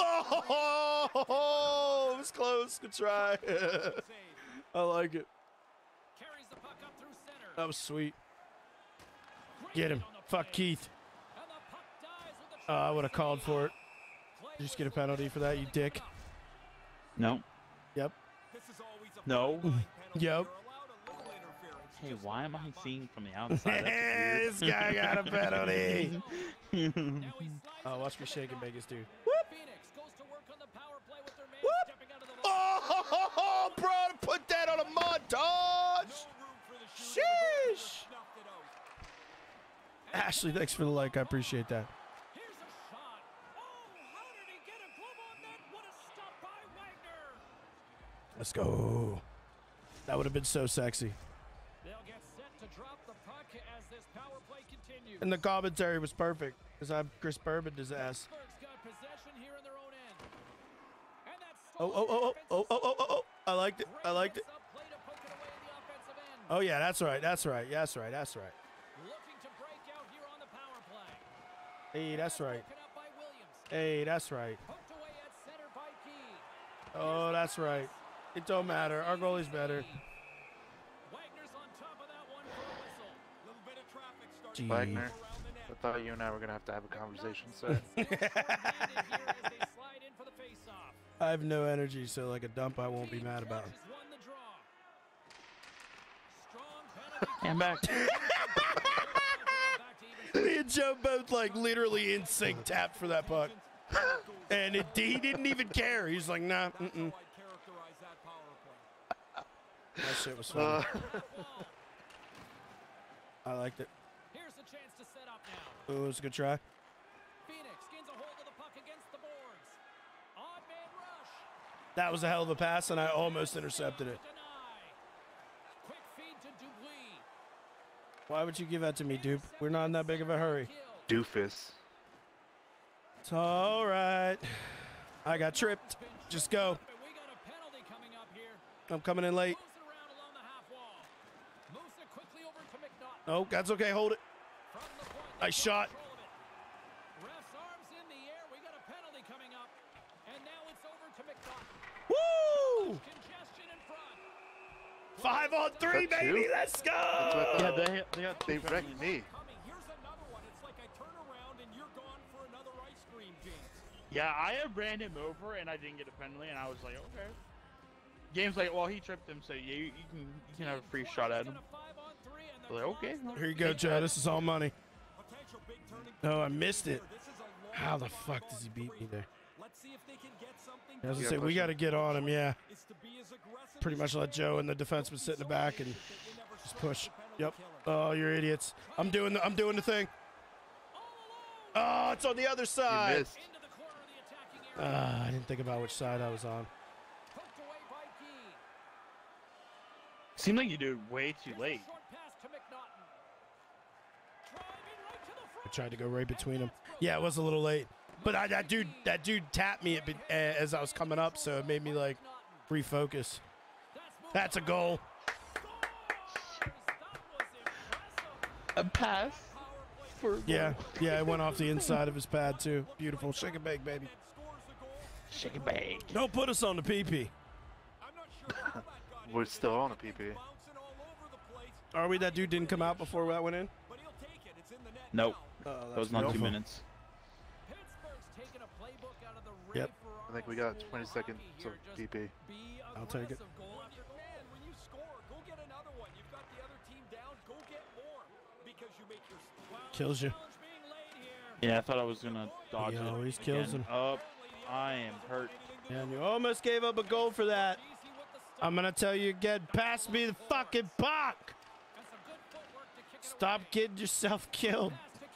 Oh, it was close. Good try. Save. I like it. Carries the puck up through center. That was sweet. Great Get him. hit on the Fuck play. Keith. And the puck dies with the Uh, I would have try. called for it. Play Did you just get a whistle penalty for that, you dick? No. Yep. This is always a No. fine line penalty. Yep. You're allowed a little interference. Hey, Just why like am I that, bud. seeing from the outside? That's This guy got a penalty. weird. Now he slides Oh, it watch to me the shake and net. make his dude. Phoenix goes to work on the power play with their man Whoop. stepping out of the box. Oh, bro, put that on a montage. No room for the shooter. The goalkeeper Sheesh. snuffed it out. Ashley, thanks for the like. I appreciate that. Here's a shot. Oh, how did he get a glove on that? What a stop by Wagner. Let's go. That would have been so sexy. They'll get set to drop the puck as this power play continues. And the commentary was perfect because I'm Chris Bourbon his ass. Pittsburgh's got possession here in their own end. And that's Oh, oh, oh, oh, oh, oh, oh, oh. I liked it. I liked it. Play to poke it away in the offensive end. Oh, yeah, that's right. That's right. Yeah, that's right. That's right. Looking to break out here on the power play. Hey, that's right. Broken up by Williams. Hey, that's right. Poked away at center by Key. Oh, that's right. It don't matter. Our goalie's better. Wagner's on top of that one for a whistle. Little bit of traffic starting Gee. to Wagner. move around the net. I thought you and I were gonna have to have a conversation, sir. Landed here as they slide in for the faceoff. I have no energy, so like a dump I won't be mad about. Won the draw. Strong penalty. And back. Me and Joe both like literally in sync tapped for that puck. And it, he didn't even care. He's like, nah, mm-mm. That shit was funny. Uh, I liked it. Here's a chance to set up now. Ooh, it was a good try. Phoenix gains a hold of the puck against the boards. Odd man rush. That was a hell of a pass, and I almost intercepted it. Deny. Quick feed to Dubuis. Why would you give that to me, dude? We're not in that big of a hurry. doofus. It's all right. I got tripped. Just go. We got a penalty coming up here. I'm coming in late. Moves it around along the half wall. Moves it quickly over to McNaughton. Oh, that's okay. Hold it. From the point, Nice they shot. control of it. Ref's arms in the air. We got a penalty coming up. And now it's over to McNaughton. Woo! Congestion in front. Five on three, Is that baby. two? Let's go. Yeah, they they got They wrecked me. Coming. Here's another one. It's like I turn around and you're gone for another ice cream, James. Yeah, I had ran him over and I didn't get a penalty, and I was like, okay. Game's like, well, he tripped him, so yeah, you, you can you can have a free shot at him. I was like, okay. well, Here you go, take Joe. that. This is all money. Potential big turning Oh, I point missed it. here. This is a long How the run fuck off does he the beat me screen. there? Let's see if they can get something As I Yeah, say, we push got to him. get on him, yeah. is to be as aggressive Pretty as much you let can. Joe and the defenseman sit in the back and just push. Yep. Oh, you're idiots. I'm doing the I'm doing the thing. Oh, it's on the other You side. missed. Into the corner of the attacking area. Ah, I didn't think about which side I was on. Poked away by Gee. Seemed like you did way too Here's a late. short pass to McNaughton. Driving right to the I front. tried to go right between them. Yeah, it was a little late. But I, that dude that dude tapped me at, be- uh, as I was coming up, so it made me like refocus. That's a goal. A pass for Yeah, yeah, it went off the inside of his pad too. Beautiful. Shake and bake, baby. shake and bake. Don't put us on the P P. We're still on a P P. Are we? That dude didn't come out before that went in? Nope, Oh, that was not two beautiful. minutes. Yep. I think we got twenty seconds of P P. I'll take it. When you score, go get another one. You've got the other team down. Go get more because you make your. Kills you. Yeah, I thought I was gonna dodge He it. always kills again. him. Up, I am hurt. And you almost gave up a goal for that. I'm gonna tell you again, pass me the fucking puck. Stop getting yourself killed.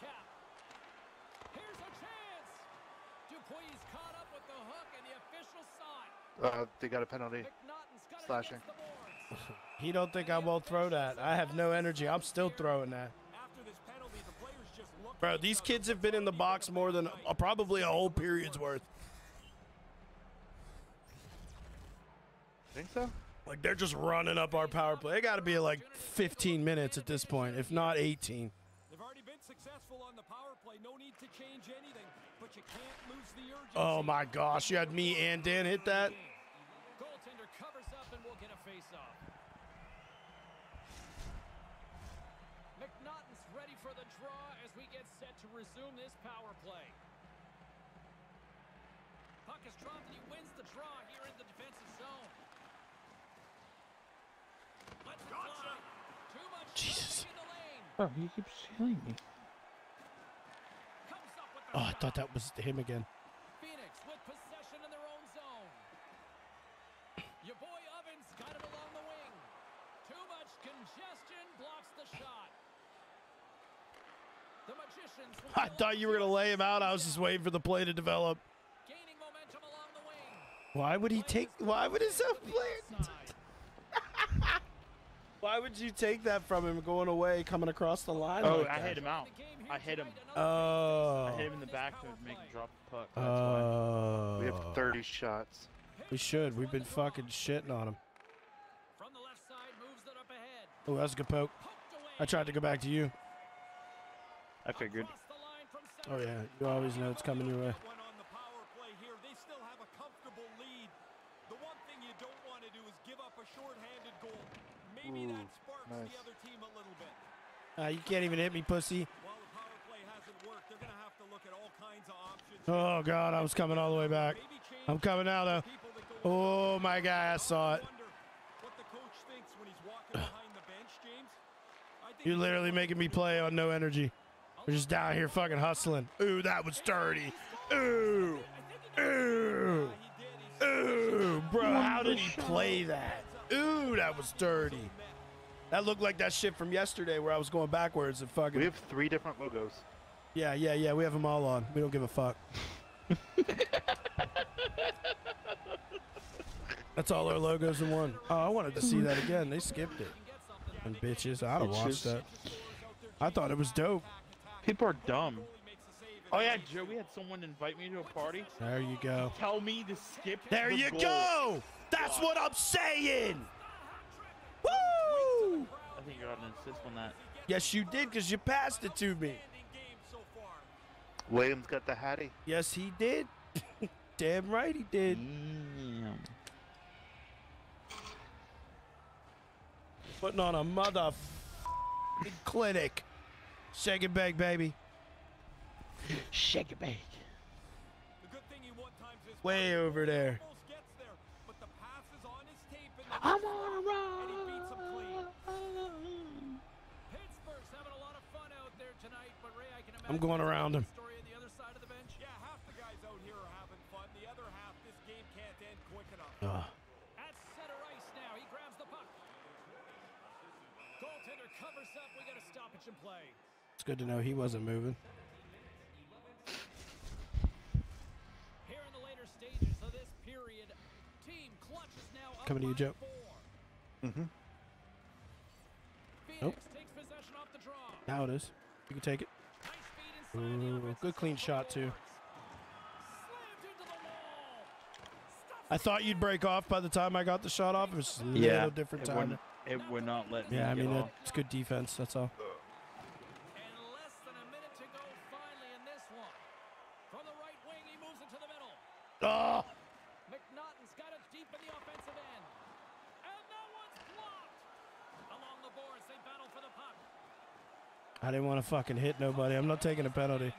Uh, they got a penalty. Slashing. He don't think I won't throw that. I have no energy. I'm still throwing that. Bro, these kids have been in the box more than uh, probably a whole period's worth. Think so? Like, they're just running up our power play. It got to be like fifteen minutes at this point, if not eighteen. They've already been successful on the power play. No need to change anything, but you can't lose the urgency. Oh, my gosh. You had me and Dan hit that? Goaltender covers up and we'll get a face-off. McNaughton's ready for the draw as we get set to resume this power play. Puck is dropped and he wins the draw here in the defensive zone. Let's fly. Too much Jesus. in the lane. Oh, he keeps killing me. Comes up with the Oh, I shot. thought that was him again. Phoenix with possession in their own zone. Your boy Ovens got it along the wing. Too much congestion blocks the shot. The Magicians will I thought you were going to lay him out. I was just waiting for the play to develop. gaining momentum along the wing. Why would he take... Why would his own player... Why would you take that from him going away, coming across the line Oh, like I that? hit him out. I hit him. Oh. I hit him in the back to make him drop the puck. That's why. Oh. We have thirty shots. We should. We've been fucking shitting on him. From the left side, moves it up ahead. Oh, that's a good poke. Poked away. I tried to go back to you. I figured. Across the line from Oh, center. yeah. You always know it's coming your way. One on the power play here. They still have a comfortable lead. The one thing you don't want to do is give up a shorthanded goal. Maybe Ooh, that sparks nice. the other team a little bit. Uh, you can't even hit me, pussy. While the power play hasn't worked, they're going to have to look at all kinds of options. Oh, God. I was coming all the way back. Maybe change I'm coming out though. People that go Oh my God, I saw it. wonder what the coach thinks when he's walking behind the bench, James. I think You're he's literally making me play on no energy. We're just down here fucking hustling. Ooh, that was dirty. Ooh. Ooh. Ooh. Bro, how did he play that? Ooh, that was dirty. That looked like that shit from yesterday where I was going backwards and fucking. We have three different logos. Yeah, yeah, yeah. We have them all on. We don't give a fuck. That's all our logos in one. Oh, I wanted to see that again. They skipped it. And bitches, I'd have watched that. I thought it was dope. People are dumb. Oh yeah, Joe, we had someone invite me to a party. There you go. Tell me to skip. There the you goal. go. That's what I'm saying. Woo! I think you got an assist on that. Yes, you did, because you passed it to me. Williams got the Hattie. Yes, he did. Damn right he did. Damn. Putting on a mother clinic. Shake and bake, baby. Shake it, bake. Way over there. I'm on a run. Pittsburgh's having a lot of fun out there tonight, but Ray, I can imagine I'm going around him. story on the other side of the bench. Yeah, half the guys out here are having fun. The other half, this game can't end quick enough. Uh, At center ice now, he grabs the puck. Goaltender covers up. We got a stoppage in play. it's good to know he wasn't moving. Here in the later stages of this period, team Clutch is now up Coming to you, by Joe. four. Mm-hmm. Phoenix Nope. takes possession off the draw. Now it is. You can take it. Nice feed inside the Ooh, offensive good clean zone shot, too. boards. Slammed into the wall. Stuffs I thought you'd break off by the time I got the shot off. It was a little Yeah, different it time. wouldn't- It would not let me Yeah, I get mean, off. it's good defense. That's all. And less than a minute to go finally in this one. From the right wing, he moves it to the middle. Oh! McNaughton's got it deep in the offensive end. And that one's blocked. Along the boards, they battle for the puck. I didn't want to fucking hit nobody. I'm not taking a penalty.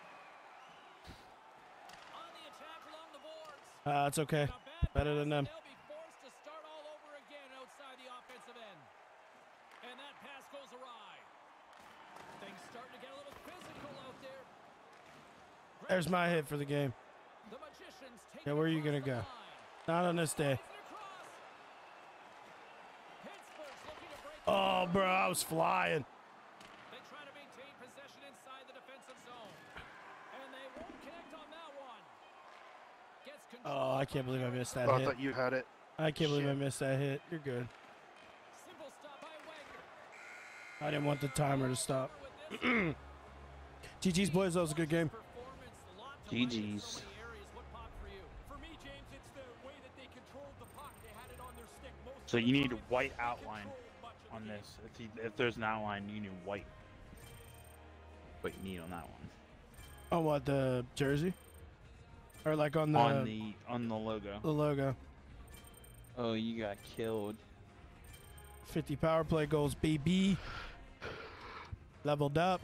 On the attack along the boards. Uh, it's okay. A bad Better than pass, them. and They'll be forced to start all over again outside the offensive end. And that pass goes awry. Things starting to get a little physical out there. There's my hit for the game. The Magicians take Yeah, it where are you across gonna the go? line. Not on this day. Plays it across. Pittsburgh's looking to break Oh, the bro, I was flying. They try to maintain possession inside the defensive zone. And they won't connect on that one. Gets control. Oh, I can't believe I missed that Oh, I hit. thought you had it. I can't believe I Shit. missed that hit. You're good. Simple stop by Wagner. I didn't want the timer to stop. With this G G's, boys. That was a good game. performance, lot to G like in G's. so many areas. What popped for you? For me, James, it's the way that they controlled the puck. They had it on their stick most So of the you need a time. white They outline controlled much of on the this. If, you, if there's an outline, you need white. What you need on that one. On what, the jersey? Or like on the, on the on the logo. the logo? Oh, you got killed. fifty power play goals, B B. Leveled up.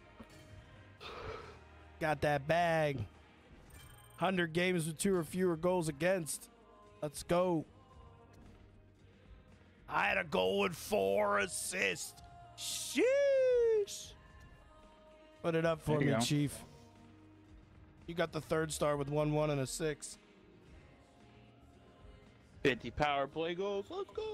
Got that bag. one hundred games with two or fewer goals against. Let's go. I had a goal and four assists. Sheesh. Put it up for There you me, go. Chief. You got the third star with one one and a six. fifty power play goals. Let's go.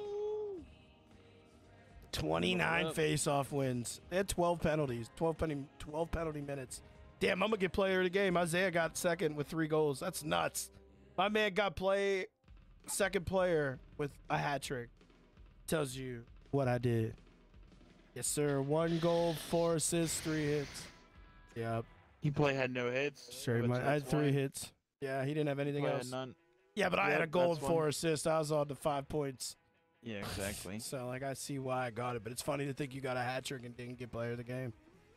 twenty-nine Up. face-off wins. They had twelve penalties, twelve penalty, twelve penalty minutes. Damn, I'm gonna get player of the game. Isaiah got second with three goals. That's nuts. My man got play second player with a hat trick. Tells you what I did. Yes, sir. One goal, four assists, three hits. Yep. He play had no hits. Sure. but My, I had that's three why. his. Yeah, he didn't have anything Play had else. none. Yeah, but I had Yep, a goal and that's four one. assists. I was on to five points. Yeah, exactly. So, like, I see why I got it, but it's funny to think you got a hat trick and didn't get player of the game.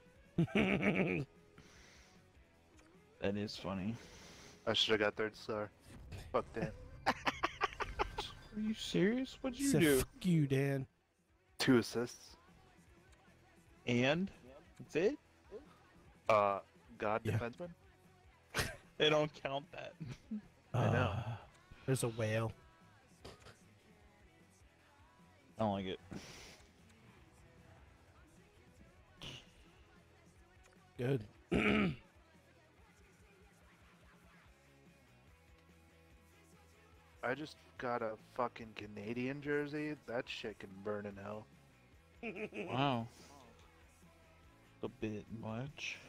That is funny. I should have got third star. Fuck that. Are you serious? What'd you Said, do? Fuck you, Dan. Two assists. And that's it. Uh, God Yeah. defenseman. They don't count that. I know. Uh, there's a whale. I don't like it. Good. I just got a fucking Canadian jersey. That shit can burn in hell. Wow. A bit much.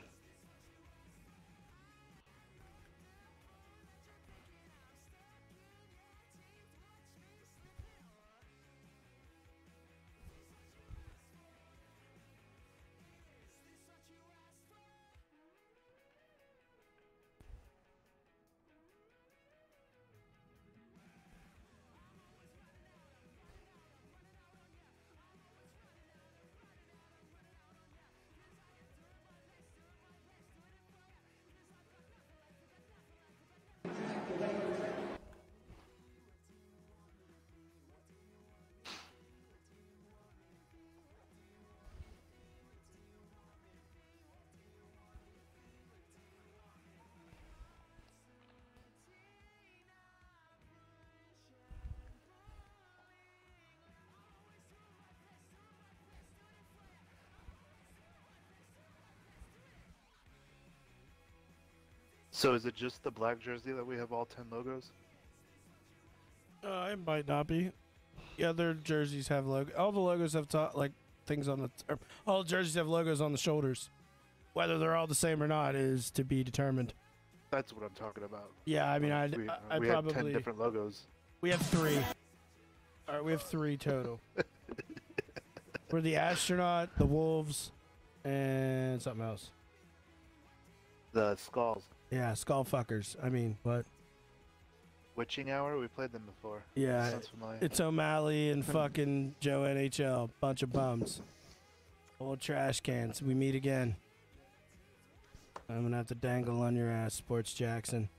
So is it just the black jersey that we have all ten logos? Uh, it might not be. Yeah, their jerseys have logo. All the logos have to- like things on the. Or all the jerseys have logos on the shoulders. Whether they're all the same or not is to be determined. That's what I'm talking about. Yeah, I mean, I'd, we, I, I we probably have ten different logos. we have three. All right, we have three total. We're the astronaut, the wolves, and something else. The skulls. Yeah, skull fuckers. I mean, what? Witching Hour. We played them before. Yeah, Sounds familiar. it's O'Malley and fucking Joe N H L. Bunch of bums. Old trash cans. We meet again. I'm gonna have to dangle on your ass, Sports Jackson.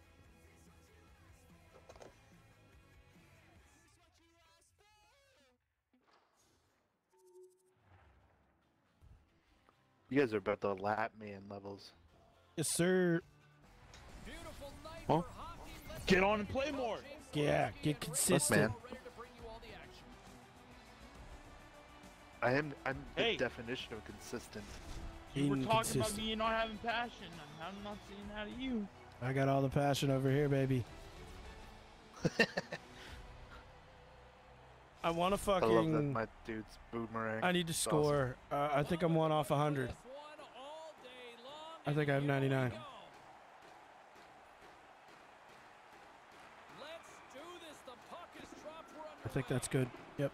You guys are about to lap me in levels. Yes, sir. Beautiful night Well, for hockey. Let's Get on and play more. Yeah, get Look, consistent. man. ready to bring you all the action. I am. I'm the Hey. definition of consistent. You were talking about Inconsistent. me not having passion. I'm not seeing that of you. I got all the passion over here, baby. I want to I love that fucking. my dude's boomerang. I need to It's awesome. score. Uh, I think I'm one off one hundred. This one all day long, I think I have and here we ninety-nine. go. Let's do this. The puck is dropped. We're I think underway. that's good. Yep.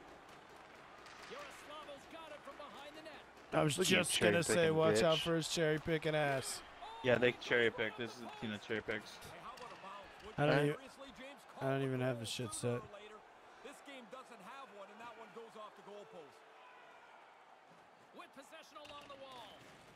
Yaroslavo's got it from behind the net. I was Look at you just gonna say, cherry-picking, watch out bitch. for his cherry picking ass. Yeah, they cherry pick. This is the team that cherry picks. Hey, how about a bounce? Would I don't you even- seriously, James I don't Cole even will have the go shit sooner set. or later. This game doesn't have one, and that one goes off the goalpost. With possession along the wall.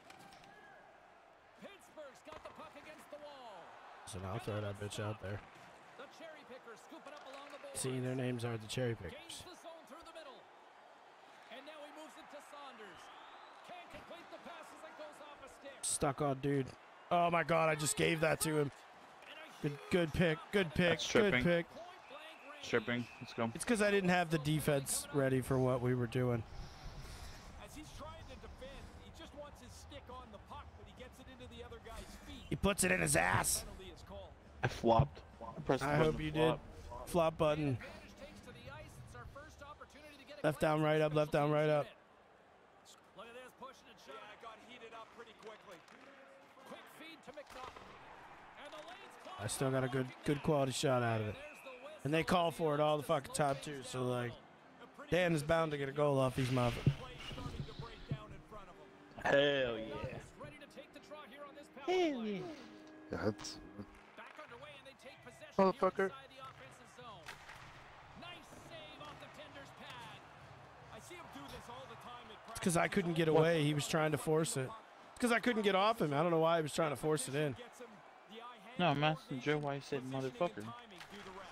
Pittsburgh's got the puck against the wall. So now I'll throw that bitch out there. The cherry pickers scooping up along the boards. See, their names are the cherry Gains pickers. the zone through the middle. And now he moves it to Saunders. Can't complete the pass as it goes off a stick. Stuck on dude. Oh my god, I just gave that to him. Good good pick. Good pick. That's Good tripping. pick. Point blank range. Stripping. Let's go. It's because I didn't have the defense ready for what we were doing. As he's trying to defend, he just wants his stick on the puck, but he gets it into the other guy's feet. He puts it in his ass. Penalty is called. I flopped. I pressed the I button hope to you did. flop. Flop button. Advantage takes to the ice. It's our first opportunity to get a Left glimpse down, of right the up, left down, special right teams up. unit. Look at this, pushing and Yeah, shoving. it got heated up pretty quickly. Quick feed to McNaughton. And the lane's closed. I still got a good good quality shot out of it. There's the whistle. And they call for it all the fucking time too, so like Dan is bound to get a goal off these motherfuckers. Play starting to break down in front of him. Hell yeah. Ready to take the draw here on this power play. Yeah, that's. Back underway and they take possession Motherfucker. here inside the offensive zone. Nice save off the tender's pad. I see him do this all the time at It's because I couldn't get away. He was trying to force it. It's because I couldn't get off him. I don't know why he was trying to force it in. Gets him the eye hand. No, I'm asking Joe why he said motherfucker. Timing do the rest.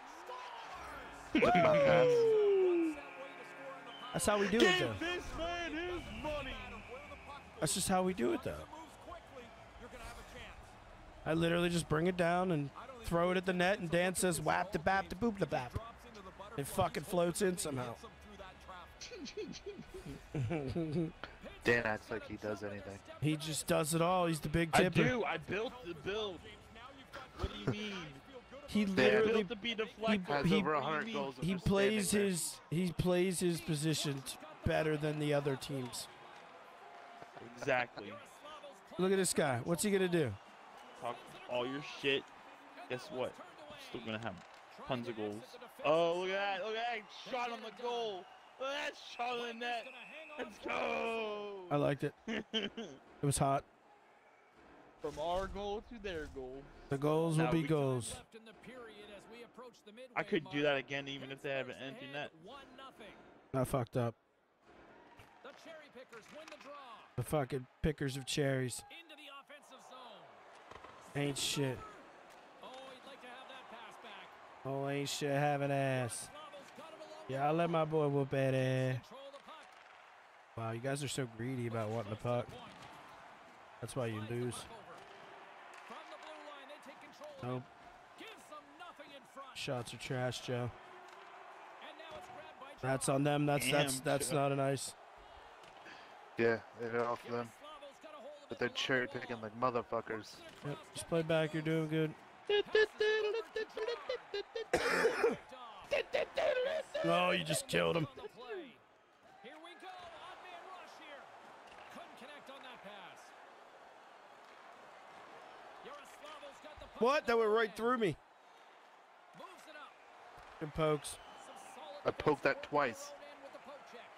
Took my pass. That's how we do it though. this man his money. That's just how we do it though. Moves quickly, you're gonna have a chance. I literally just bring it down and throw it at the net, and Dan says, whap the bap the boop the bap. It fucking floats in somehow. Dan acts like he does anything. He just does it all. He's the big I tipper. do. I built the build. What do you mean? He Dan literally built to be deflected. has he- over one hundred goals. and he just plays standing there. his he plays his position t- better than the other teams. Exactly. Look at this guy. What's he gonna do? Talk all your shit. Guess what? I'm still gonna have tons of goals. Oh, look at that! Look at that shot on the goal! Look at that shot on the net! Let's go! I liked it. It was hot. From our goal to their goal. The goals will Now be we- goals. I could do that again even if they have an empty net. I fucked up. The cherry pickers win the draw. The fucking pickers of cherries. Into the offensive zone. Ain't shit. Oh, he'd like to have that pass back. Oh, ain't shit having ass. Slavos got him along Yeah, I'll let my boy whoop that ass. control the puck. Wow, you guys are so greedy about wanting the puck. That's why you lose. From the blue line, they take control of Nope. it. Gives them nothing in front. Shots are trash, Joe. And now it's grabbed by That's on them. That's that's Damn, that's Joe. not a nice. Yeah, it off them. Slavos got a hold of But it they're along cherry the wall. picking like motherfuckers. Yep, just play back. You're doing good. Oh, you just killed him. On the play. Here we go. Odd man rush here. Couldn't connect on that pass. Yaroslavl's got the puck What? in That the went low right end. through me. Moves it up. Good pokes. Some solid I poked that defense twice. thrown in with the poke check.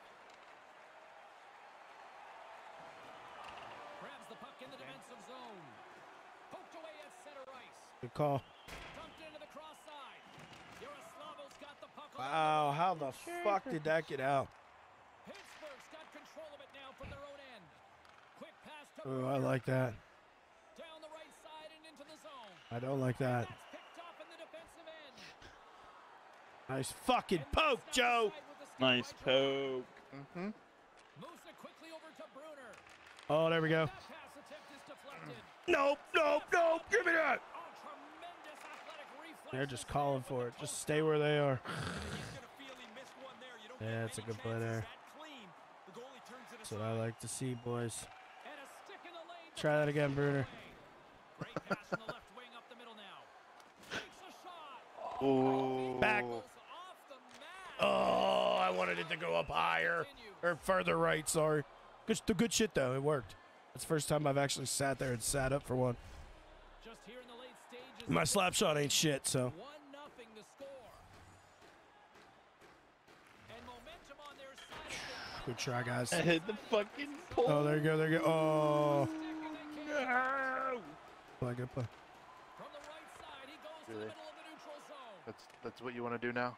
Grabs the puck in the defensive zone. Poked away at center ice. Good call. Dumped into the cross side. Yaroslavl's got the puck. on Wow, how the fuck did that get out? Pittsburgh's got control of it now from their own end. Quick pass to Oh, I Bruder. like that. Down the right side and into the zone. I don't like that. That's picked off in the defensive end. Nice fucking And poke, moves Joe. outside with the stick Nice by Bruder. poke. Mm-hmm. Moves it quickly over to Bruner. Oh, there we go. That pass attempt is deflected. Nope, nope, nope. Give me that. Oh, tremendous athletic reflex. They're just calling for it. Just stay where they are. He's gonna feel he missed one there. You don't Yeah, get it's a many good play chances there. that clean. The goalie turns it That's what I like to see, boys. And a stick in the lane. Try that again, Bruner. Great pass from the left wing up the middle now. Takes a shot. Oh. Back. Goes off the mat. Oh, I wanted it to go up higher. Or further right, sorry. Good, the good shit, though. It worked. That's the first time I've actually sat there and sat up for one. Just here in the late stages. My slap shot ain't shit, so. One nothing to score. And momentum on their side. Good try, guys. I hit the fucking pole. Oh, there you go, there you go. Oh. No! Play, good play. From the right side, he goes to Really? the middle of the neutral zone. That's that's what you want to do now.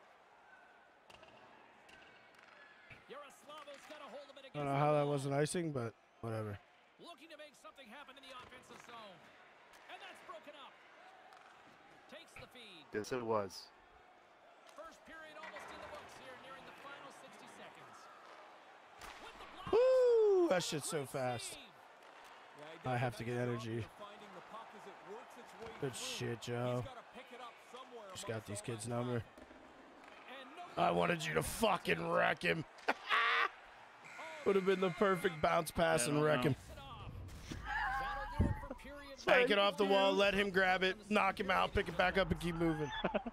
Yaroslavl's got a hold of it I against don't know how the that wall. wasn't icing, but whatever. Looking to make something happen in the offensive zone. And that's broken up. Takes the feed. Yes, it was. First period almost in the books here, nearing the final sixty seconds. With the block. Woo! That shit's so Great fast. save. Yeah, he I does a have to nice get job energy. of finding the puck as it works its way Good through. shit, He's Joe. gotta pick it up somewhere Just got amongst these all kids' that number. And no I wanted you to fucking wreck him. Would have been the perfect bounce pass I and don't wreck know. him. That'll do it for period Take it off the wall, let him grab it, knock him out, pick it back up, and keep moving.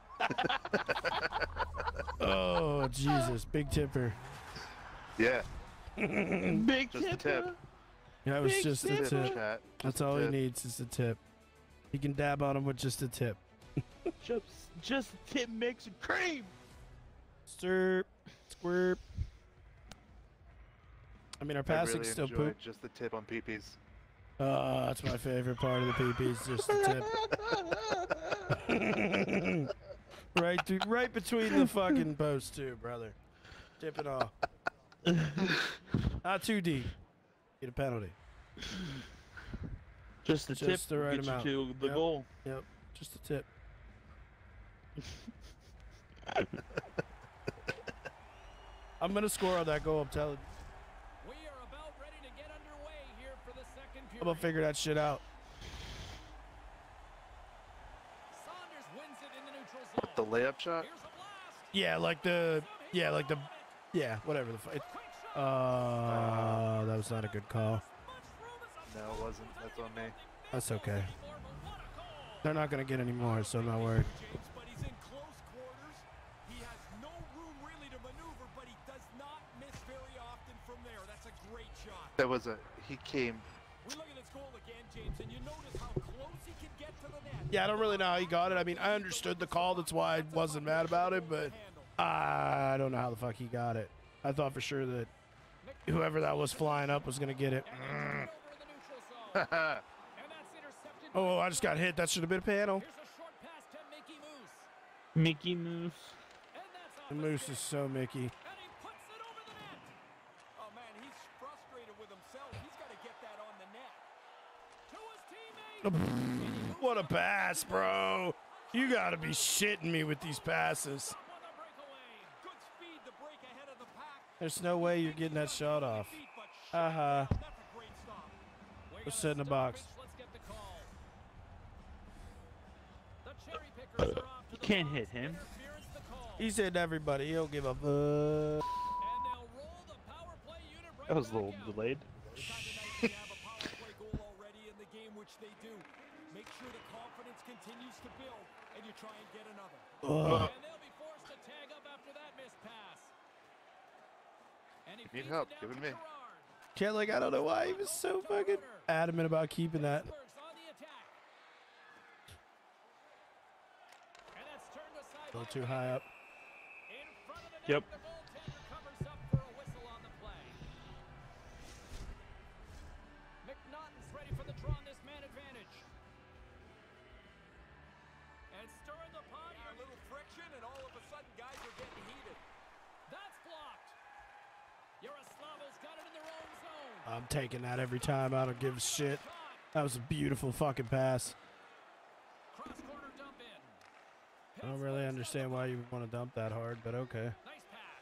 Oh, Jesus. Big tipper. Yeah. Big Just a tipper. tip. That was Big just a tipper. tip. Chat. That's Just a all he tip. needs is a tip. He can dab on him with just a tip. Just, just tip mix and cream. Stirp, squirp. I mean, our I passing's really still enjoy poop. just the tip on peepees. Oh, that's my favorite part of the P P is just the tip. right, through, right between the fucking posts too, brother. Tip it all. Not too deep. Get a penalty. Just the Just tip the right get amount. you to the Yep. goal. Yep, just a tip. I'm gonna score on that goal. I'm telling you. We are about ready to get underway here for the second period. I'm gonna figure that shit out. Some The layup shot? Yeah, like the, yeah, like the, yeah, whatever the fuck. Uh, that was not a good call. No, it wasn't. That's on me. That's okay. They're not gonna get any more, so I'm not worried. James, but he's in close quarters. He has no room really to maneuver, but he does not miss very often from there. That's a great shot. That was a. He came. We look at this goal again, James, and you notice how close he can get to the net. Yeah, I don't really know how he got it. I mean, I understood the call. That's why I wasn't mad about it, but I don't know how the fuck he got it. I thought for sure that whoever that was flying up was gonna get it. Oh, I just got hit. That should have been a panel. Mickey Mouse. The Moose is so Mickey. Oh man, he's frustrated with himself. He's got to get that on the net. To his teammate. What a pass, bro. You gotta be shitting me with these passes. Good speed to break ahead of the pack. There's no way you're getting that shot off. Uh-huh. That's a great stop. We'll sit in the box. You can't hit him. He's hitting everybody. He don't give a fuck. That was a little delayed. Make sure the confidence continues to build and you try and get another. Ugh. And they'll be forced to tag up after that missed pass. And he If you need feeds help, it give down it to me. Gerrard. Can't, like, I don't know why he was so fucking adamant about keeping that. Pittsburgh's on the attack. And that's turned aside A little by too high up. in front of the net. Yep. The goaltender covers up for a whistle on the play. McNaughton's ready for the draw on this man advantage. And stirring the pot. A little friction and all of a sudden guys are getting heated. That's blocked. Yaroslavl's got it in their own zone. I'm taking that every time. I don't give a shit. That was a beautiful fucking pass. Cross corner dump in. I don't really understand why you would want to dump that hard, but okay. Nice pass.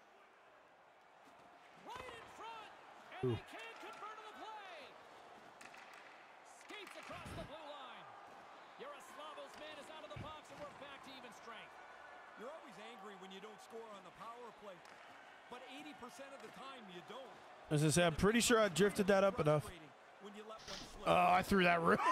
Right in front. And Ooh. they can't convert on the play. Skates across the blue line. Yaroslavl's man is out of the box and we're back to even strength. You're always angry when you don't score on the power play, but eighty percent of the time you don't. As I say, I'm pretty sure I drifted that up enough. When you let one slip. Oh, I threw that real.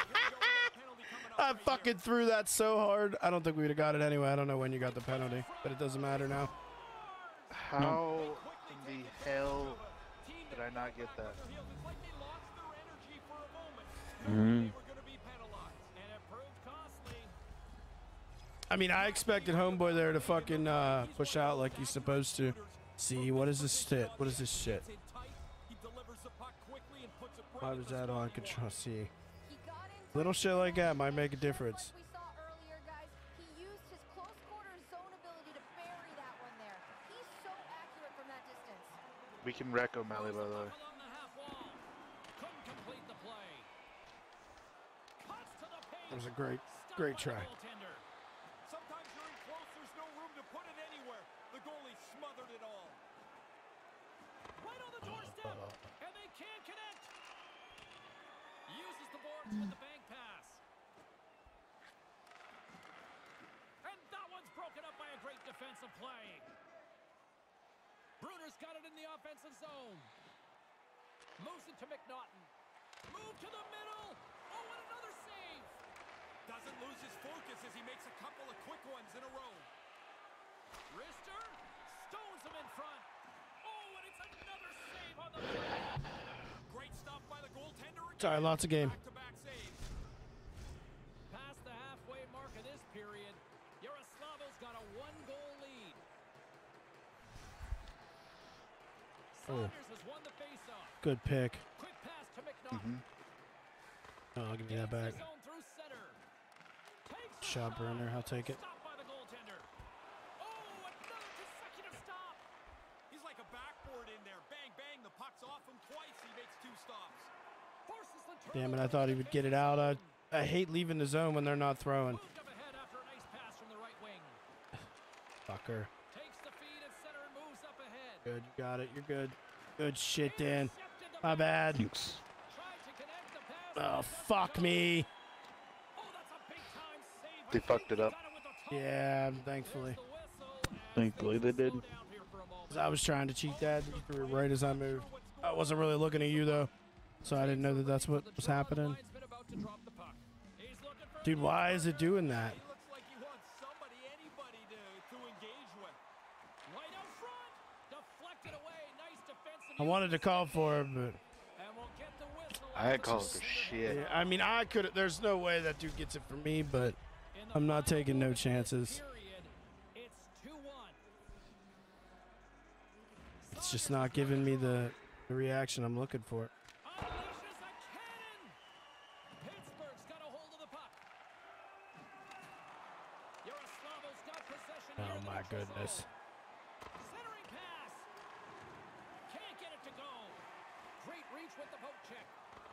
I fucking threw that so hard. I don't think we would have got it anyway. I don't know when you got the penalty, but it doesn't matter now. How in the hell did I not get that? It's like they lost their energy for a moment. Mm. They were going to be penalized. And it proved costly. I mean, I expected Homeboy there to fucking uh, push out like he's supposed to. See, what is this shit? What is this shit? It's in tight. He delivers the puck quickly and puts it right Why in was the that slot on corner. control? See, He got into little shit like that might make a difference. Like we saw earlier, guys, he used his close quarter zone ability to bury that one there. He's so accurate from that distance. We can wreck O'Malley, by the way. Along the half wall. Couldn't complete the play. Cuts to the paint. That was a great, Stopped great by the try. goaltender. Sometimes you're in close, there's no room to put it anywhere. The goalie smothered it all. Right on the doorstep. And they can't connect. Uses the boards with the bank pass. And that one's broken up by a great defensive play. Bruner's got it in the offensive zone. Moves it to McNaughton. Move to the middle. Oh, and another save. Doesn't lose his focus as he makes a couple of quick ones in a row. Rister stones him in front. Oh, and it's another save on the play. Great stop by the goaltender. Sorry, lots of game. Back-to-back saves. Past the halfway mark of this period, Yaroslavl's got a one-goal lead. Oh. Saunders has won the faceoff. Good pick. Quick pass to McNaughton. Oh, I'll give you that back. Takes the zone through center. Takes the Shot burner, I'll take it. Stopped by the goaltender. Oh, another consecutive stop. He's like a backboard in there. Bang, bang. The puck's off him twice. He makes two stops. Forces the Damn it, I turnover thought he to would get it out. I, I hate leaving the zone when they're not throwing. Moved up ahead after a nice pass from the right wing. Fucker. Takes the feed at center and moves up ahead. Good, you got it. You're good. Good shit, Dan. Intercepted the My pass. bad. Thanks. Tried to connect the pass. Oh, fuck me. Oh, that's a big time save. They fucked it up. Got it with the Yeah, thankfully. Thankfully they did. 'Cause I was trying to cheat that. You threw it right as I moved. I wasn't really looking at you, though. So I didn't know that that's what was happening. Dude, why is it doing that? He looks like he wants somebody, anybody to, to engage with. Right out front. Deflected away. Nice defensive. I wanted to call for it, but... And we'll get the whistle. I ain't calling for shit. Yeah, I mean, I could. There's no way that dude gets it for me, but I'm not taking no chances. It's two one. It's just not giving me the, the reaction I'm looking for. Unleashes a cannon. Pittsburgh's got a hold of the puck. Yaroslavl's got possession. Oh near the my neutral goodness. zone. Centering pass. Can't get it to go. Great reach with the poke check.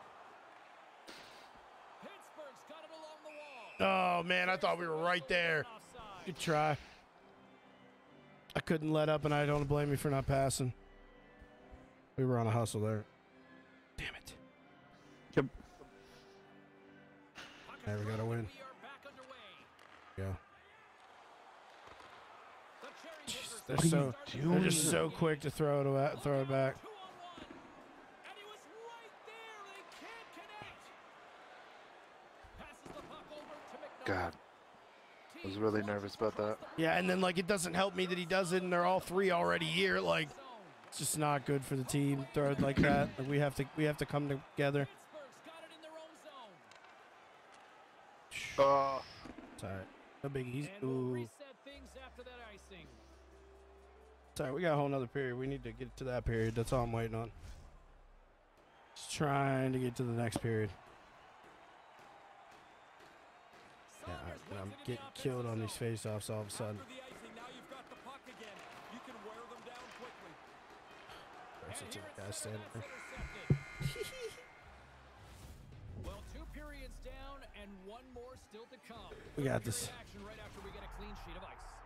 Pittsburgh's got it along the wall. Oh man, I thought we were right there. Offside. Good try. I couldn't let up, and I don't blame you for not passing. We were on a hustle there. Damn it. Yep. There, we gotta win. We are back underway. Go. The cherry pickers They're What are so you they're doing? just so quick to throw it away, throw it back. two on one. And he was right there. They can't connect. Passes the puck over to McNaught. God, I was really nervous about that. Yeah, and then like it doesn't help me that he does it, and they're all three already here. Like it's just not good for the team. Throw it like that. Like, we have to we have to come together. Pittsburgh's got it in their own zone. Oh, It's all right. No biggies. And we'll Ooh. reset things after that icing. It's all right. We got a whole nother period. We need to get to that period. That's all I'm waiting on. Just trying to get to the next period. Yeah, all right, and I'm getting killed on these face-offs all of a sudden. After the icing, now you've got the puck again. You can wear them down quickly. There's And a here it's guy standing Sundance there. intercepted. Well, two periods down and one more still to come. We got Third this. period action right after we get a clean sheet of ice.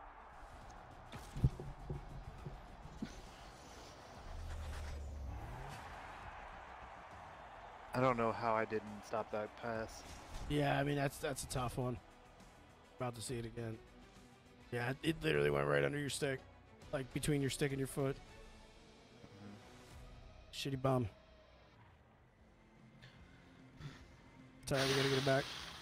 I don't know how I didn't stop that pass. Yeah, I mean that's that's a tough one. About to see it again. Yeah, it, it literally went right under your stick, like between your stick and your foot. Shitty bum. Sorry, we gotta get it back.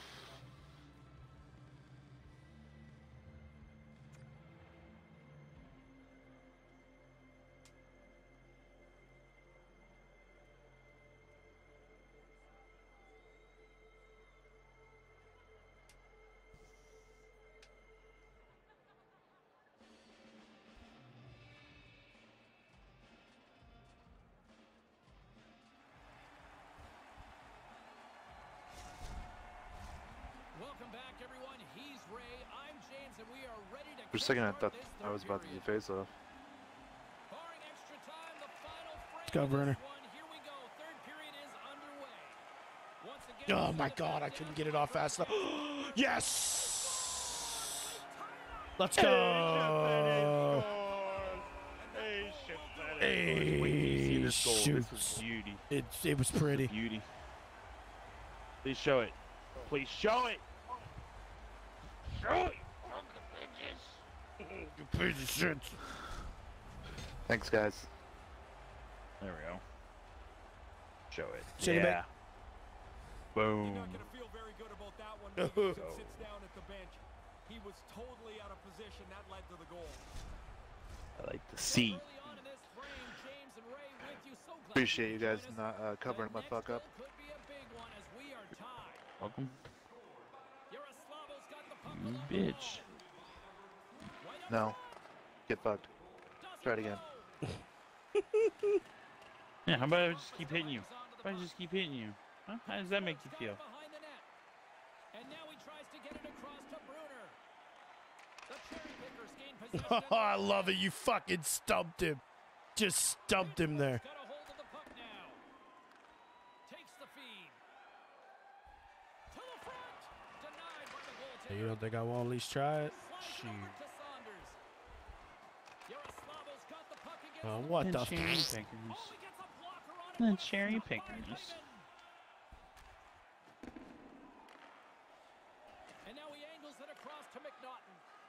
Welcome back, everyone. He's Ray. I'm James, and we are ready to. For a second, I kickstart thought this I was third about to do period. face off. Barring extra time, the final frame Let's go, of this Werner. one. Here we go. Third period is underway. Once again, Oh this my is the god, I back couldn't down get it off for fast enough. Yes! Let's Hey, go! Hey, shit, that Hey, Wait till you see this goal. This shoots. was beauty. It, it was pretty. Beauty. Please show it. Please show it. Show it. You piece of shit. Thanks, guys. There we go. Show it. Shitty yeah. You're Boom. not going to feel very good about that one. when Gibson sits down at the bench. He was totally out of position. That led to the goal. I like to see. Early on in this frame, James and Ray with you. So glad Appreciate you could guys join us. not uh, covering The my next fuck up. goal could be a big one as we are tied. Welcome. Yaroslavl's got the puck You along the bitch. wall. Right up No. front. Get fucked. Doesn't Try it again. go. Yeah, how about I just keep hitting you? How about I just keep hitting you? Huh? How does that make you feel? Behind the net. And now he tries to get it across to Bruner. The cherry pickers gain possession. Oh, I love it. You fucking stumped him. Just stumped him there. Got a hold of the puck now. Takes the feed. To the front. Denied by the goaltender. You don't think I won't at least try it? Slides it Shoot. over to Saunders. Yaroslavl's got the puck against Oh, the what And the cherry f- pickers. Oh, he gets a blocker on it. The but it's cherry stopped by pickers. Hyman. And now he angles it across to McNaughton.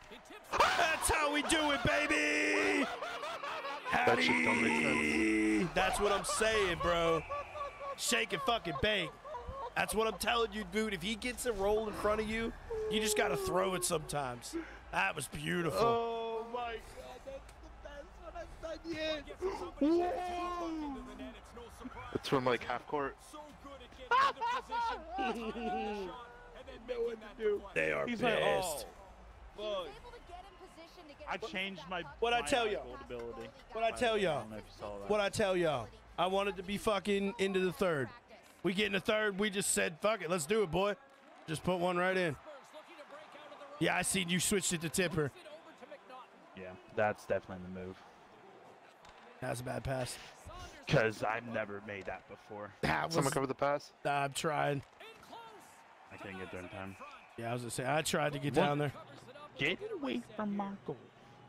He tips it. That's how we do it, baby. That shit don't make Howdy. That's what I'm saying, bro. Shake and fucking bake. That's what I'm telling you, dude. If he gets a roll in front of you, you just gotta throw it sometimes. That was beautiful. Oh my god, that's the best one I've done yet. Whoa. It's from like half court. So good at getting into position, timing the shot, and then Know what making to that do. play. They are He's like, pissed. oh, He was fuck. able to get in position to get I close to changed that my puck. What'd I my tell ya? gold ability. What'd I tell y'all? don't know if you saw that. What I tell y'all? I wanted to be fucking into the third. We get in the third. We just said, fuck it, let's do it, boy. Just put one right in. Yeah, I seen you switched it to Tipper. Yeah, that's definitely the move. That's a bad pass. Cause I've never made that before. That was, Someone cover the pass. I'm trying. I couldn't get there in time. Yeah, I was gonna say I tried to get What? down there. Get away from my goal.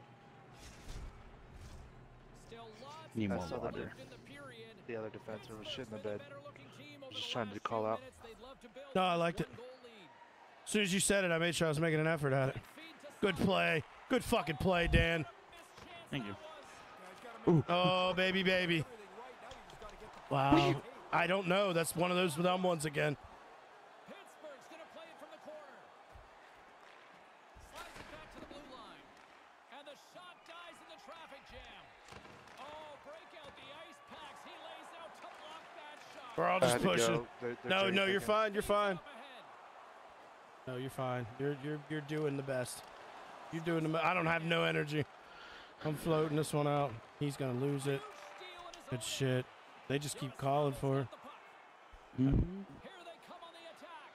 Need I more saw the, water. the other defense was shit in the bed. Just trying to call out. No, I liked it. As soon as you said it, I made sure I was making an effort at it. Good play. Good fucking play, Dan. Thank you. Oh, baby, baby. Wow. I don't know. That's one of those dumb ones again. Pittsburgh's gonna play it from the corner. Slides it back to the blue line. And the shot dies in the traffic jam. Oh, break out the ice packs. He lays out to block that shot. We're all I just had to pushing. go. They're- they're No, cherry no, you're picking. fine. You're fine. Up ahead. No, you're fine. You're you're you're doing the best. You're doing the. I don't have no energy. I'm floating this one out. He's gonna lose it. Good shit. They just keep calling for it. Mm-hmm. Here they come on the attack.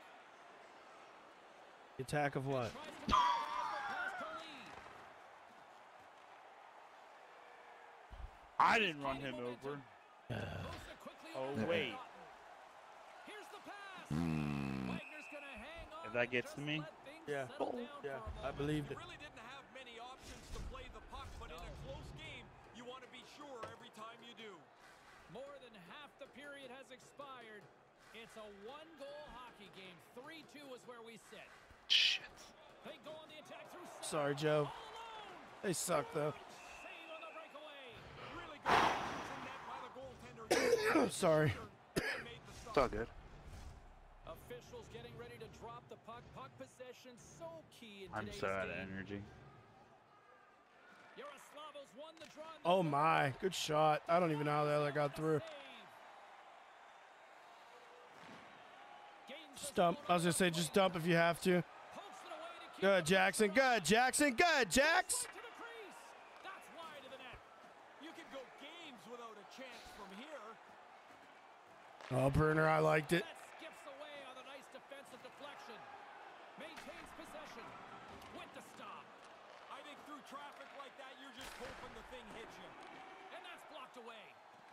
The attack of what? Tries to make a pass to lead. I didn't run him over. Moves it quickly Oh over the wait. top. Here's the pass. Wagner's gonna hang on. If that gets to Just me. let things Yeah. settle down Yeah, for a I moment. believed it. Really didn't have many options to play the puck, but in a close game, you want to be sure every time you do. More than half the period has expired. It's a one-goal hockey game. three two is where we sit. Shit. They go on the attack through center. Sorry, Joe. All alone. They suck though. Save on the breakaway. Really good defense in net by the goaltender. Sorry. Made the It's stop. all good. Officials getting ready to drop the puck. Puck possession so key in I'm today's so out of game. energy. Yaroslavl's won the draw in the Oh third. my, good shot. I don't even know how the hell that got through. Just dump. I was gonna say just dump if you have to. Good, Jackson. Good, Jackson. Good, Jax. That's wide of the net. You can go games without a chance from here. Oh, Burner, I liked it. That skips away on a nice defensive deflection. Maintains possession with the stop. I think through traffic like that, you're just hoping the thing hits you. And that's blocked away.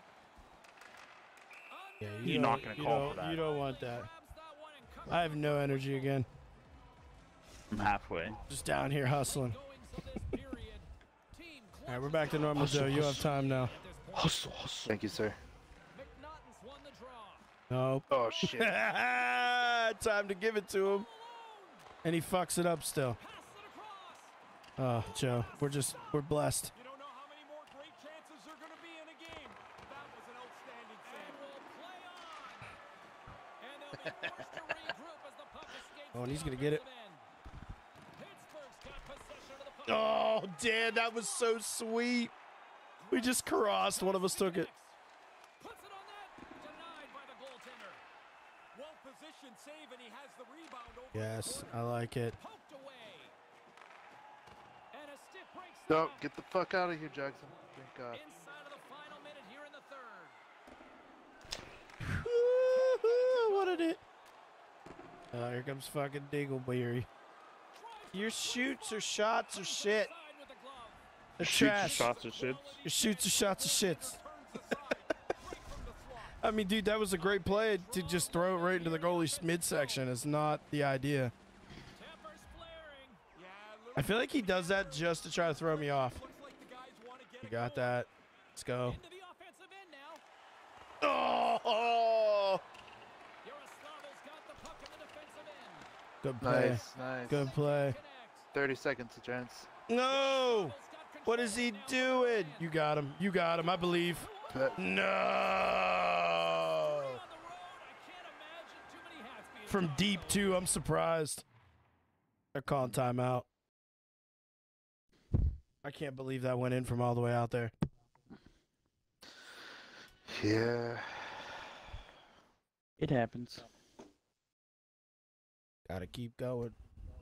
Yeah, You're don't- not gonna you call don't- for that. You don't want that. Grabs that one and covers I have no energy again. I'm halfway. Just down here hustling. goings of this period. Team All right, we're back to normal, Joe. You have time now. at this point. Hustle, hustle. Thank you, sir. McNaughton's won the draw. Nope. Oh shit. Time to give it to him. And he fucks it up still. Pass it across. Oh, Joe, we're just, we're blessed. You don't know how many more great chances are going to be in a game. That was an outstanding And save. will play on. And they'll be forced to regroup as the puck escapes Oh, and the he's gonna get it. offensive end. Pittsburgh's got possession of the puck. Oh, Dan, that was so sweet. We just crossed. One of us took it. Puts it on net. Denied by the goaltender. Well-positioned save, and he has the rebound over Yes, the I like it. Poked away. And a stick breaks No, up. get the fuck out of here, Jackson. Thank God. Inside of the final minute here in the third. What did it? Oh, here comes fucking Dingleberry. Your shoots or shots or shit. Side with the glove. The Shoots and trash. shots of shits. Your shoots or shots of shits. turns aside, right from the slot. I mean, dude, that was a great play to just throw it right into the goalie's midsection. Is not the idea. Tempers flaring. Yeah, little I feel like he does that just to try to throw me off. looks like the guys want to get You a got goal. that. Let's go. Into the offensive end now. Oh, Yaroslavl's got the puck in the defensive end. good play. Nice, nice. Good play. Connect. thirty seconds a chance. No! What is he doing? You got him. You got him. I believe. No! From deep, too. I'm surprised. They're calling timeout. I can't believe that went in from all the way out there. Yeah. It happens. Gotta keep going.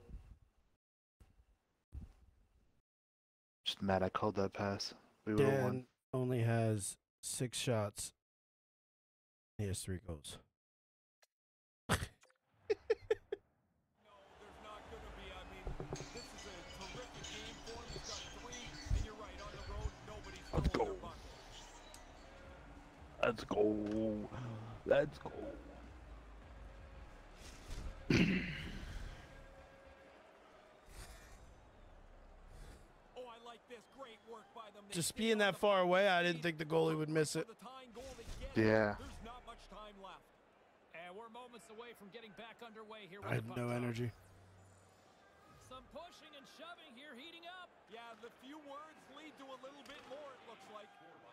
Just mad I called that pass. We would have Dan won. only has six shots. He has three goals. Let's go. Let's go. Let's go. Just being that far away, I didn't think the goalie would miss it. Yeah. There's not much time left. And we're moments away from getting back underway here. I have no energy. Some pushing and shoving here, heating up. Yeah, the few words lead to a little bit more, it looks like.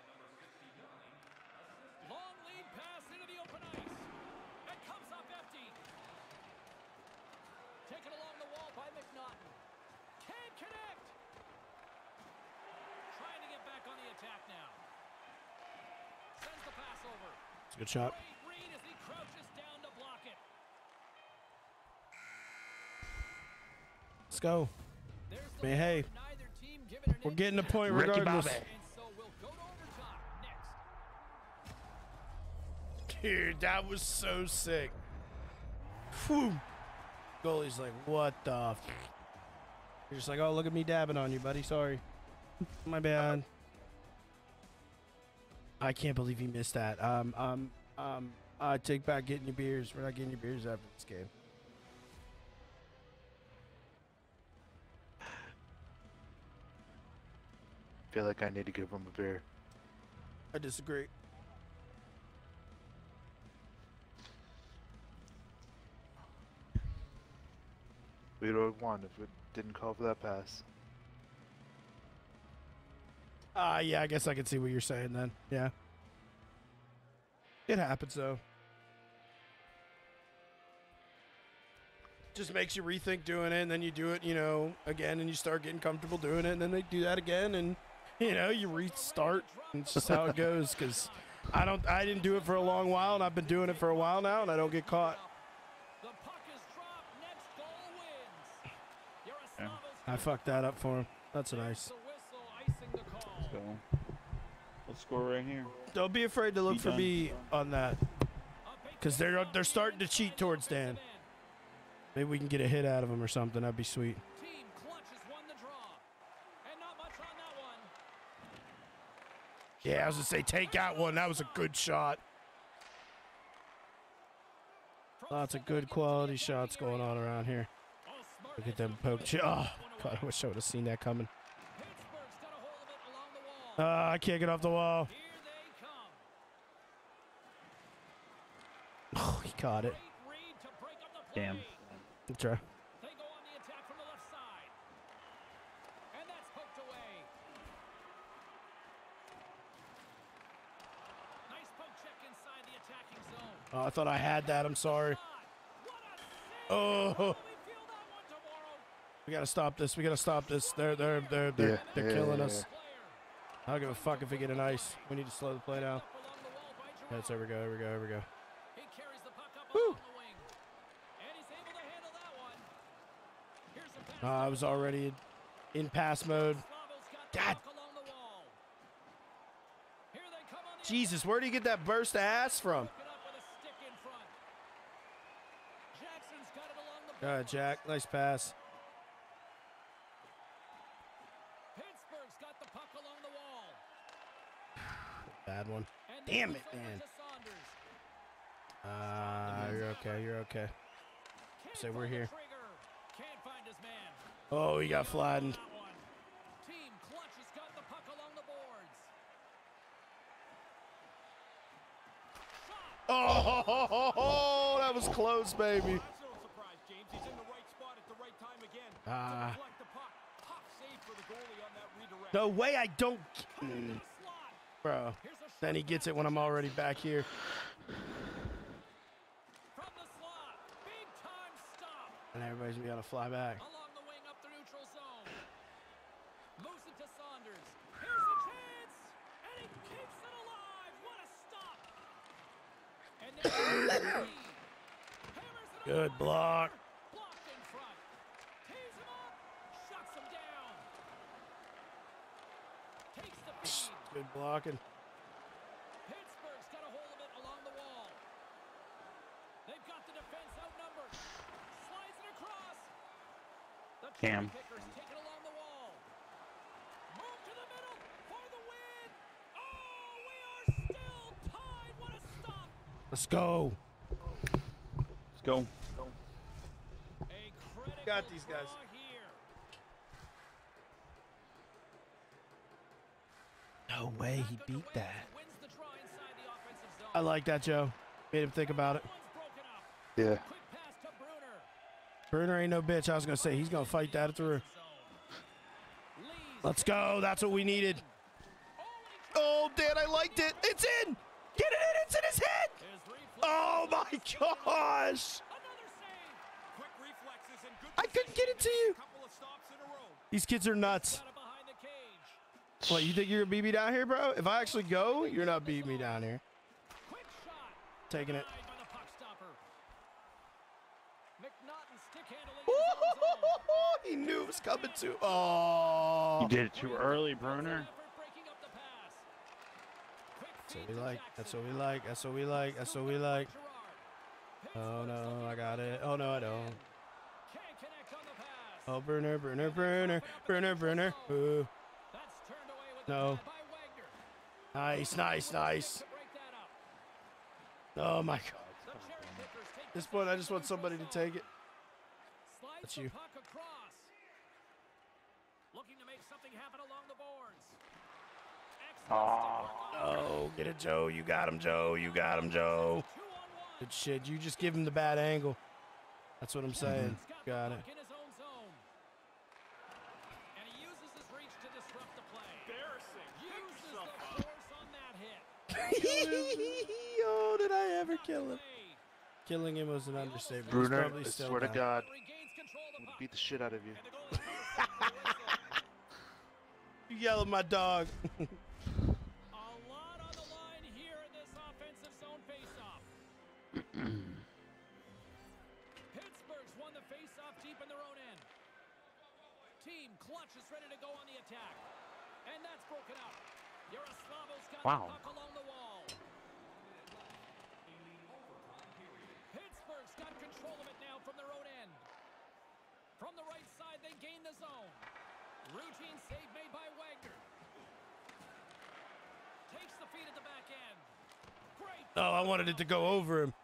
Long lead pass into the open ice. It comes up empty. Taken along the wall by McNaughton. Can't connect. Trying to get back on the attack now. Sends the pass over. It's a good shot. Great read as he crouches down to block it. Let's go. There's I the mean, hey, neither team giving an we're inch getting a back. point Ricky regardless. Bobby. And so we'll go to overtime next. Dude, that was so sick. Whew. Goalie's like, what the f? You're just like, oh, look at me dabbing on you, buddy. Sorry. My bad. I can't believe he missed that. Um, um, um, I take back getting your beers. We're not getting your beers after this game. Feel like I need to give him a beer. I disagree. We would have won if it didn't call for that pass. Ah, uh, yeah, I guess I can see what you're saying then. Yeah. It happens, though. Just makes you rethink doing it, and then you do it, you know, again, and you start getting comfortable doing it, and then they do that again, and, you know, you restart. And it's just how it goes, because I don't, I didn't do it for a long while, and I've been doing it for a while now, and I don't get caught. The puck is dropped. Next goal wins. Yeah. I fucked that up for him. That's nice. The whistle icing the call. So, let's score right here. Don't be afraid to look Be for done. me on that, because they're they're starting to cheat towards Dan. Maybe we can get a hit out of him or something. That'd be sweet. Team clutch has won the draw. And not much on that one. Yeah, I was gonna say take out one. That was a good shot. Lots of good quality shots going on around here. Look at them poke. Oh, God, I wish I would have seen that coming. Pittsburgh's got a hold of it along the wall. Uh, I can't get off the wall. Here they come. Oh, he caught it. Great read to break up the play. Damn. Good try. They go on the attack from the left side. And that's poked away. Nice poke check inside the attacking zone. Oh, I thought I had that. I'm sorry. What a save. Oh, We feel that one tomorrow. we gotta stop this. We gotta stop this. They're they're they're they're, Yeah, they're yeah, killing yeah, us. I don't give a fuck if we get an ice. We need to slow the play down. Up along the wall by Jerome. That's there we go. There we go. There we go. He carries the puck up Woo. along the wing. And he's able to handle that one. Here's a pass. Uh, I was already in pass mode. Slavo's got the God. puck along the wall. Here they come on the Jesus, where do you get that burst of ass from? Broken up with a stick in front. Jackson's got it along the Go ahead, Jack. Nice pass. Pittsburgh's got the puck along the wall. Bad one. And Damn they it, flip man. to Saunders. Ah, uh, you're okay. You're okay. Can't Say we're pull the here. trigger. Can't find his man. Oh, he got flattened. That one. Team clutch has got the puck along the boards. Shot. Oh, that was close, baby. That's no surprise, James. He's in the right spot at the right time again. Ah. To deflect the No way I don't. Mm. Bro. Then he gets it when I'm already back here. From the slot. Big time stop. And everybody's gonna be able to fly back. Along the wing up the neutral zone. Moves it to Saunders. Here's a chance. And he keeps it alive. What a stop. And now hammers it Good over. block. Blocked in front. Tees him up. Shuts him down. Takes the feed. Good blocking. Pittsburgh's got a hold of it along the wall. They've got the defense outnumbered. Slides it across. The Cam. kickers take it along the wall. Move to the middle for the win. Oh, we are still tied. What a stop. Let's go. Let's go. A critical Got these guys. draw here. No way he Back beat underway that. as he wins the draw inside the offensive zone. I like that, Joe. Made him think about it. One's broken up. Yeah. Quick pass to Bruner. Bruner ain't no bitch. I was gonna say he's gonna fight that through. Lee's Let's go. That's what we needed. Oh, Dan, I liked it. It's in. Get it in. It's in his head. his reflex. Oh my gosh. Another save. Quick reflexes and good I couldn't get it to you. couple of stops in a row. These kids are nuts. Got it behind the cage. What, you think you're gonna beat me down here, bro? If I actually go, you're not beating me down here. Quick shot. Taking it. Denied by the puck stopper. McNaughton stick handling in his own zone. He knew it was coming too. Oh. You did it too early, Bruner. Effort breaking up the pass. Quick That's what feed we to like. Jackson. That's what we like. That's what we like. That's what we like. Oh no, I got it. Oh no, I don't. Can't connect on the pass. Oh, Bruner, Bruner, Bruner, Bruner, Bruner. Ooh. That's turned away with No. the pad by Wagner. Nice, nice, nice. To break that up. Oh my god. The cherry pickers take At this the point, I second just want neutral somebody to zone. take it. Slides That's the you. puck across. Looking to make something happen along the boards. Excellent stick work on Oh, get it, Joe. You got him, Joe. You got him, Joe. two on one. Good shit. You just give him the bad angle. That's what I'm saying. He's Got the it. puck in his own zone. And he uses his reach to disrupt the play. Embarrassing. Pick Uses the yourself up. force on that hit. Oh, did I ever kill him? Play. Killing him was an understatement. He's Bruner, probably I still swear to down. God, Regains control of the I'm gonna puck. beat the shit out of you. And the goalie blows the whistle. You yell at my dog. A lot on the line here in this offensive zone faceoff. Pittsburgh's won the faceoff deep in their own end. Team clutch is ready to go on the attack. And that's broken up. Yaroslavl's got Wow. the puck along the wall. Pittsburgh's got control of it now from their own end. From the right side, they gain the zone. Routine save made by Wagner. Takes the feed at the back end. Great. Oh, I wanted it to go over him.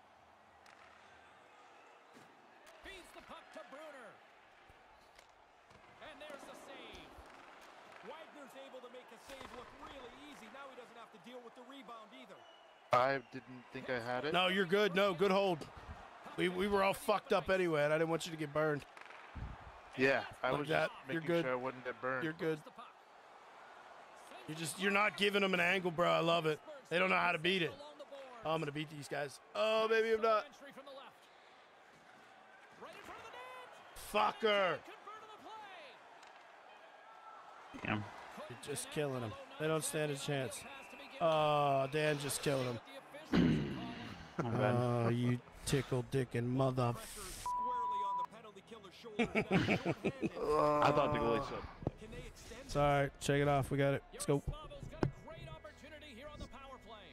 Feeds the puck to Bruner. And there's the save. Wagner's able to make a save look really easy. Now he doesn't have to deal with the rebound either. I didn't think I had it. No, you're good. No, good hold. We, we were all fucked up anyway, and I didn't want you to get burned. Yeah, I Like was that. just You're making good. sure I wouldn't get burned. You're good. The puck. You're just you're not giving them an angle, bro. I love it. They don't know how to beat it. Along the boards. Oh, I'm gonna beat these guys. Oh, maybe I'm not. Entry from the left. Right in front of the net. Fucker. Convert on the play. Damn. You're just killing them. They don't stand a chance. Oh, Dan just killed him. My bad. Oh, you tickle dickin' mother. Squarely on the penalty killer's shoulders. Now shorthanded. I thought the goalie said. Can they extend? It's all right. Shake it off. We got it. Let's go. Yaroslavl's got a great opportunity here on the power play.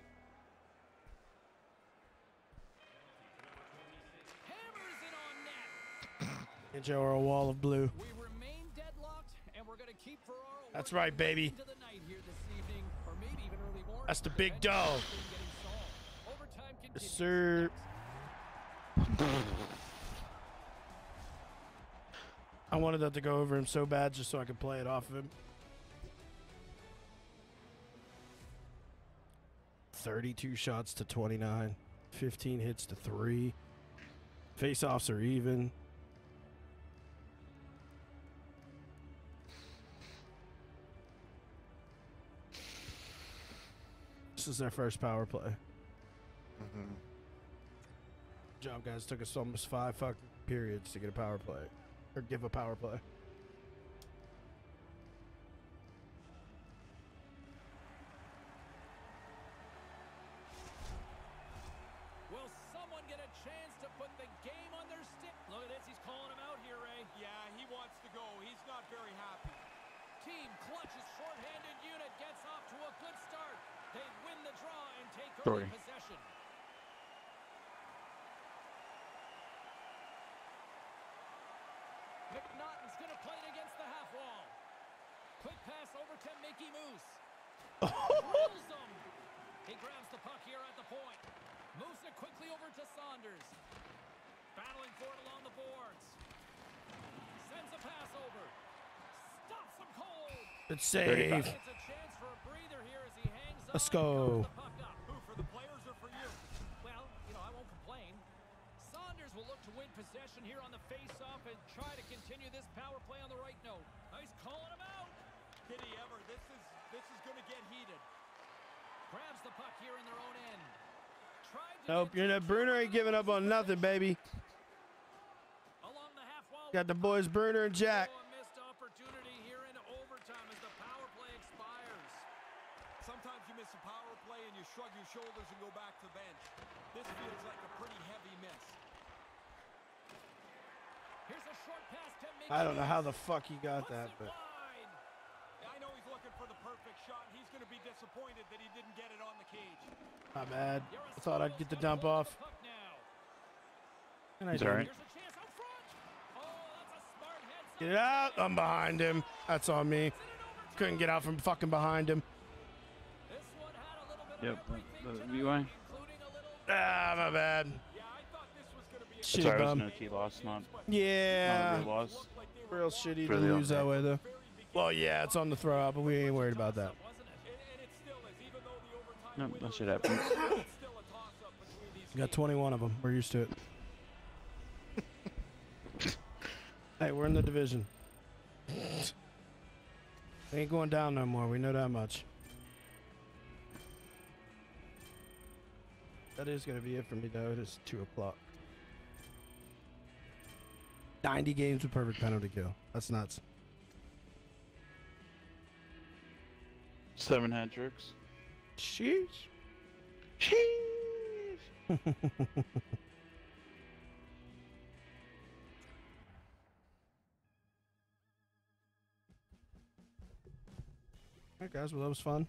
Hammers it on net. Get Joe or a wall of blue. We remain deadlocked, and we're going to keep Ferraro That's working right, baby. into the night here this evening, or maybe even early morning. That's the big Eventually dog. getting solved. Overtime Yes, continues. sir. I wanted that to go over him so bad just so I could play it off of him. thirty-two shots to twenty-nine. fifteen hits to three. Face-offs are even. This is their first power play. Mm-hmm. Good job, guys. Took us almost five fucking periods to get a power play. Or give a power play. Will someone get a chance to put the game on their stick? Look at this. He's calling him out here, Ray. Yeah, he wants to go. He's not very happy. Team clutches shorthanded unit gets off to a good start. They win the draw and take Sorry. early possession. McNaughton's going to play it against the half wall. Quick pass over to Mickey Moose. Drills him. He grabs the puck here at the point. Moves it quickly over to Saunders. Battling for it along the boards. Sends a pass over. Stops him cold. Good save. It's a chance for a breather here as he hangs on Let's and go. covers the puck up. Who, for the players or for you? Well, you know, I won't complain. Saunders will look to win possession here on the face-off and try to continue this power play on the right note. Nice calling him out. Did he ever? This is this is going to get heated. Grabs the puck here in their own end. Tried to Nope, get you're to not. Bruner ain't giving up on nothing, baby. along the half wall. Got the boys Bruner and Jack. Oh, a missed opportunity here in overtime as the power play expires. Sometimes you miss a power play and you shrug your shoulders and go back to the bench. This feels like a pretty heavy miss. Here's a short pass to Mickey I don't know how the Moose. fuck he got Puts that, it but wide. I know he's looking for the perfect shot. He's going to be disappointed that he didn't get it on the cage. my bad. I thought I'd get the dump off. And I He's all right. didn't. Here's a chance out front. Oh, that's a smart heads Get it out. I'm behind him. That's on me. Couldn't get out from fucking behind him. This one had a little bit Yep, of everything the tonight, V Y. including a little Ah, my bad. Yeah, I thought this was going to be a Shitty Sorry, it was bum. an O T loss, not, not a Yeah. real loss. like they were Real shitty to For the lose that owner. way, though. Well, yeah, it's on the throw out, but we ain't worried about that. wasn't it? And, and it still is, even though the overtime No, winner that is shit happens. it's still a toss-up between these We got teams. twenty-one of them. We're used to it. Hey, we're in the division. We ain't going down no more. We know that much. That is going to be it for me, though. It is two o'clock. ninety games with perfect penalty kill. That's nuts. Seven hat tricks. Sheesh. Sheesh. All right, guys. Well, that was fun.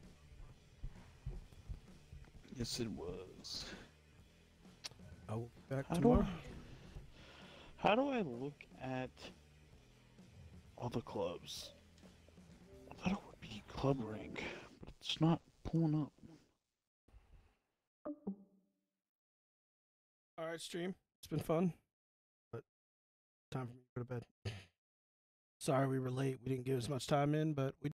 Yes, it was. I will be back How do, tomorrow. I, how do I look at all the clubs? I thought it would be club rank, but it's not pulling up. All right, stream. It's been fun, but time for me to go to bed. Sorry we were late. We didn't get as much time in, but we